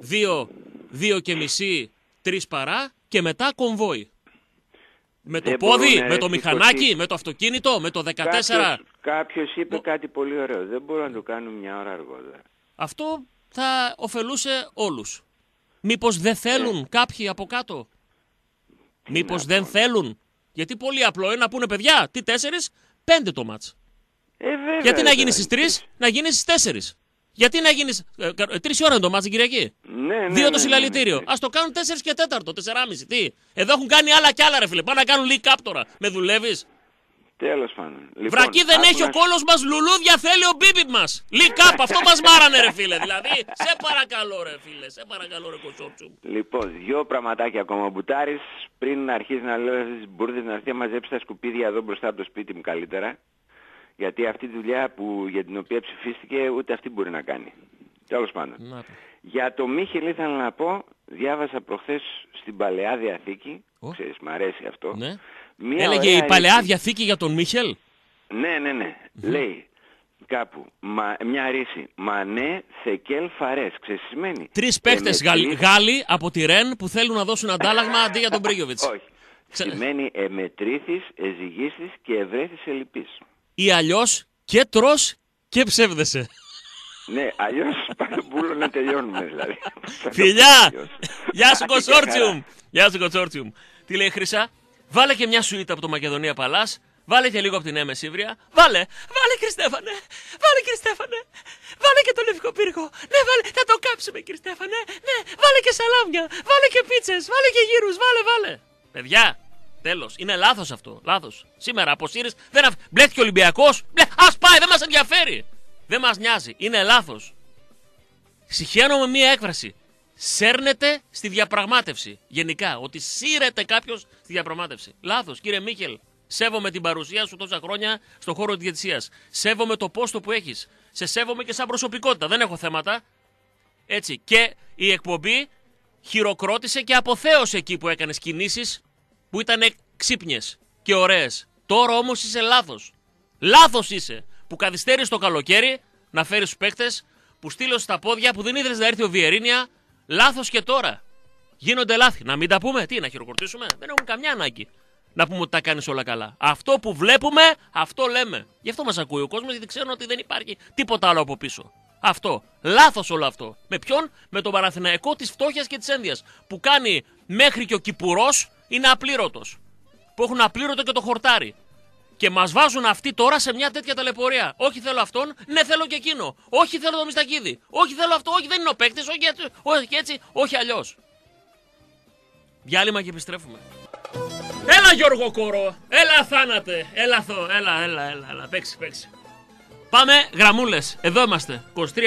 2,5, 3 παρά και μετά κομβόι. Με το πόδι, με το μηχανάκι, με το αυτοκίνητο, με το 14. Κάποιος είπε κάτι πολύ ωραίο. Δεν μπορούμε να το κάνουμε μια ώρα αργότερα. Αυτό θα ωφελούσε όλους. Μήπως δεν θέλουν κάποιοι από κάτω? Μήπως δεν θέλουν? Γιατί πολύ απλό είναι να πούνε παιδιά, τι 4, 5 το μάτς. Βέβαια, γιατί να γίνει στις 3, να γίνει στις 4. Γιατί να γίνει. 3 ώρα είναι το μάτς την Κυριακή. Ναι, 2 το συλλαλητήριο. Ας το κάνουν 4 και 4, 4,5. Τι. Εδώ έχουν κάνει άλλα κι άλλα, ρε φίλε. Πάνε να κάνουν leak up τώρα. Με δουλεύεις? Τέλος πάντων. Λοιπόν, βρακί δεν έχει ο κόλος μας, λουλούδια θέλει ο μπίμπι μας. Leak up, αυτό μας μάρανε, ρε φίλε. Δηλαδή, σε παρακαλώ, ρε φίλε. Σε παρακαλώ, ρε Consortium. Λοιπόν, 2 πραγματάκια ακόμα μπουτάρεις. Πριν να αρχίσει να λέω στις μπουρδες, να έρθει να μαζέψει τα σκουπίδια εδώ μπροστά από το σπίτι μου καλύτερα. Γιατί αυτή τη δουλειά για την οποία ψηφίστηκε ούτε αυτή μπορεί να κάνει. Τέλος πάντων. Για το Μίχελ ήθελα να πω, διάβασα προχθές στην Παλαιά Διαθήκη, ξέρεις, μ' αρέσει αυτό. Ναι. Έλεγε η Παλαιά Διαθήκη για τον Μίχελ. Ναι. Λέει κάπου, μια ρίση, Μανέ, Θεκέλ, Φαρές. Ξέρεις τι σημαίνει? 3 παίκτες Γάλλοι από τη Ρεν που θέλουν να δώσουν αντάλλαγμα αντί για τον Μπρίγιοβιτς. Όχι. Σημαίνει εμετρήθης, εζυγίστης και ευρέθης ελλειπής. Ή αλλιώς και τρως και ψεύδεσαι. Ναι, αλλιώς πάνω πούλο να τελειώνουμε δηλαδή. Φιλιά! Γεια σου Consortium! Γεια σου Consortium! Τι λέει η Χρυσά? Βάλε και μια σουίτα από το Μακεδονία Παλάς. Βάλε και λίγο από την Έμεση Ήβρια. Βάλε κύριε Στέφανε. Βάλε κύριε Στέφανε. Βάλε και το Λευκό Πύργο. Ναι, βάλε. Θα το κάψουμε κύριε Στέφανε. Ναι, βάλε και σαλάμια. Βάλε και πίτσες. Βάλε και γύρους. Βάλε. Παιδιά, τέλος. Είναι λάθος αυτό. Λάθος. Σήμερα αποσύρεις. Μπλέθηκε ο Ολυμπιακός. Ας πάει. Δεν μας ενδιαφέρει. Δεν μας νοιάζει. Είναι λάθος. Συχαίνω με μία έκφραση. Σέρνεται στη διαπραγμάτευση. Γενικά. Ότι σύρεται κάποιος στη διαπραγμάτευση. Λάθος, κύριε Μίχελ. Σέβομαι την παρουσία σου τόσα χρόνια στον χώρο της διαιτησίας. Σέβομαι το πόστο που έχεις. Σε σέβομαι και σαν προσωπικότητα. Δεν έχω θέματα. Έτσι. Και η εκπομπή χειροκρότησε και αποθέωσε εκεί που έκανες κινήσεις που ήταν ξύπνιες και ωραίες. Τώρα όμως είσαι λάθος. Λάθος είσαι που καθυστέρησες το καλοκαίρι να φέρεις τους παίκτες, που στείλωσες στα πόδια, που δεν ήθελες να έρθει ο Βιερίνια. Λάθος και τώρα. Γίνονται λάθη. Να μην τα πούμε, τι, να χειροκροτήσουμε? Δεν έχουμε καμιά ανάγκη να πούμε ότι τα κάνεις όλα καλά. Αυτό που βλέπουμε, αυτό λέμε. Γι' αυτό μας ακούει ο κόσμος, γιατί ξέρουν ότι δεν υπάρχει τίποτα άλλο από πίσω. Αυτό. Λάθος όλο αυτό. Με ποιον? Με τον Παναθηναϊκό της φτώχειας και της ένδυας. Που κάνει μέχρι και ο Κυπουρός είναι απλήρωτος. Που έχουν απλήρωτο και το χορτάρι. Και μας βάζουν αυτοί τώρα σε μια τέτοια ταλαιπωρία. Όχι θέλω αυτόν, ναι θέλω και εκείνο. Όχι θέλω το Μιστακίδη. Όχι θέλω αυτό, όχι δεν είναι ο παίκτης, όχι έτσι, όχι αλλιώς. Διάλειμμα και επιστρέφουμε. Έλα Γιώργο Κόρο, έλα Θάνατε, έλα, παίξει. Πάμε γραμμούλες, εδώ είμαστε,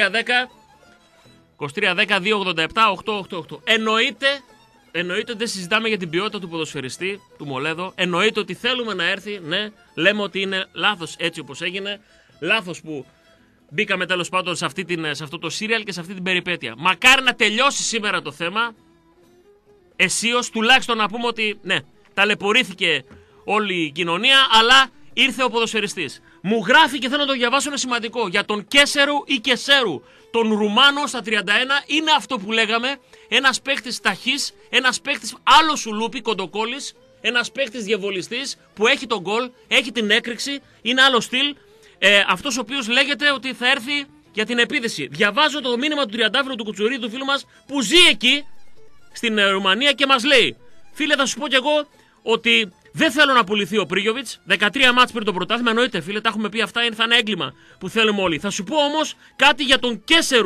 2310-287-888. Εννοείται δεν συζητάμε για την ποιότητα του ποδοσφαιριστή, του Μολέδο. Εννοείται ότι θέλουμε να έρθει, ναι. Λέμε ότι είναι λάθος έτσι όπως έγινε. Λάθος που μπήκαμε τέλος πάντων σε αυτό το σύριαλ και σε αυτή την περιπέτεια. Μακάρι να τελειώσει σήμερα το θέμα. Αισίως τουλάχιστον να πούμε ότι ναι, ταλαιπωρήθηκε όλη η κοινωνία, αλλά ήρθε ο ποδοσφαιριστής. Μου γράφει και θέλω να το διαβάσω, είναι σημαντικό. Για τον Κέσερου ή Κεσέρου, τον Ρουμάνο στα 31, είναι αυτό που λέγαμε. Ένας παίκτης ταχύς, ένας παίκτης άλλο σουλούπι, κοντοκόλλης, ένας παίκτης διαβολιστής που έχει τον γκολ, έχει την έκρηξη, είναι άλλο στυλ. Αυτός ο οποίος λέγεται ότι θα έρθει για την επίδεση. Διαβάζω το μήνυμα του Τριαντάφυλλου του Κουτσουρί, του φίλου μας, που ζει εκεί στην Ρουμανία και μας λέει: φίλε, θα σου πω κι εγώ ότι δεν θέλω να πουληθεί ο Πρίγιοβιτς. 13 μάτς πριν το πρωτάθλημα. Εννοείται, φίλε, τα έχουμε πει αυτά. Θα είναι έγκλημα που θέλουμε όλοι. Θα σου πω όμως κάτι για τον Κέσερου.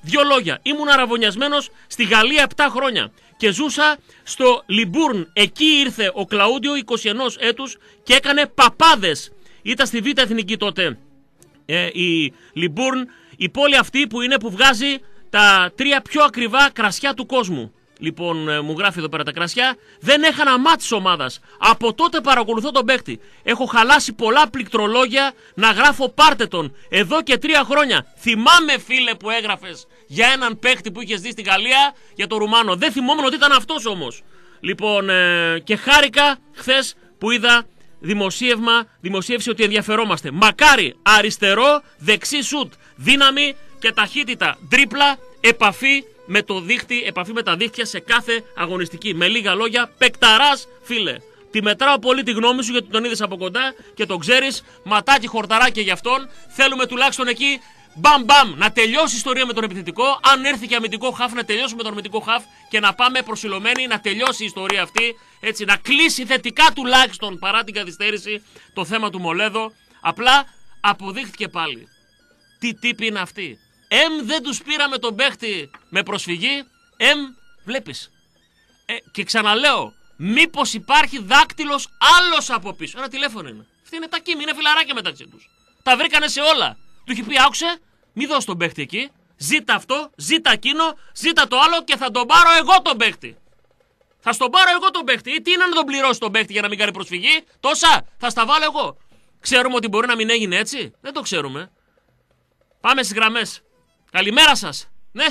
2 λόγια. Ήμουν αραβωνιασμένος στη Γαλλία 7 χρόνια και ζούσα στο Λιμπούρν. Εκεί ήρθε ο Κλαούντιο 21 έτους και έκανε παπάδες. Ήταν στη Β' Εθνική τότε η Λιμπούρν, η πόλη αυτή που βγάζει τα 3 πιο ακριβά κρασιά του κόσμου. Λοιπόν, μου γράφει εδώ πέρα τα κρασιά. Δεν έχανα μάτι της ομάδας. Από τότε παρακολουθώ τον παίκτη. Έχω χαλάσει πολλά πληκτρολόγια να γράφω πάρτε τον. Εδώ και 3 χρόνια. Θυμάμαι, φίλε, που έγραφες για έναν παίκτη που είχες δει στη Γαλλία, για τον Ρουμάνο. Δεν θυμόμουν ότι ήταν αυτός όμως. Λοιπόν, και χάρηκα χθες που είδα δημοσίευση ότι ενδιαφερόμαστε. Μακάρι αριστερό, δεξί σουτ, δύναμη και ταχύτητα. Τρίπλα, επαφή με το δίχτυ, επαφή με τα δίχτυα σε κάθε αγωνιστική. Με λίγα λόγια, παικταράς, φίλε. Τη μετράω πολύ τη γνώμη σου γιατί τον είδες από κοντά και τον ξέρεις. Ματάκι χορταράκι για αυτόν. Θέλουμε τουλάχιστον εκεί μπαμ να τελειώσει η ιστορία με τον επιθετικό. Αν έρθει και αμυντικό χαφ, να τελειώσει με τον αμυντικό χαφ και να πάμε προσιλωμένοι να τελειώσει η ιστορία αυτή. Έτσι, να κλείσει θετικά τουλάχιστον παρά την καθυστέρηση το θέμα του Μολέδο. Απλά αποδείχθηκε πάλι. Τι τύποι είναι αυτοί. Δεν τους πήραμε τον παίχτη με προσφυγή. Βλέπεις. Και ξαναλέω, μήπως υπάρχει δάκτυλος άλλος από πίσω. Ένα τηλέφωνο είναι. Αυτή είναι τα κείμη, είναι φιλαράκια μεταξύ τους. Τα βρήκανε σε όλα. Του έχει πει, άκουσε, μη δώσει τον παίχτη εκεί. Ζήτα αυτό, ζήτα εκείνο, ζήτα το άλλο και θα τον πάρω εγώ τον παίχτη. Θα στον πάρω εγώ τον παίχτη. Ή τι είναι να τον πληρώσει τον παίχτη για να μην κάνει προσφυγή. Τόσα, θα στα βάλω εγώ. Ξέρουμε ότι μπορεί να μην έγινε έτσι. Δεν το ξέρουμε. Πάμε στις γραμμές. Καλημέρα σας. Ναι.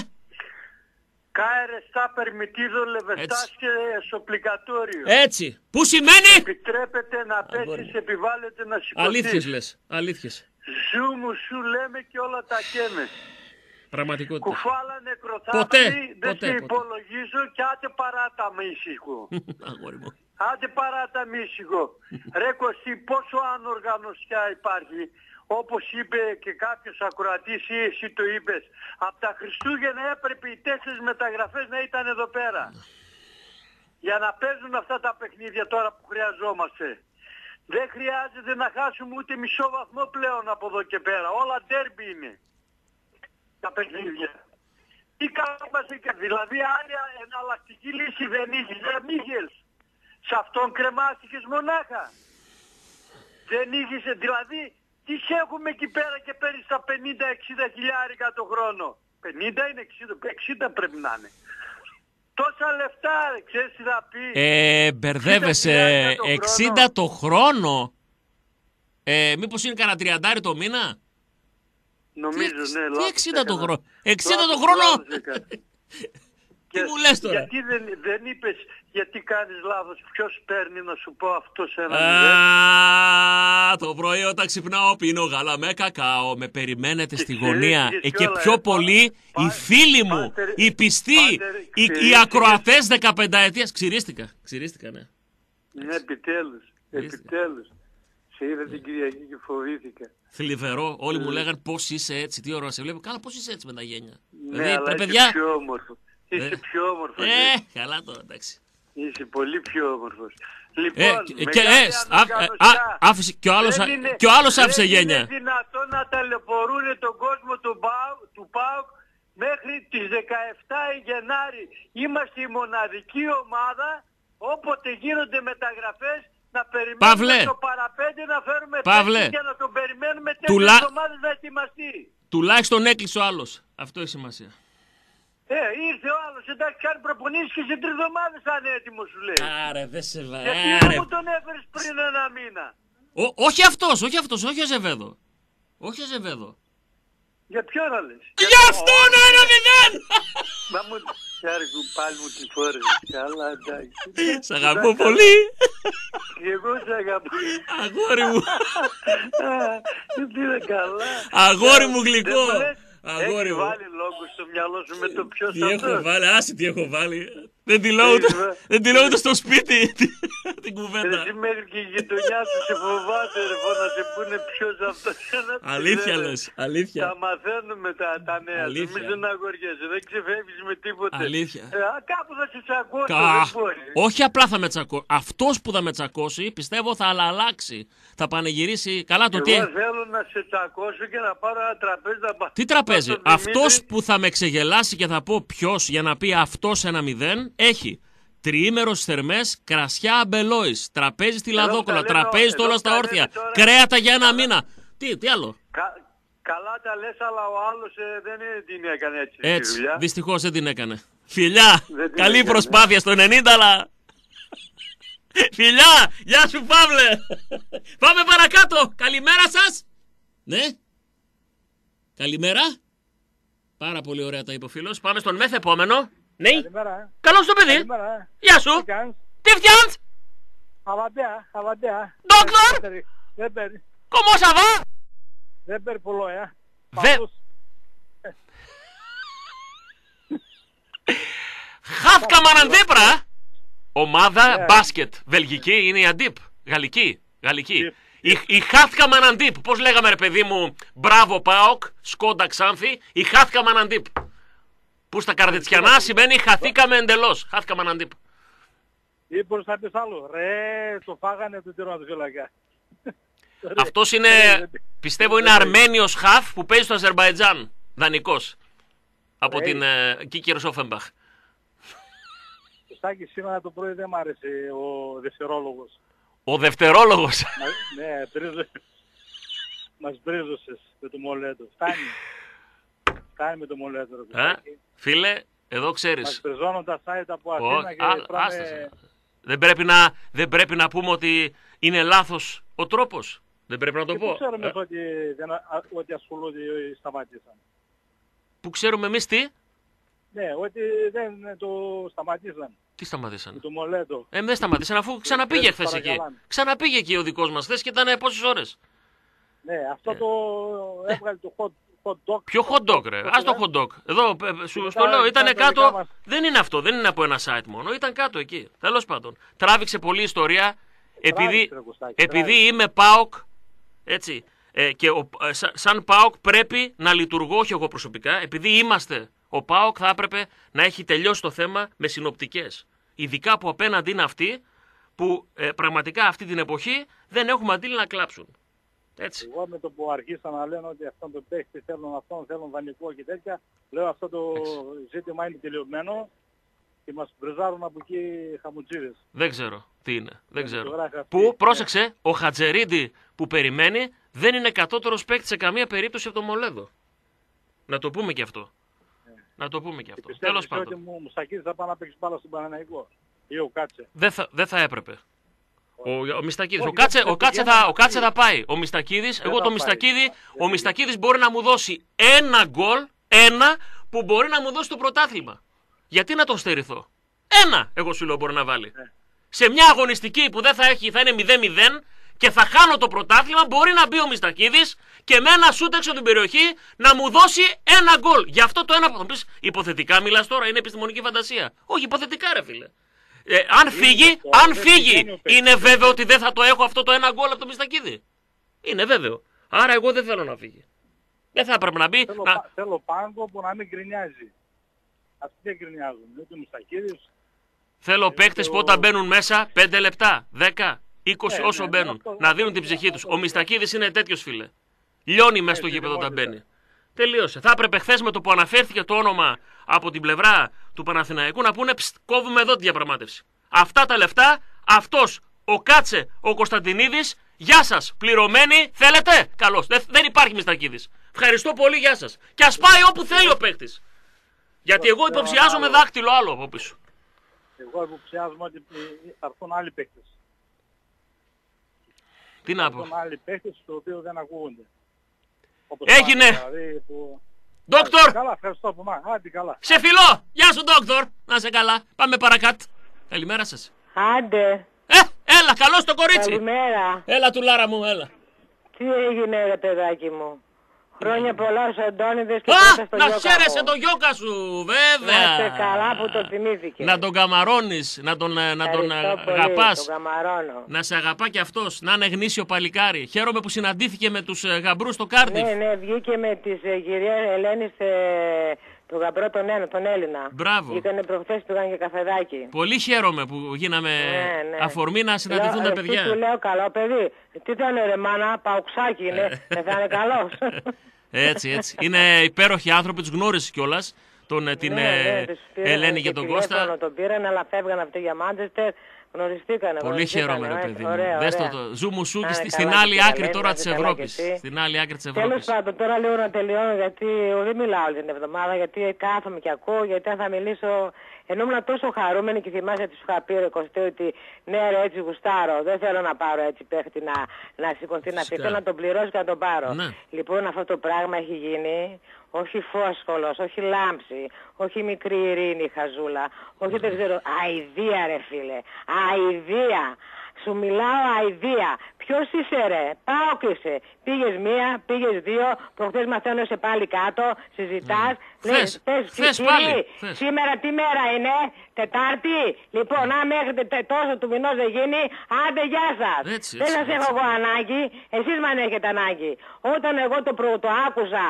Κάερε στα permitido λεβεστάσχε εσωπλικατόριο. Έτσι. Πού σημαίνει? Επιτρέπεται να πέσεις, επιβάλλεται να σηκωθείς. Αλήθειες λες. Αλήθειες. Ζου μου σου λέμε και όλα τα καίμε. Πραγματικότητα. Κουφάλα νεκροθάφη, δεν σε υπολογίζω και άντε παράτα με ήσυχο. Αγόρι μου. Άντε παράτα με ήσυχο. Ρε Κωστή, πόσο ανοργανωσιά υπάρχει. Όπως είπε και κάποιος ακροατής ή εσύ το είπες, από τα Χριστούγεννα έπρεπε οι 4 μεταγραφές να ήταν εδώ πέρα. Για να παίζουν αυτά τα παιχνίδια τώρα που χρειαζόμαστε. Δεν χρειάζεται να χάσουμε ούτε μισό βαθμό πλέον από εδώ και πέρα. Όλα ντέρμπι είναι τα παιχνίδια. Τι κάνουμε δηλαδή άλλη εναλλακτική λύση δεν είχες, Μίχελς. Σε αυτόν κρεμάστηκες μονάχα. Δεν είχες, δηλαδή... Τι έχουμε εκεί πέρα και παίρνεις τα 50-60 χιλιάρικα το χρόνο. 50 είναι 60 πρέπει να είναι. Τόσα λεφτά, ξέρεις τι θα πει. Μπερδεύεσαι, 60 το χρόνο. Μήπως είναι κανένα 30 το μήνα. Νομίζω, ναι. Τι 60 το χρόνο. 60 το χρόνο. Τι μου λες τώρα. Γιατί δεν είπες γιατί κάνεις λάθος, ποιος παίρνει να σου πω αυτό σε ένα το πρωί όταν ξυπνάω πίνω γάλα με κακάο, με περιμένετε στη γωνία. Και πιο πολύ οι φίλοι μου, οι πιστοί, οι ακροατές 15 ετίας. Ξηρίστηκα, ναι. Ναι, επιτέλους. Σε είδα την Κυριακή και φοβήθηκα. Θλιβερό, όλοι μου λέγανε πώς είσαι έτσι, τι ώρα σε βλέπω. Καλά, πώς είσαι έτσι με τα γένια. Ναι, αλλά είσαι πιο όμορφο. Είσαι πιο όμορφος. Καλά τώρα, εντάξει. Είσαι πολύ πιο όμορφος. Λοιπόν, άφησε και ο άλλος άφησε γένια. Είναι δυνατόν να ταλαιπωρούν τον κόσμο του ΠΑΟΚ μέχρι τις 17 Γενάρη. Είμαστε η μοναδική ομάδα όποτε γίνονται μεταγραφές να περιμένουμε το παραπέντε να φέρουμε παίκτη και να τον περιμένουμε 4 εβδομάδες να ετοιμαστεί. Τουλάχιστον έκλεισε ο άλλος. Αυτό έχει σημασία. Ήρθε ο άλλος, εντάξει, κάνει προπονήσεις και σε 3 εβδομάδες θα είναι έτοιμο σου λέει. Άρε, δεν σε βάζει. Γιατί δεν μου τον έφερες πριν 1 μήνα. Όχι αυτός, όχι ο Ζεβέδο. Όχι ο Ζεβέδο. Για ποιον να λες. Για αυτόν 1-0! Μα μου πάλι μου τη φόρεσες. Καλά, εντάξει. Σ' αγαπώ πολύ. Και εγώ σ' αγαπώ. Αγόρι μου. Τι είναι καλά. Αγόρι μου γλυκό. Έχει βάλει λόγο στο μυαλό σου με το ποιος αυτός. Τι έχω βάλει, άσε τι έχω βάλει. Δεν τη λέω ούτε στο σπίτι την κουβέντα. Εσύ μέχρι και η γειτονιά σου σε φοβάται, ρε, να σε πούνε ποιος αυτός. Αλήθεια λες, αλήθεια. Τα μαθαίνουμε τα νέα. Μην δεν αγοριέσαι, δεν ξεφεύγεις με τίποτε. Αλήθεια. Κάπου θα σε τσακώσει, δεν μπορεί. Όχι απλά θα με τσακώσει. Αυτός που θα με τσακώσει πιστεύω θα αλλάξει. Θα πανηγυρίσει. Καλά το τι. Εγώ θέλω να σε τσακώσω και να πάρω ένα τραπέζι να πάω. Τι τραπέζι. Αυτός που θα με ξεγελάσει και θα πω ποιος για να πει αυτός 1-0 έχει τριήμερος θερμές, κρασιά αμπελόης, τραπέζι στη Λαδόκολα, τραπέζι στο όλα στα όρθια, κρέατα για 1 μήνα. Τι άλλο. Καλά τα λες, αλλά ο άλλος δεν την έκανε έτσι. Έτσι, δυστυχώς δεν την έκανε. Φιλιά, καλή προσπάθεια στο 90, αλλά... Φιλιά, γεια σου Παύλε. Πάμε παρακάτω. Καλημέρα σας. Ναι. Καλημέρα. Πάρα πολύ ωραία τα είπε ο φίλος. Πάμε στον μεθεπόμενο. Ναι. Καλημέρα. Καλώς το παιδί. Καλημέρα. Γεια σου. Τι φτιάχνεις. Αβαντέα. Δόκτωρ. Δεν παίρνει. Comment ça va. Δεν παίρνει πολλό, Χάθηκα μαναντίπρα. Ομάδα μπάσκετ. Βελγική είναι η Αντίπ. Γαλλική. Η Χάθηκα Μαναντίπ. Πώς λέγαμε ρε παιδί μου, μπράβο ΠΑΟΚ, Σκόντα Ξάνθη, η Χάθηκα Μαναντίπ. Που στα καρδετσιανά σημαίνει χαθήκαμε εντελώς. Χάθηκα Μαναντίπ. Ή μπορείς να πεις άλλο. Ρε, το φάγανε το τερματοφύλακα. Αυτός είναι, πιστεύω είναι Αρμένιος χαφ που παίζει στο Αζερμπαϊτζάν. Δανεικός. Από την Κίκερ Σόφενμπαχ. Σάκη, σήμερα το πρωί δεν μ' άρεσε ο δευτερόλογος. Ο δευτερόλογος. Ναι, μας μπρίζωσες με το Μολέντο. Φτάνει με το Μολέντο. Φίλε, εδώ ξέρεις. Μας μπριζώνουν τα site από Αθήνα και τρώμε... Δεν πρέπει να πούμε ότι είναι λάθος ο τρόπος. Δεν πρέπει να το πω. Πού ξέρουμε ότι ασχολούνται ή σταματήσαν. Πού ξέρουμε εμείς τι. Ναι, ότι δεν το σταματήσαν. Τι σταματήσαν. Το Μολέντο. Δεν σταματήσαν αφού ξαναπήγε χθες εκεί. Ξαναπήγε εκεί ο δικός μας χθες και ήταν πόσες ώρες. Ναι, αυτό το έβγαλε το hot dog. Ποιο hot dog ρε. Ας το hot dog. Εδώ σου το λέω ήταν κάτω. Δεν είναι αυτό. Δεν είναι από ένα site μόνο. Ήταν κάτω εκεί. Τέλος πάντων. Τράβηξε πολλή ιστορία. Επειδή είμαι ΠΑΟΚ. Έτσι. Και σαν ΠΑΟΚ πρέπει να λειτουργώ, όχι εγώ προσωπικά. Επειδή είμαστε ο ΠΑΟΚ θα έπρεπε να έχει τελειώσει το θέμα με συνοπτικές. Ειδικά που απέναντι είναι αυτοί που πραγματικά αυτή την εποχή δεν έχουμε αντίλη να κλάψουν. Έτσι. Εγώ με το που αρχίσα να λένε ότι αυτόν τον παίχτη θέλουν δανεικό και τέτοια, λέω αυτό το ζήτημα είναι τελειωμένο και μας μπριζάρουν από εκεί χαμουτζίδες. Δεν ξέρω τι είναι. Δεν ξέρω. Που, πρόσεξε, ο Χατζερίντι που περιμένει δεν είναι κατώτερος παίκτης σε καμία περίπτωση από τον Μολέδο. Να το πούμε και αυτό. Να το πούμε και αυτό. Τέλος πάντων. Ότι μου Μουστακίδης θα πάει να παίξει μπάλα στον Παναθηναϊκό ή ο Κάτσε. Δεν θα έπρεπε. Ο Μιστακίδης. Ο Κάτσε θα πάει. Ο Μιστακίδης, ο Μιστακίδης μπορεί να μου δώσει ένα γκολ, ένα που μπορεί να μου δώσει το πρωτάθλημα. Γιατί να τον στερηθώ. Ένα, εγώ σου λέω, μπορεί να βάλει. Σε μια αγωνιστική που δεν θα είναι 0-0 και θα χάνω το πρωτάθλημα, μπορεί να μπει ο Μιστακίδης και με ένα σούτ έξω την περιοχή να μου δώσει ένα γκολ. Γι' αυτό το ένα που θα πεις, υποθετικά μιλάς τώρα, είναι επιστημονική φαντασία. Όχι, υποθετικά ρε φίλε. Αν φύγει, είναι βέβαιο ότι δεν θα το έχω αυτό το ένα γκολ από το Μιστακίδη. Είναι βέβαιο. Άρα εγώ δεν θέλω να φύγει. Δεν θα έπρεπε να μπει. Θέλω πάγκο που να μην γκρινιάζει. Αυτοί δεν γκρινιάζουν. Ούτε ο Μιστακίδης. Θέλω παίκτες που όταν μπαίνουν μέσα 5 λεπτά, 10, 20 όσο μπαίνουν, να δίνουν την ψυχή τους. Ο Μιστακίδης είναι τέτοιος φίλε. Λιώνει μέσα στο γήπεδο όταν μπαίνει. Τελείωσε. Θα έπρεπε χθες με το που αναφέρθηκε το όνομα από την πλευρά του Παναθηναϊκού να πούνε κόβουμε εδώ τη διαπραγμάτευση. Αυτά τα λεφτά, αυτός, ο Κάτσε, ο Κωνσταντινίδης, γεια σας, πληρωμένοι, θέλετε, καλώς. Δεν υπάρχει Μιστακίδης. Ευχαριστώ πολύ, γεια σας. Και ας πάει όπου θέλει ο παίκτης. Γιατί εγώ υποψιάζομαι δάχτυλο άλλο από πίσω. Εγώ υποψιάζομαι ότι θα έρθουν άλλοι παίκτες. Τι να πω. Θα έρθουν άλλοι παίκτες, το οποίο δεν ακούγονται. Έγινε! Δηλαδή, Δόκτωρ! Καλά, ευχαριστώ από εμάς. Άντε καλά. Σε φιλώ! Γεια σου, Δόκτωρ! Να είσαι καλά. Πάμε παρακάτω. Καλημέρα σας. Άντε. Έλα, καλώς το κορίτσι. Καλημέρα. Έλα, τουλάρα μου, έλα. Τι έγινε ρε παιδάκι μου. Χρόνια πολλά στους Αντώνιδες και πρώτα στο να Γιώκα χαίρεσαι μου. τον Γιώκα σου, βέβαια. Να είστε καλά που το θυμήθηκε. Να τον καμαρώνεις, να τον πολύ, αγαπάς. τον καμαρώνω. Να σε αγαπά κι αυτός, να είναι γνήσιο παλικάρι. Χαίρομαι που συναντήθηκε με τους γαμπρούς στο Κάρντιφ. Ναι, βγήκε με της κυρία Ελένης τον γαμπρό τον Έλληνα. Μπράβο. Ήτανε προχθές, πήγαν και καφεδάκι. Πολύ χαίρομαι που γίναμε αφορμή να συναντηθούν τα παιδιά. Του λέω καλό παιδί. Τι θα είναι ρε μάνα, παουξάκι είναι, δεν θα είναι καλός. Έτσι. Είναι υπέροχοι άνθρωποι, τους γνώρισες κιόλας. Την Ελένη και τον Κώστα. Τον πήραν, αλλά φεύγαν αυτοί για Μάντσεστερ. Γνωριστήκανε. Πολύ χαίρομαι, ρε παιδί. Δες το ζουμουσούκι στην καλά, άλλη άκρη τώρα να της είσαι καλά Ευρώπης. κι εσύ. Στην άλλη άκρη της Τέλος Ευρώπης. πάντων, τώρα λίγο να τελειώνω, γιατί δεν μιλάω όλη την εβδομάδα, γιατί κάθομαι και ακούω, γιατί αν θα μιλήσω. Ενώ ήμουν τόσο χαρούμενη και θυμάσαι ότι σου είχα πει ρε Κωστή ότι ναι ρε έτσι γουστάρω, δεν θέλω να πάρω έτσι παίχτη να σηκωθεί να πει, θέλω να τον πληρώσω και να τον πάρω. Ναι. Λοιπόν αυτό το πράγμα έχει γίνει, όχι φόσκολος, όχι λάμψη, όχι μικρή ειρήνη χαζούλα, όχι δεν ξέρω, αηδία ρε φίλε, αηδία. Σου μιλάω αηδία. Ποιος είσαι ρε, ΠΑΟΚ είσαι. Πήγες μία, πήγες δύο, προχθές μαθαίνεσαι πάλι κάτω, συζητάς. Θες πάλι. Σήμερα τι μέρα είναι, Τετάρτη. Λοιπόν, αν μέχρι τόσο του μηνός δεν γίνει, άντε γεια σας. Δεν σας έχω εγώ ανάγκη, εσείς μ' αν έχετε ανάγκη. Όταν εγώ το άκουσα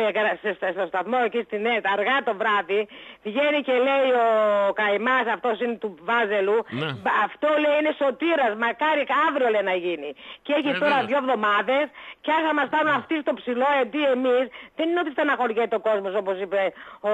στο σταθμό εκεί στην ΕΤ, αργά το βράδυ, βγαίνει και λέει ο καημάς, αυτός είναι του Βάζελου, αυτό λέει είναι σωτήρας, μακάρι αύριο λέει να γίνει. Και έχει τώρα 2 εβδομάδες και αν θα μας πάρουν αυτοί στο ψηλό εντί εμείς, δεν είναι ότι στεναχωριέται ο κόσμος όπως είπε ο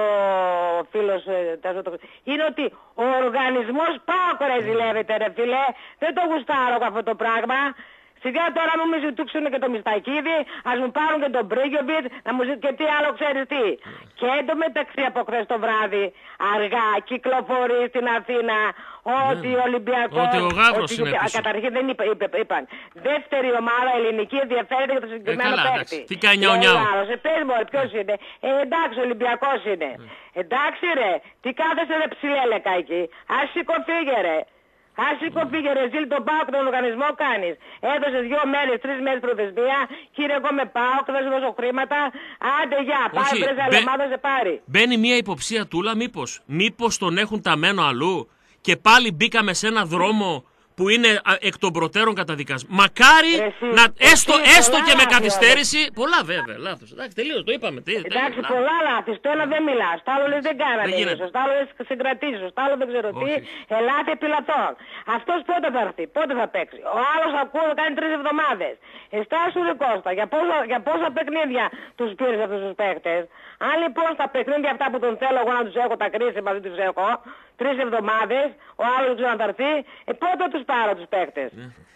φίλος, είναι ότι ο οργανισμός ΠΑΟΚ ρε ζηλεύεται ρε φίλε, δεν το γουστάρω αυτό το πράγμα. Σιγά τώρα μου ζητούξουν και το Μιστακίδη, ας μου πάρουν και τον Μπρίγκεβιτ, να μου ζητούν και τι άλλο ξέρεις τι. Και εντωμεταξύ από χθες το βράδυ, αργά κυκλοφορεί στην Αθήνα ότι ο Ολυμπιακός... Ότι ο Γαύρος είναι πίσω. Καταρχήν δεν είπαν. Δεύτερη ομάδα ελληνική ενδιαφέρεται για το συγκεκριμένο παίκτη. Τι κάνει νιάου. Πες μου ρε ποιος είναι. Εντάξει ο Ολυμπιακός είναι. Εντάξει ρε, τι κάθεσαι ρε ψηλέλεκα εκεί. Ας σηκωθήκε ρε. Ας σηκωθήκε ρε ζήλ τον ΠΑΟΚ τον οργανισμό κάνεις. Έδωσες 2 μέρες, 3 μέρες προθεσμία. Κύριε εγώ με ΠΑΟΚ θα σου δώσω χρήματα. Άντε γεια, πάει πρες άλλη ομάδα σε πάρει. Μπαίνει μια υποψία Τούλα μήπως τον έχουν ταμένο αλλού και πάλι μπήκαμε σε ένα δρόμο που είναι εκ των προτέρων καταδικασμένο. Μακάρι να έστω και με καθυστέρηση. Πολλά βέβαια, λάθος. Εντάξει, τελείως, το είπαμε. Εντάξει, πολλά λάθη. Στο ένα δεν μιλάς, στο άλλο λες δεν κάνανε ίσως, στο άλλο λες συγκρατήσεις, στο άλλο δεν ξέρω τι, ελάτε επιλατών. Αυτός πότε θα έρθει, πότε θα παίξει. Ο άλλος ακούω κάνει 3 εβδομάδες. Εστάσου ρε Κώστα, για πόσα παιχνίδια τους πήρες αυτούς τους παίχτες. Αν λοιπόν στα παιχνίδια αυτά που τον θέλω εγώ να τους έχω, τα κρίσιμα δεν τους έχω, 3 εβδομάδες, ο άλλος δεν θα έρθει, πότε τους πάρω τους παίχτες.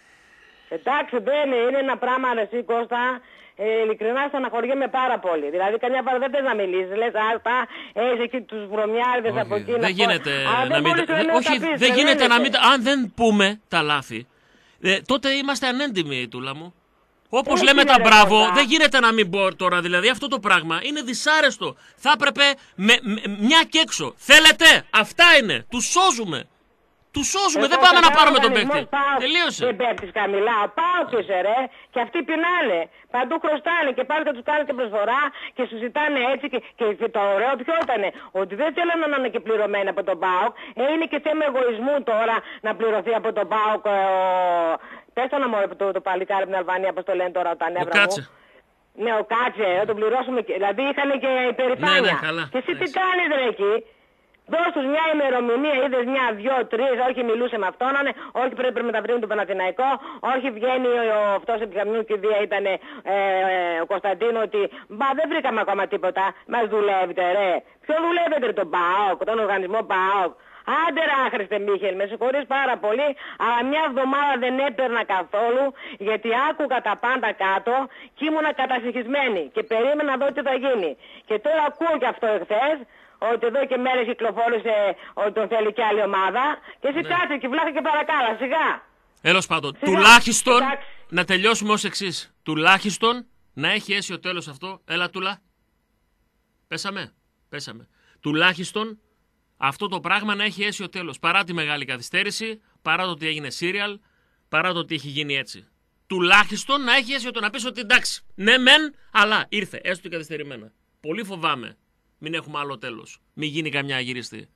Εντάξει, δεν είναι ένα πράγμα ρε εσύ Κώστα, ειλικρινά στεναχωριέμαι πάρα πολύ. Δηλαδή καμιά φορά δεν θες να μιλήσεις, λες άστα, έχεις εκεί τους βρωμιάριδες από εκεί. Δεν γίνεται να μην... Όχι, δεν γίνεται να μην... Αν δεν πούμε τα λάθη, τότε είμαστε ανέντιμοι Τούλα μου. Όπως λέμε τα μπράβο, δεν γίνεται να μην πω τώρα, δηλαδή αυτό το πράγμα είναι δυσάρεστο. Θα έπρεπε μια και έξω. Θέλετε, αυτά είναι, τους σώζουμε. Τους σώζουμε, δεν πάμε να πάρουμε τον παίκτη. Τελείωσε. Δεν πέφτεις καμιλά, ο ΠΑΟΚ είσαι ρε, και αυτοί πεινάνε. Παντού χρωστάνε και πάλι θα τους κάνουν και προσφορά και σου ζητάνε έτσι. Και το ωραίο ποιο ήταν, ότι δεν θέλουν να είναι και πληρωμένοι από τον ΠΑΟΚ. Είναι και θέμα εγωισμού τώρα να πληρωθεί από τον ΠΑΟΚ. Πες το να μου το παλικάρι από την Αλβανία, πώς το λένε τώρα τα νεύρα μου. Ναι, ο Κάτσε, θα τον πληρώσουμε. Δηλαδή είχαν και υπερηφάνεια. Και εσύ τι κάνεις ρε εκεί. Δώσ' τους μια ημερομηνία, είδες 1, 2, 3, όχι μιλούσε με αυτόν, όχι πρέπει να τα βρει το Παναθηναϊκό, όχι βγαίνει αυτός επί καμιού κηδεία ήταν ο Κωνσταντίνο ότι μπα δεν βρήκαμε ακόμα τίποτα, μας δουλεύετε ρε. Ποιο δουλεύετε ρε τον ΠΑΟΚ, τον οργανισμό ΠΑΟΚ. Άντε ρε άχρηστε Μίχελ, με συγχωρείς πάρα πολύ, αλλά μια εβδομάδα δεν έπαιρνα καθόλου γιατί άκουγα τα πάντα κάτω και ήμουνα κατασυχισμένη και περίμενα να δω τι θα γίνει. Και τώρα ακούω και αυτό εχθές, ότι εδώ και μέρες κυκλοφόρησε ότι τον θέλει και άλλη ομάδα και εσύ κάτσε και βλάχα και παρακάλα, σιγά. Έλος πάντων, τουλάχιστον να τελειώσουμε ως εξής. Τουλάχιστον να έχει αίσιο τέλος αυτό. Έλα Τούλα. Πέσαμε. Τουλάχιστον αυτό το πράγμα να έχει αίσιο τέλος. Παρά τη μεγάλη καθυστέρηση, παρά το ότι έγινε serial, παρά το ότι έχει γίνει έτσι. τουλάχιστον να έχει αίσιο το να πεις ότι εντάξει, ναι μεν, αλλά ήρθε, έστω και καθυστερημένα. Πολύ φοβάμαι. Μην έχουμε άλλο τέλος. Μην γίνει καμιά αγυριστή.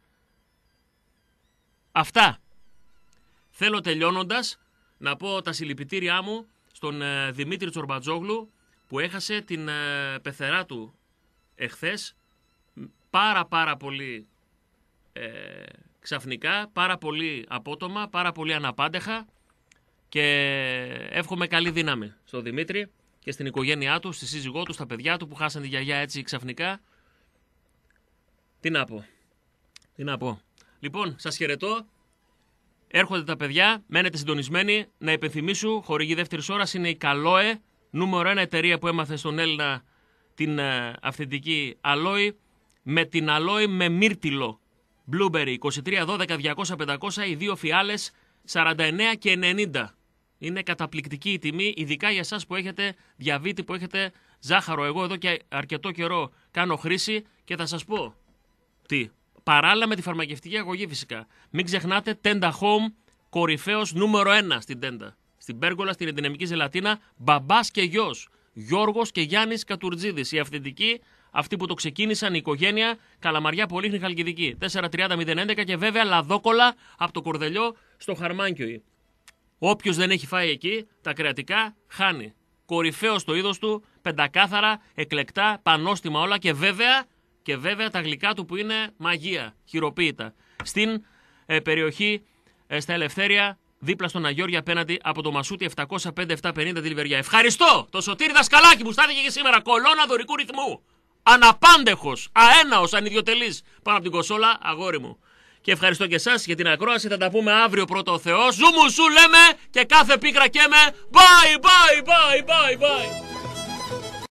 Αυτά. Θέλω τελειώνοντας να πω τα συλληπιτήριά μου στον Δημήτρη Τσορμπατζόγλου που έχασε την πεθερά του εχθές πάρα πολύ ξαφνικά, πάρα πολύ απότομα, πάρα πολύ αναπάντεχα και εύχομαι καλή δύναμη στον Δημήτρη και στην οικογένειά του, στη σύζυγό του, στα παιδιά του που χάσαν τη γιαγιά έτσι ξαφνικά. Τι να πω. Λοιπόν, σας χαιρετώ. Έρχονται τα παιδιά, μένετε συντονισμένοι. Να υπενθυμίσω, χορηγή δεύτερης ώρας είναι η Καλόε, νούμερο 1 εταιρεία που έμαθε στον Έλληνα την αυθεντική αλόη, με την αλόη με μύρτιλο. Blueberry 23-12-200-500, οι δύο φιάλες 49 και 90. Είναι καταπληκτική η τιμή, ειδικά για εσάς που έχετε διαβήτη, που έχετε ζάχαρο. Εγώ εδώ και αρκετό καιρό κάνω χρήση και θα σας πω τι. Παράλληλα με τη φαρμακευτική αγωγή φυσικά. Μην ξεχνάτε Tenda Home, κορυφαίος νούμερο 1 στην Tenda. Στην Πέργολα, στην Ενδυναμική Ζελατίνα, μπαμπάς και γιος. Γιώργος και Γιάννης Κατουρτζίδης. Οι αυθεντικοί, αυτοί που το ξεκίνησαν, η οικογένεια, Καλαμαριά, Πολύχνη, Χαλκιδική. 430-011 και βέβαια λαδόκολα από το Κορδελιό στο Χαρμάνκιοι. Όποιος δεν έχει φάει εκεί, τα κρεατικά χάνει. Κορυφαίος στο είδος του, πεντακάθαρα, εκλεκτά, πανόστιμα όλα και βέβαια τα γλυκά του που είναι μαγεία, χειροποίητα. Στην περιοχή, στα Ελευθέρια, δίπλα στον Αγιώργη απέναντι από το Μασούτι 705-750 τη Λιβεριά. Ευχαριστώ το Σωτήρη Δασκαλάκη που στάθηκε και σήμερα. Κολόνα δωρικού ρυθμού. Αναπάντεχος, αέναος, ανιδιοτελής πάνω από την κοσόλα, αγόρι μου. Και ευχαριστώ και εσάς για την ακρόαση. Θα τα πούμε αύριο πρώτο ο Θεός. Ζου μου σου λέμε και κάθε πίκρα και με. Bye, bye, bye, bye, bye.